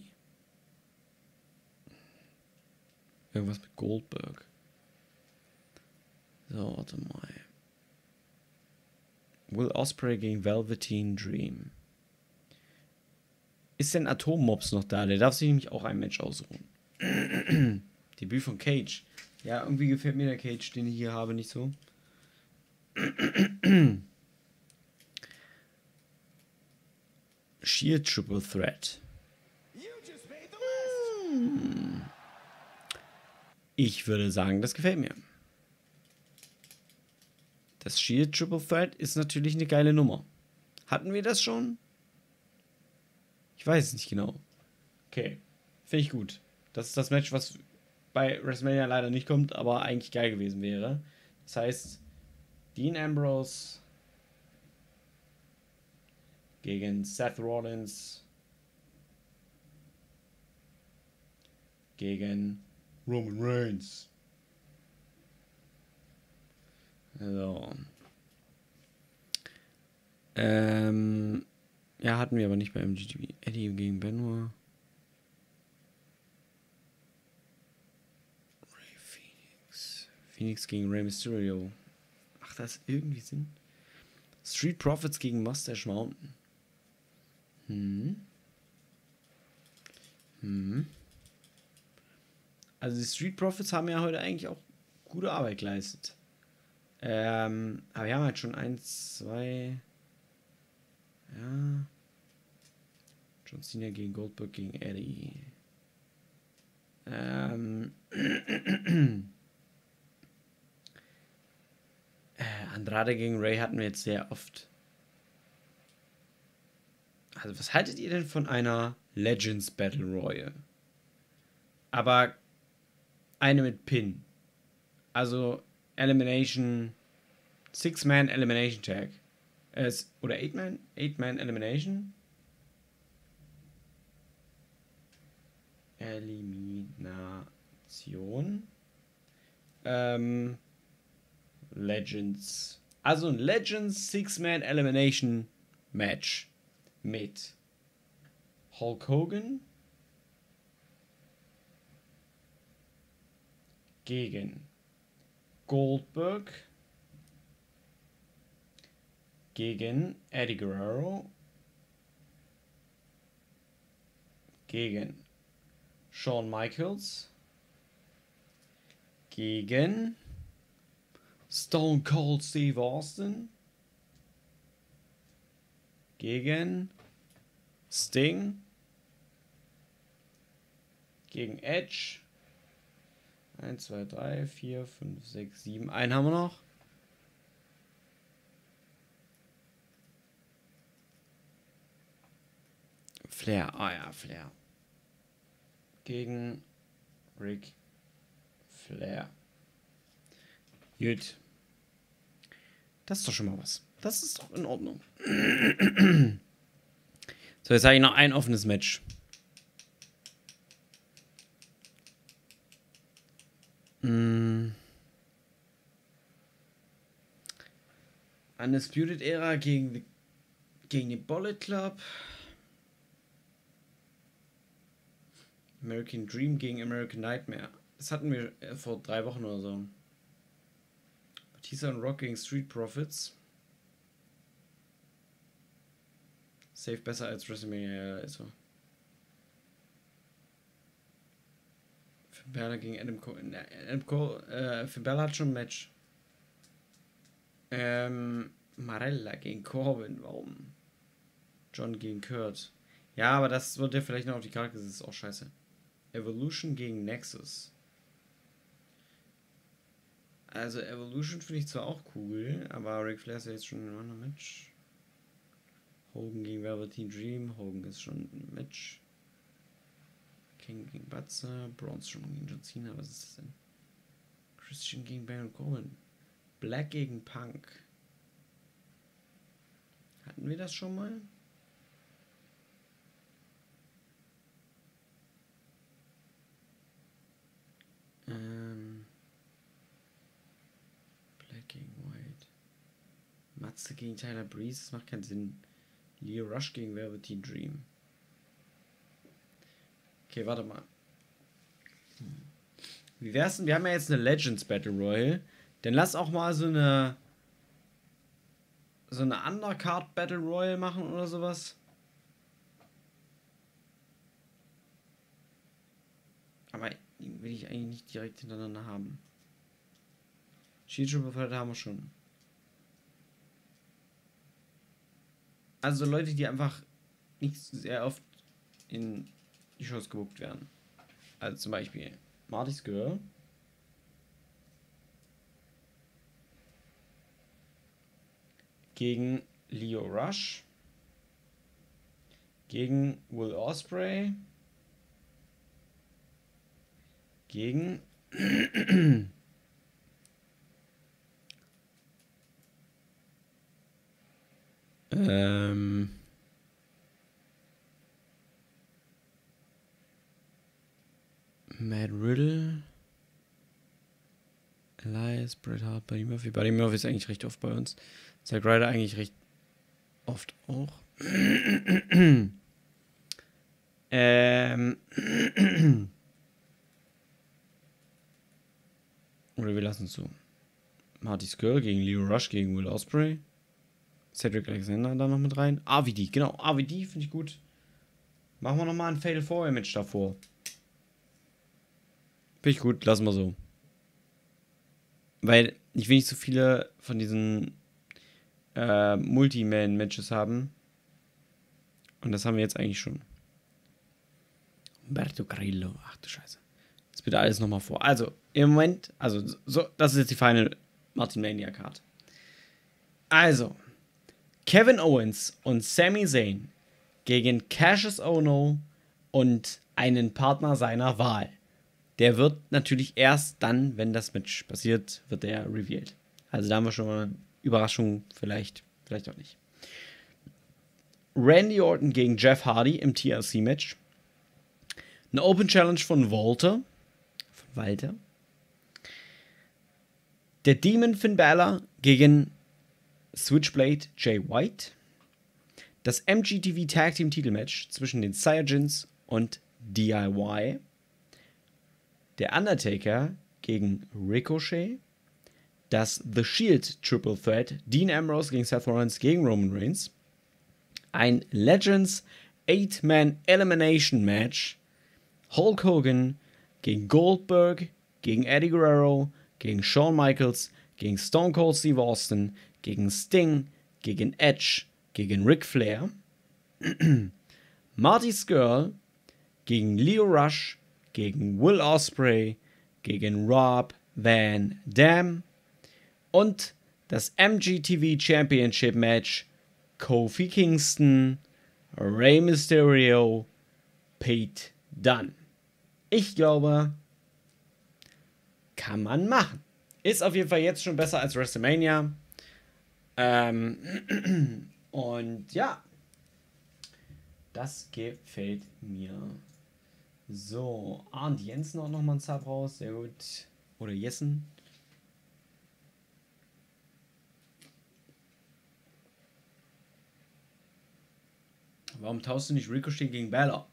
Irgendwas mit Goldberg. So, warte mal. Will Osprey gegen Velveteen Dream. Ist denn Atommobs noch da? Der darf sich nämlich auch ein Match ausruhen. Debüt von Cage. Ja, irgendwie gefällt mir der Cage, den ich hier habe, nicht so. Sheer Triple Threat. Hm. Ich würde sagen, das gefällt mir. Das Sheer Triple Threat ist natürlich eine geile Nummer. Hatten wir das schon? Ich weiß es nicht genau. Okay, finde ich gut. Das ist das Match, was bei WrestleMania leider nicht kommt, aber eigentlich geil gewesen wäre. Das heißt, Dean Ambrose gegen Seth Rollins gegen Roman Reigns. So. Ähm, ja, hatten wir aber nicht bei M G T V. Eddie gegen Benoit. Ray Phoenix. Phoenix gegen Rey Mysterio. Macht das irgendwie Sinn? Street Profits gegen Mustache Mountain. Hm. Hm. Also die Street Profits haben ja heute eigentlich auch gute Arbeit geleistet. Ähm, aber wir haben halt schon eins, zwei. Ja. John Cena gegen Goldberg gegen Eddie. Ähm. äh, Andrade gegen Ray hatten wir jetzt sehr oft. Also, was haltet ihr denn von einer Legends Battle Royale? Aber eine mit Pin. Also Elimination, Six-Man Elimination Tag. Es, oder Eight-Man? Eight-Man Elimination? Elimination. Ähm, Legends. Also ein Legends Six-Man Elimination Match. Mit Hulk Hogan gegen Goldberg gegen Eddie Guerrero gegen Shawn Michaels gegen Stone Cold Steve Austin gegen Sting gegen Edge. eins, zwei, drei, vier, fünf, sechs, sieben. Einen haben wir noch. Flair. Ah ja, Flair. Gegen Ric Flair. Gut. Das ist doch schon mal was. Das ist doch in Ordnung. So, jetzt habe ich noch ein offenes Match. Undisputed Era gegen, the, gegen den Bullet Club. American Dream gegen American Nightmare. Das hatten wir vor drei Wochen oder so. Batista und Rock gegen Street Profits. Safe besser als WrestleMania, ja, ist so. Finn Balor gegen Adam Cole. Ne, Adam Cole, äh, Finn Balor hat schon ein Match. Ähm, Marella gegen Corbin, warum? John gegen Kurt. Ja, aber das wird ja vielleicht noch auf die Karte gesetzt, ist auch scheiße. Evolution gegen Nexus. Also Evolution finde ich zwar auch cool, aber Ric Flair ist ja jetzt schon in einem Match. Hogan gegen Velveteen Dream. Hogan ist schon ein Match. King gegen Batzer. Braun Strowman gegen John Cena. Was ist das denn? Christian gegen Baron Corbin. Black gegen Punk. Hatten wir das schon mal? Ähm, Black gegen White. Matze gegen Tyler Breeze, das macht keinen Sinn. Leo Rush gegen Velveteen Dream. Okay, warte mal. Wie wär's denn? Wir haben ja jetzt eine Legends Battle Royale. Dann lass auch mal so eine so eine Undercard Battle Royale machen oder sowas. Aber die will ich eigentlich nicht direkt hintereinander haben. Shield Triple Threat haben wir schon. Also Leute, die einfach nicht sehr oft in die Shows gebucht werden. Also zum Beispiel Marty's Girl. Gegen Leo Rush. Gegen Will Ospreay. Gegen ähm Matt Riddle, Elias, Bret Hart, Buddy Murphy. Buddy Murphy ist eigentlich recht oft bei uns. Zack Ryder eigentlich recht oft auch. ähm Oder wir lassen es so. Marty's Girl gegen Leo Rush gegen Will Ospreay. Cedric Alexander da noch mit rein. R V D, genau. R V D finde ich gut. Machen wir nochmal ein Fatal four Image davor. Finde ich gut, lassen wir so. Weil ich will nicht so viele von diesen äh, Multi-Man-Matches haben. Und das haben wir jetzt eigentlich schon. Humberto Carrillo. Ach du Scheiße. Jetzt bitte alles nochmal vor. Also, im Moment, also, so, das ist jetzt die Final Martin Mania Card. Also, Kevin Owens und Sami Zayn gegen Cassius Ohno und einen Partner seiner Wahl. Der wird natürlich erst dann, wenn das Match passiert, wird der revealed. Also da haben wir schon mal eine Überraschung, vielleicht, vielleicht auch nicht. Randy Orton gegen Jeff Hardy im T L C-Match. Eine Open Challenge von Walter. Von Walter. Der Demon Finn Balor gegen Switchblade Jay White. Das M G T V Tag Team Titelmatch zwischen den Saiyajins und D I Y. Der Undertaker gegen Ricochet. Das The Shield Triple Threat. Dean Ambrose gegen Seth Rollins gegen Roman Reigns. Ein Legends eight man Elimination Match. Hulk Hogan gegen Goldberg, gegen Eddie Guerrero, gegen Shawn Michaels, gegen Stone Cold Steve Austin, gegen Sting, gegen Edge, gegen Ric Flair. Marty's Girl gegen Leo Rush, gegen Will Ospreay, gegen Rob Van Dam. Und das M G T V Championship Match Kofi Kingston, Rey Mysterio, Pete Dunne. Ich glaube, kann man machen. Ist auf jeden Fall jetzt schon besser als WrestleMania. Ähm, und ja, das gefällt mir. So, Arndt Jensen auch nochmal ein Sub raus. Sehr gut. Oder Jessen. Warum tauschst du nicht Ricochet gegen Balor?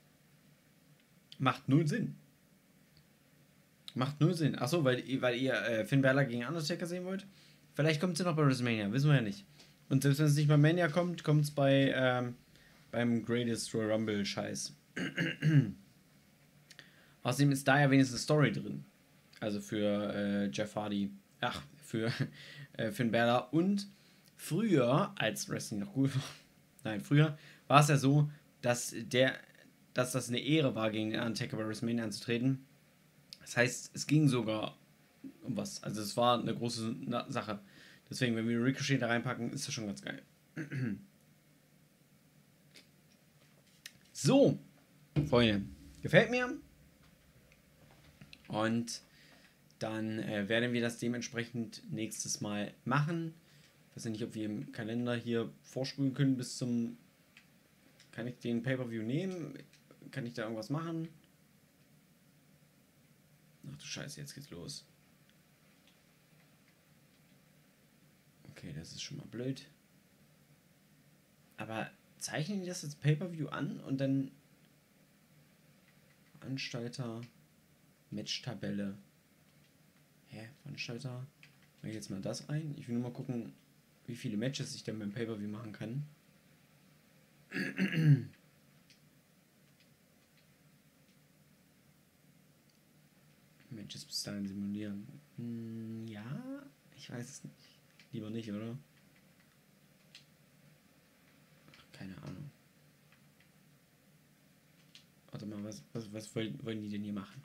Macht null Sinn. Macht null Sinn. Achso, weil, weil ihr äh, Finn Balor gegen Undertaker sehen wollt? Vielleicht kommt es ja noch bei WrestleMania, wissen wir ja nicht. Und selbst wenn es nicht bei Mania kommt, kommt es bei ähm, beim Greatest Royal Rumble Scheiß. Außerdem ist da ja wenigstens Story drin. Also für äh, Jeff Hardy. Ach, für äh, Finn Balor. Und früher, als Wrestling noch gut war, nein, früher war es ja so, dass der, dass das eine Ehre war, gegen den Undertaker bei WrestleMania anzutreten. Das heißt, es ging sogar um was. Also es war eine große Na- Sache. Deswegen, wenn wir Ricochet da reinpacken, ist das schon ganz geil. So, Freunde, gefällt mir. Und dann äh, werden wir das dementsprechend nächstes Mal machen. Ich weiß ja nicht, ob wir im Kalender hier vorspulen können bis zum... Kann ich den Pay-Per-View nehmen? Kann ich da irgendwas machen? Ach du Scheiße, jetzt geht's los. Okay, das ist schon mal blöd. Aber zeichnen die das jetzt Pay-Per-View an und dann Veranstalter, Match-Tabelle. Hä? Veranstalter? Mach ich jetzt mal das ein? Ich will nur mal gucken, wie viele Matches ich dann beim Pay-Per-View machen kann. Matches bis dahin simulieren. Hm, ja, ich weiß es nicht. Lieber nicht, oder? Keine Ahnung. Warte mal, was, was, was wollen, wollen die denn hier machen?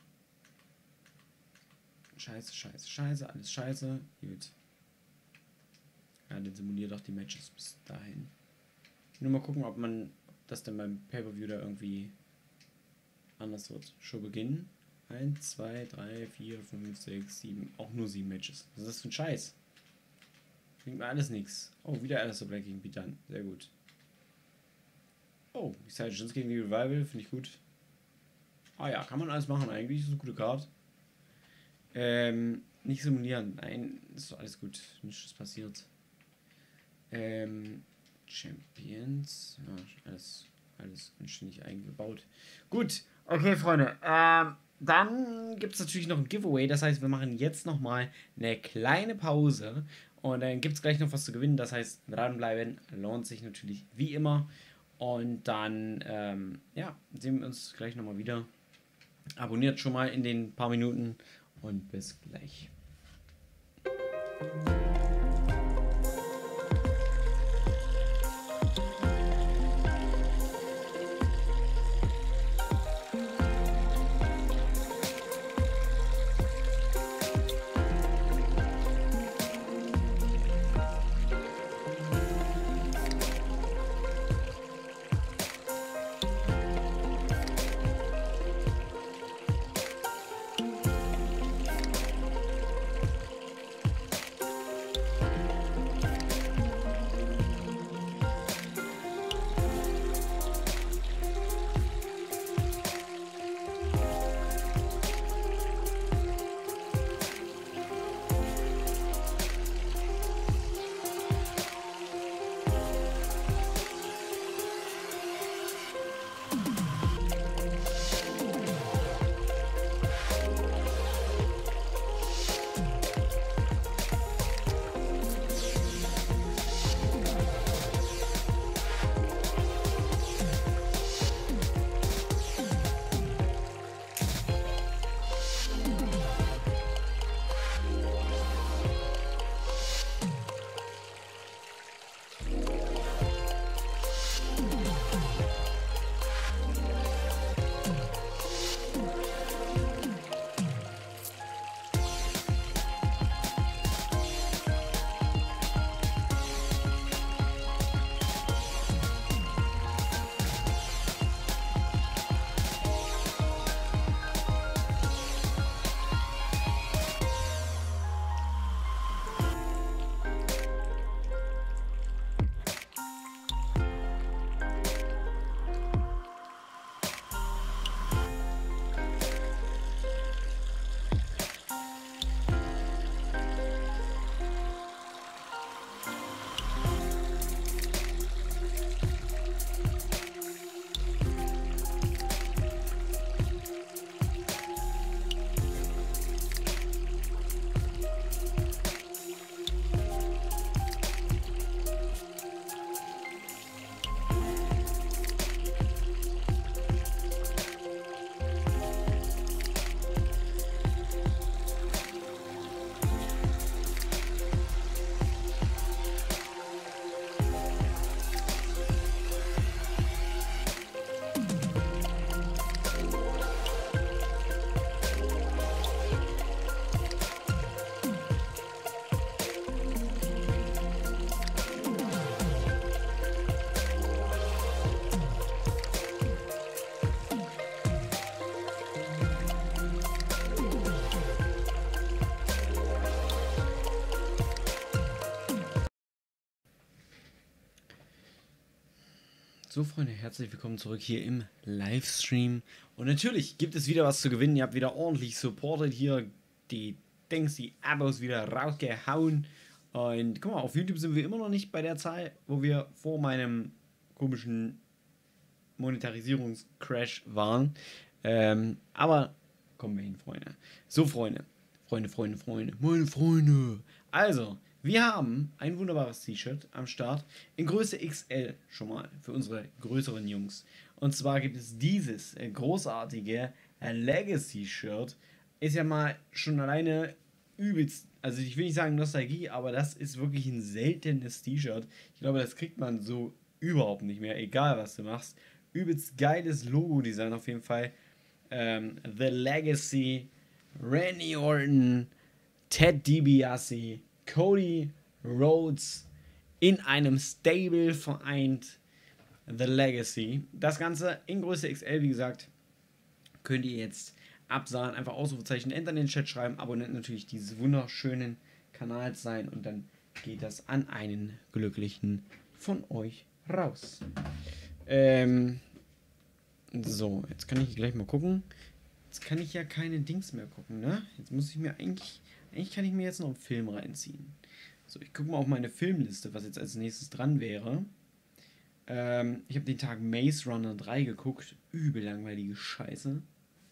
Scheiße, scheiße, scheiße, alles scheiße. Gut. Ja, dann simuliert doch die Matches bis dahin. Nur mal gucken, ob man ob das dann beim Pay-Per-View da irgendwie anders wird. Show beginnen. eins, zwei, drei, vier, fünf, sechs, sieben. Auch nur sieben Matches. Was ist das für ein Scheiß? Bringt mir alles nichts. Oh, wieder Alistair Black gegen Pete Dunne. Sehr gut. Oh, Excited Jones gegen die Revival. Finde ich gut. Ah ja, kann man alles machen eigentlich. Das ist eine gute Karte. Ähm, nicht simulieren. Nein, ist doch alles gut. Nichts passiert. Ähm, Champions. Ja, alles, alles anständig eingebaut. Gut. Okay, Freunde. Ähm, dann gibt es natürlich noch ein Giveaway. Das heißt, wir machen jetzt nochmal eine kleine Pause. Und dann gibt es gleich noch was zu gewinnen. Das heißt, dranbleiben lohnt sich natürlich wie immer. Und dann, ähm, ja, sehen wir uns gleich nochmal wieder. Abonniert schon mal in den paar Minuten und bis gleich. So, Freunde, herzlich willkommen zurück hier im Livestream. Und natürlich gibt es wieder was zu gewinnen. Ihr habt wieder ordentlich supported hier. Die Dings, die Abos wieder rausgehauen. Und guck mal, auf YouTube sind wir immer noch nicht bei der Zahl, wo wir vor meinem komischen Monetarisierungscrash waren. Ähm, aber kommen wir hin, Freunde. So, Freunde. Freunde, Freunde, Freunde. Meine Freunde. Also, wir haben ein wunderbares T-Shirt am Start in Größe X L schon mal für unsere größeren Jungs. Und zwar gibt es dieses äh, großartige äh, Legacy-Shirt. Ist ja mal schon alleine übelst, also ich will nicht sagen Nostalgie, aber das ist wirklich ein seltenes T-Shirt. Ich glaube, das kriegt man so überhaupt nicht mehr, egal was du machst. Übelst geiles Logo-Design auf jeden Fall. Ähm, The Legacy, Randy Orton, Ted DiBiase, Cody Rhodes in einem Stable vereint. The Legacy. Das Ganze in Größe X L, wie gesagt, könnt ihr jetzt absahen. Einfach Ausrufezeichen Enter in den Chat schreiben. Abonnent natürlich dieses wunderschönen Kanals sein. Und dann geht das an einen Glücklichen von euch raus. Ähm, so, jetzt kann ich gleich mal gucken. Jetzt kann ich ja keine Dings mehr gucken, ne? Jetzt muss ich mir eigentlich... Eigentlich kann ich mir jetzt noch einen Film reinziehen. So, ich gucke mal auf meine Filmliste, was jetzt als nächstes dran wäre. Ähm, ich habe den Tag Maze Runner drei geguckt. Übel langweilige Scheiße.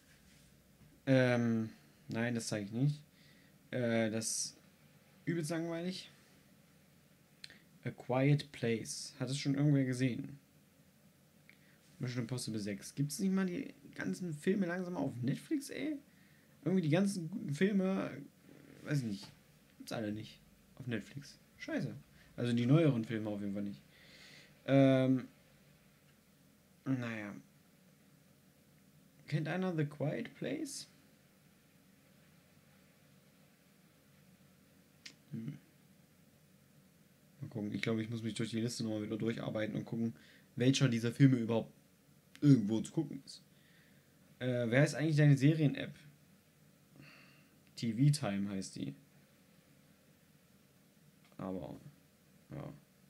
Ähm, nein, das zeige ich nicht. Äh, das übelst langweilig. A Quiet Place. Hat es schon irgendwer gesehen? Mission Impossible sechs. Gibt es nicht mal die ganzen Filme langsam auf Netflix, ey? Irgendwie die ganzen guten Filme... Weiß ich nicht. Gibt's alle nicht. Auf Netflix. Scheiße. Also die neueren Filme auf jeden Fall nicht. Ähm. Naja. Kennt einer The Quiet Place? Hm. Mal gucken. Ich glaube, ich muss mich durch die Liste nochmal wieder durcharbeiten und gucken, welcher dieser Filme überhaupt irgendwo zu gucken ist. Äh, wer ist eigentlich deine Serien-App? T V-Time heißt die. Aber, ja.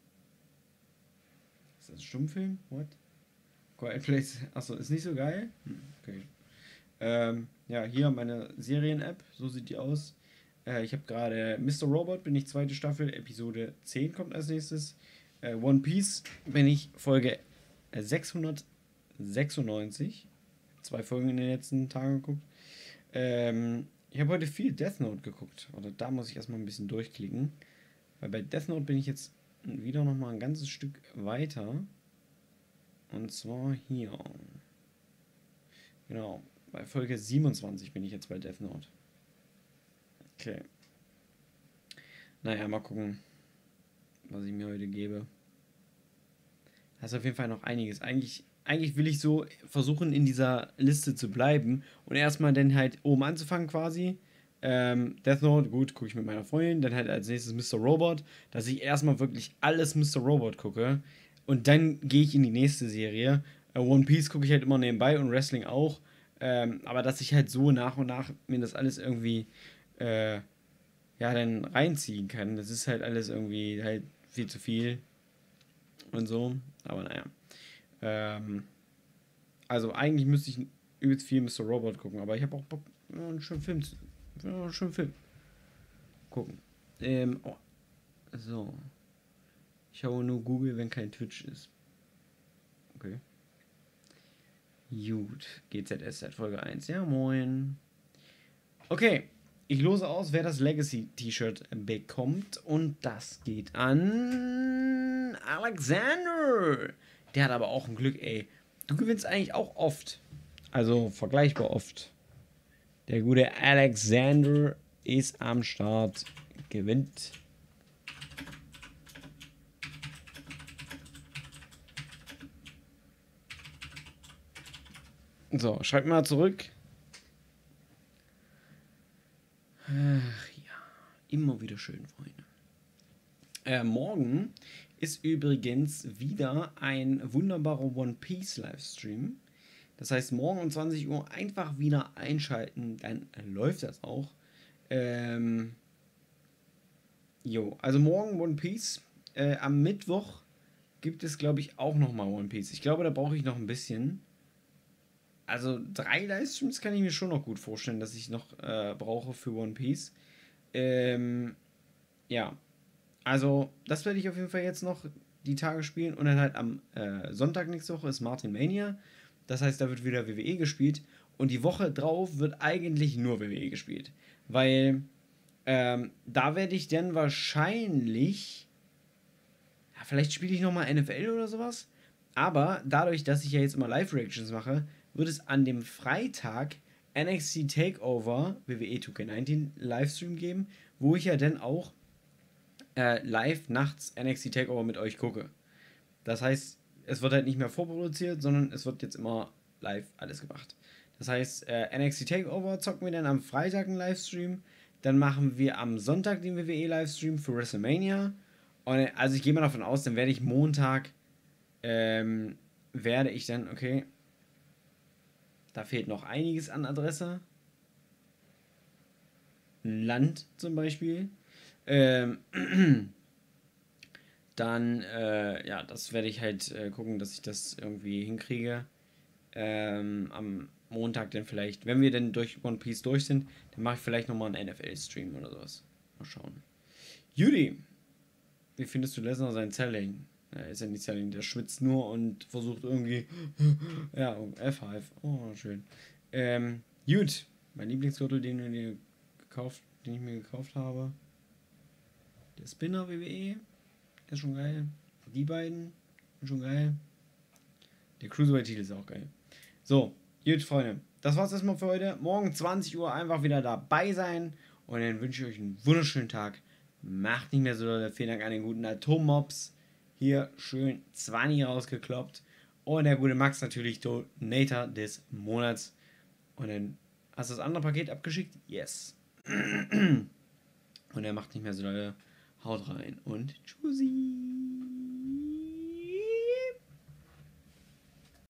Ist das ein Stummfilm? What? Quiet Place. Achso, ist nicht so geil? Hm, okay. Ähm, ja, hier meine Serien-App. So sieht die aus. Äh, ich habe gerade Mister Robot, bin ich zweite Staffel. Episode zehn kommt als nächstes. Äh, One Piece bin ich Folge sechshundertsechsundneunzig. Zwei Folgen in den letzten Tagen geguckt. Ähm, Ich habe heute viel Death Note geguckt. Oder da muss ich erstmal ein bisschen durchklicken. Weil bei Death Note bin ich jetzt wieder nochmal ein ganzes Stück weiter. Und zwar hier. Genau. Bei Folge siebenundzwanzig bin ich jetzt bei Death Note. Okay. Naja, mal gucken, was ich mir heute gebe. Das ist auf jeden Fall noch einiges. Eigentlich... Eigentlich will ich so versuchen, in dieser Liste zu bleiben und erstmal dann halt oben anzufangen quasi. Ähm, Death Note, gut, gucke ich mit meiner Freundin. Dann halt als nächstes Mister Robot, dass ich erstmal wirklich alles Mister Robot gucke. Und dann gehe ich in die nächste Serie. Äh, One Piece gucke ich halt immer nebenbei und Wrestling auch. Ähm, aber dass ich halt so nach und nach mir das alles irgendwie äh, ja, dann reinziehen kann. Das ist halt alles irgendwie halt viel zu viel. Und so. Aber naja. Ähm, also eigentlich müsste ich übelst viel Mister Robot gucken, aber ich habe auch Bock, ja, einen schönen Film zu, ja, einen schönen Film gucken. Ähm, oh. So. Ich schaue nur Google, wenn kein Twitch ist. Okay. Gut. G Z S Z Folge eins. Ja, moin. Okay. Ich lose aus, wer das Legacy-T-Shirt bekommt. Und das geht an Alexander. Der hat aber auch ein Glück, ey. Du gewinnst eigentlich auch oft. Also vergleichbar oft. Der gute Alexander ist am Start. Gewinnt. So, schreibt mal zurück. Ach ja, immer wieder schön, Freunde. Äh, morgen ist übrigens wieder ein wunderbarer One Piece Livestream. Das heißt, morgen um zwanzig Uhr einfach wieder einschalten, dann läuft das auch. Ähm, jo, also morgen One Piece. Äh, am Mittwoch gibt es, glaube ich, auch nochmal One Piece. Ich glaube, da brauche ich noch ein bisschen. Also drei Livestreams kann ich mir schon noch gut vorstellen, dass ich noch äh, brauche für One Piece. Ähm, ja. Also, das werde ich auf jeden Fall jetzt noch die Tage spielen. Und dann halt am äh, Sonntag nächste Woche ist Martin Mania. Das heißt, da wird wieder W W E gespielt. Und die Woche drauf wird eigentlich nur W W E gespielt. Weil ähm, da werde ich dann wahrscheinlich... Ja, vielleicht spiele ich nochmal N F L oder sowas. Aber dadurch, dass ich ja jetzt immer Live-Reactions mache, wird es an dem Freitag N X T Takeover W W E zwei K neunzehn Livestream geben, wo ich ja dann auch äh, live nachts N X T Takeover mit euch gucke. Das heißt, es wird halt nicht mehr vorproduziert, sondern es wird jetzt immer live alles gemacht. Das heißt, äh, N X T Takeover zocken wir dann am Freitag einen Livestream, dann machen wir am Sonntag den W W E Livestream für WrestleMania. Und, also ich gehe mal davon aus, dann werde ich Montag ähm, werde ich dann, okay, da fehlt noch einiges an Adresse. Ein Land zum Beispiel. Ähm, dann, äh, ja, das werde ich halt äh, gucken, dass ich das irgendwie hinkriege. Ähm, am Montag dann vielleicht, wenn wir dann durch One Piece durch sind, dann mache ich vielleicht nochmal einen N F L-Stream oder sowas. Mal schauen. Judy, wie findest du Lesnar sein Selling? Er ist ja nicht Selling, der schwitzt nur und versucht irgendwie. Ja, F fünf. Oh, schön. Ähm, gut. Mein Lieblingsgürtel, den, den, den, gekauft, den ich mir gekauft habe. Der Spinner W W E. Der ist schon geil. Die beiden sind schon geil. Der Cruiserweight-Titel ist auch geil. So, gut, Freunde. Das war's erstmal für heute. Morgen zwanzig Uhr einfach wieder dabei sein. Und dann wünsche ich euch einen wunderschönen Tag. Macht nicht mehr so doll. Vielen Dank an den guten Atommobs. Hier schön zwanzig rausgekloppt. Und der gute Max natürlich Donator des Monats. Und dann hast du das andere Paket abgeschickt? Yes. Und er macht nicht mehr so doll. Haut rein und tschüssi.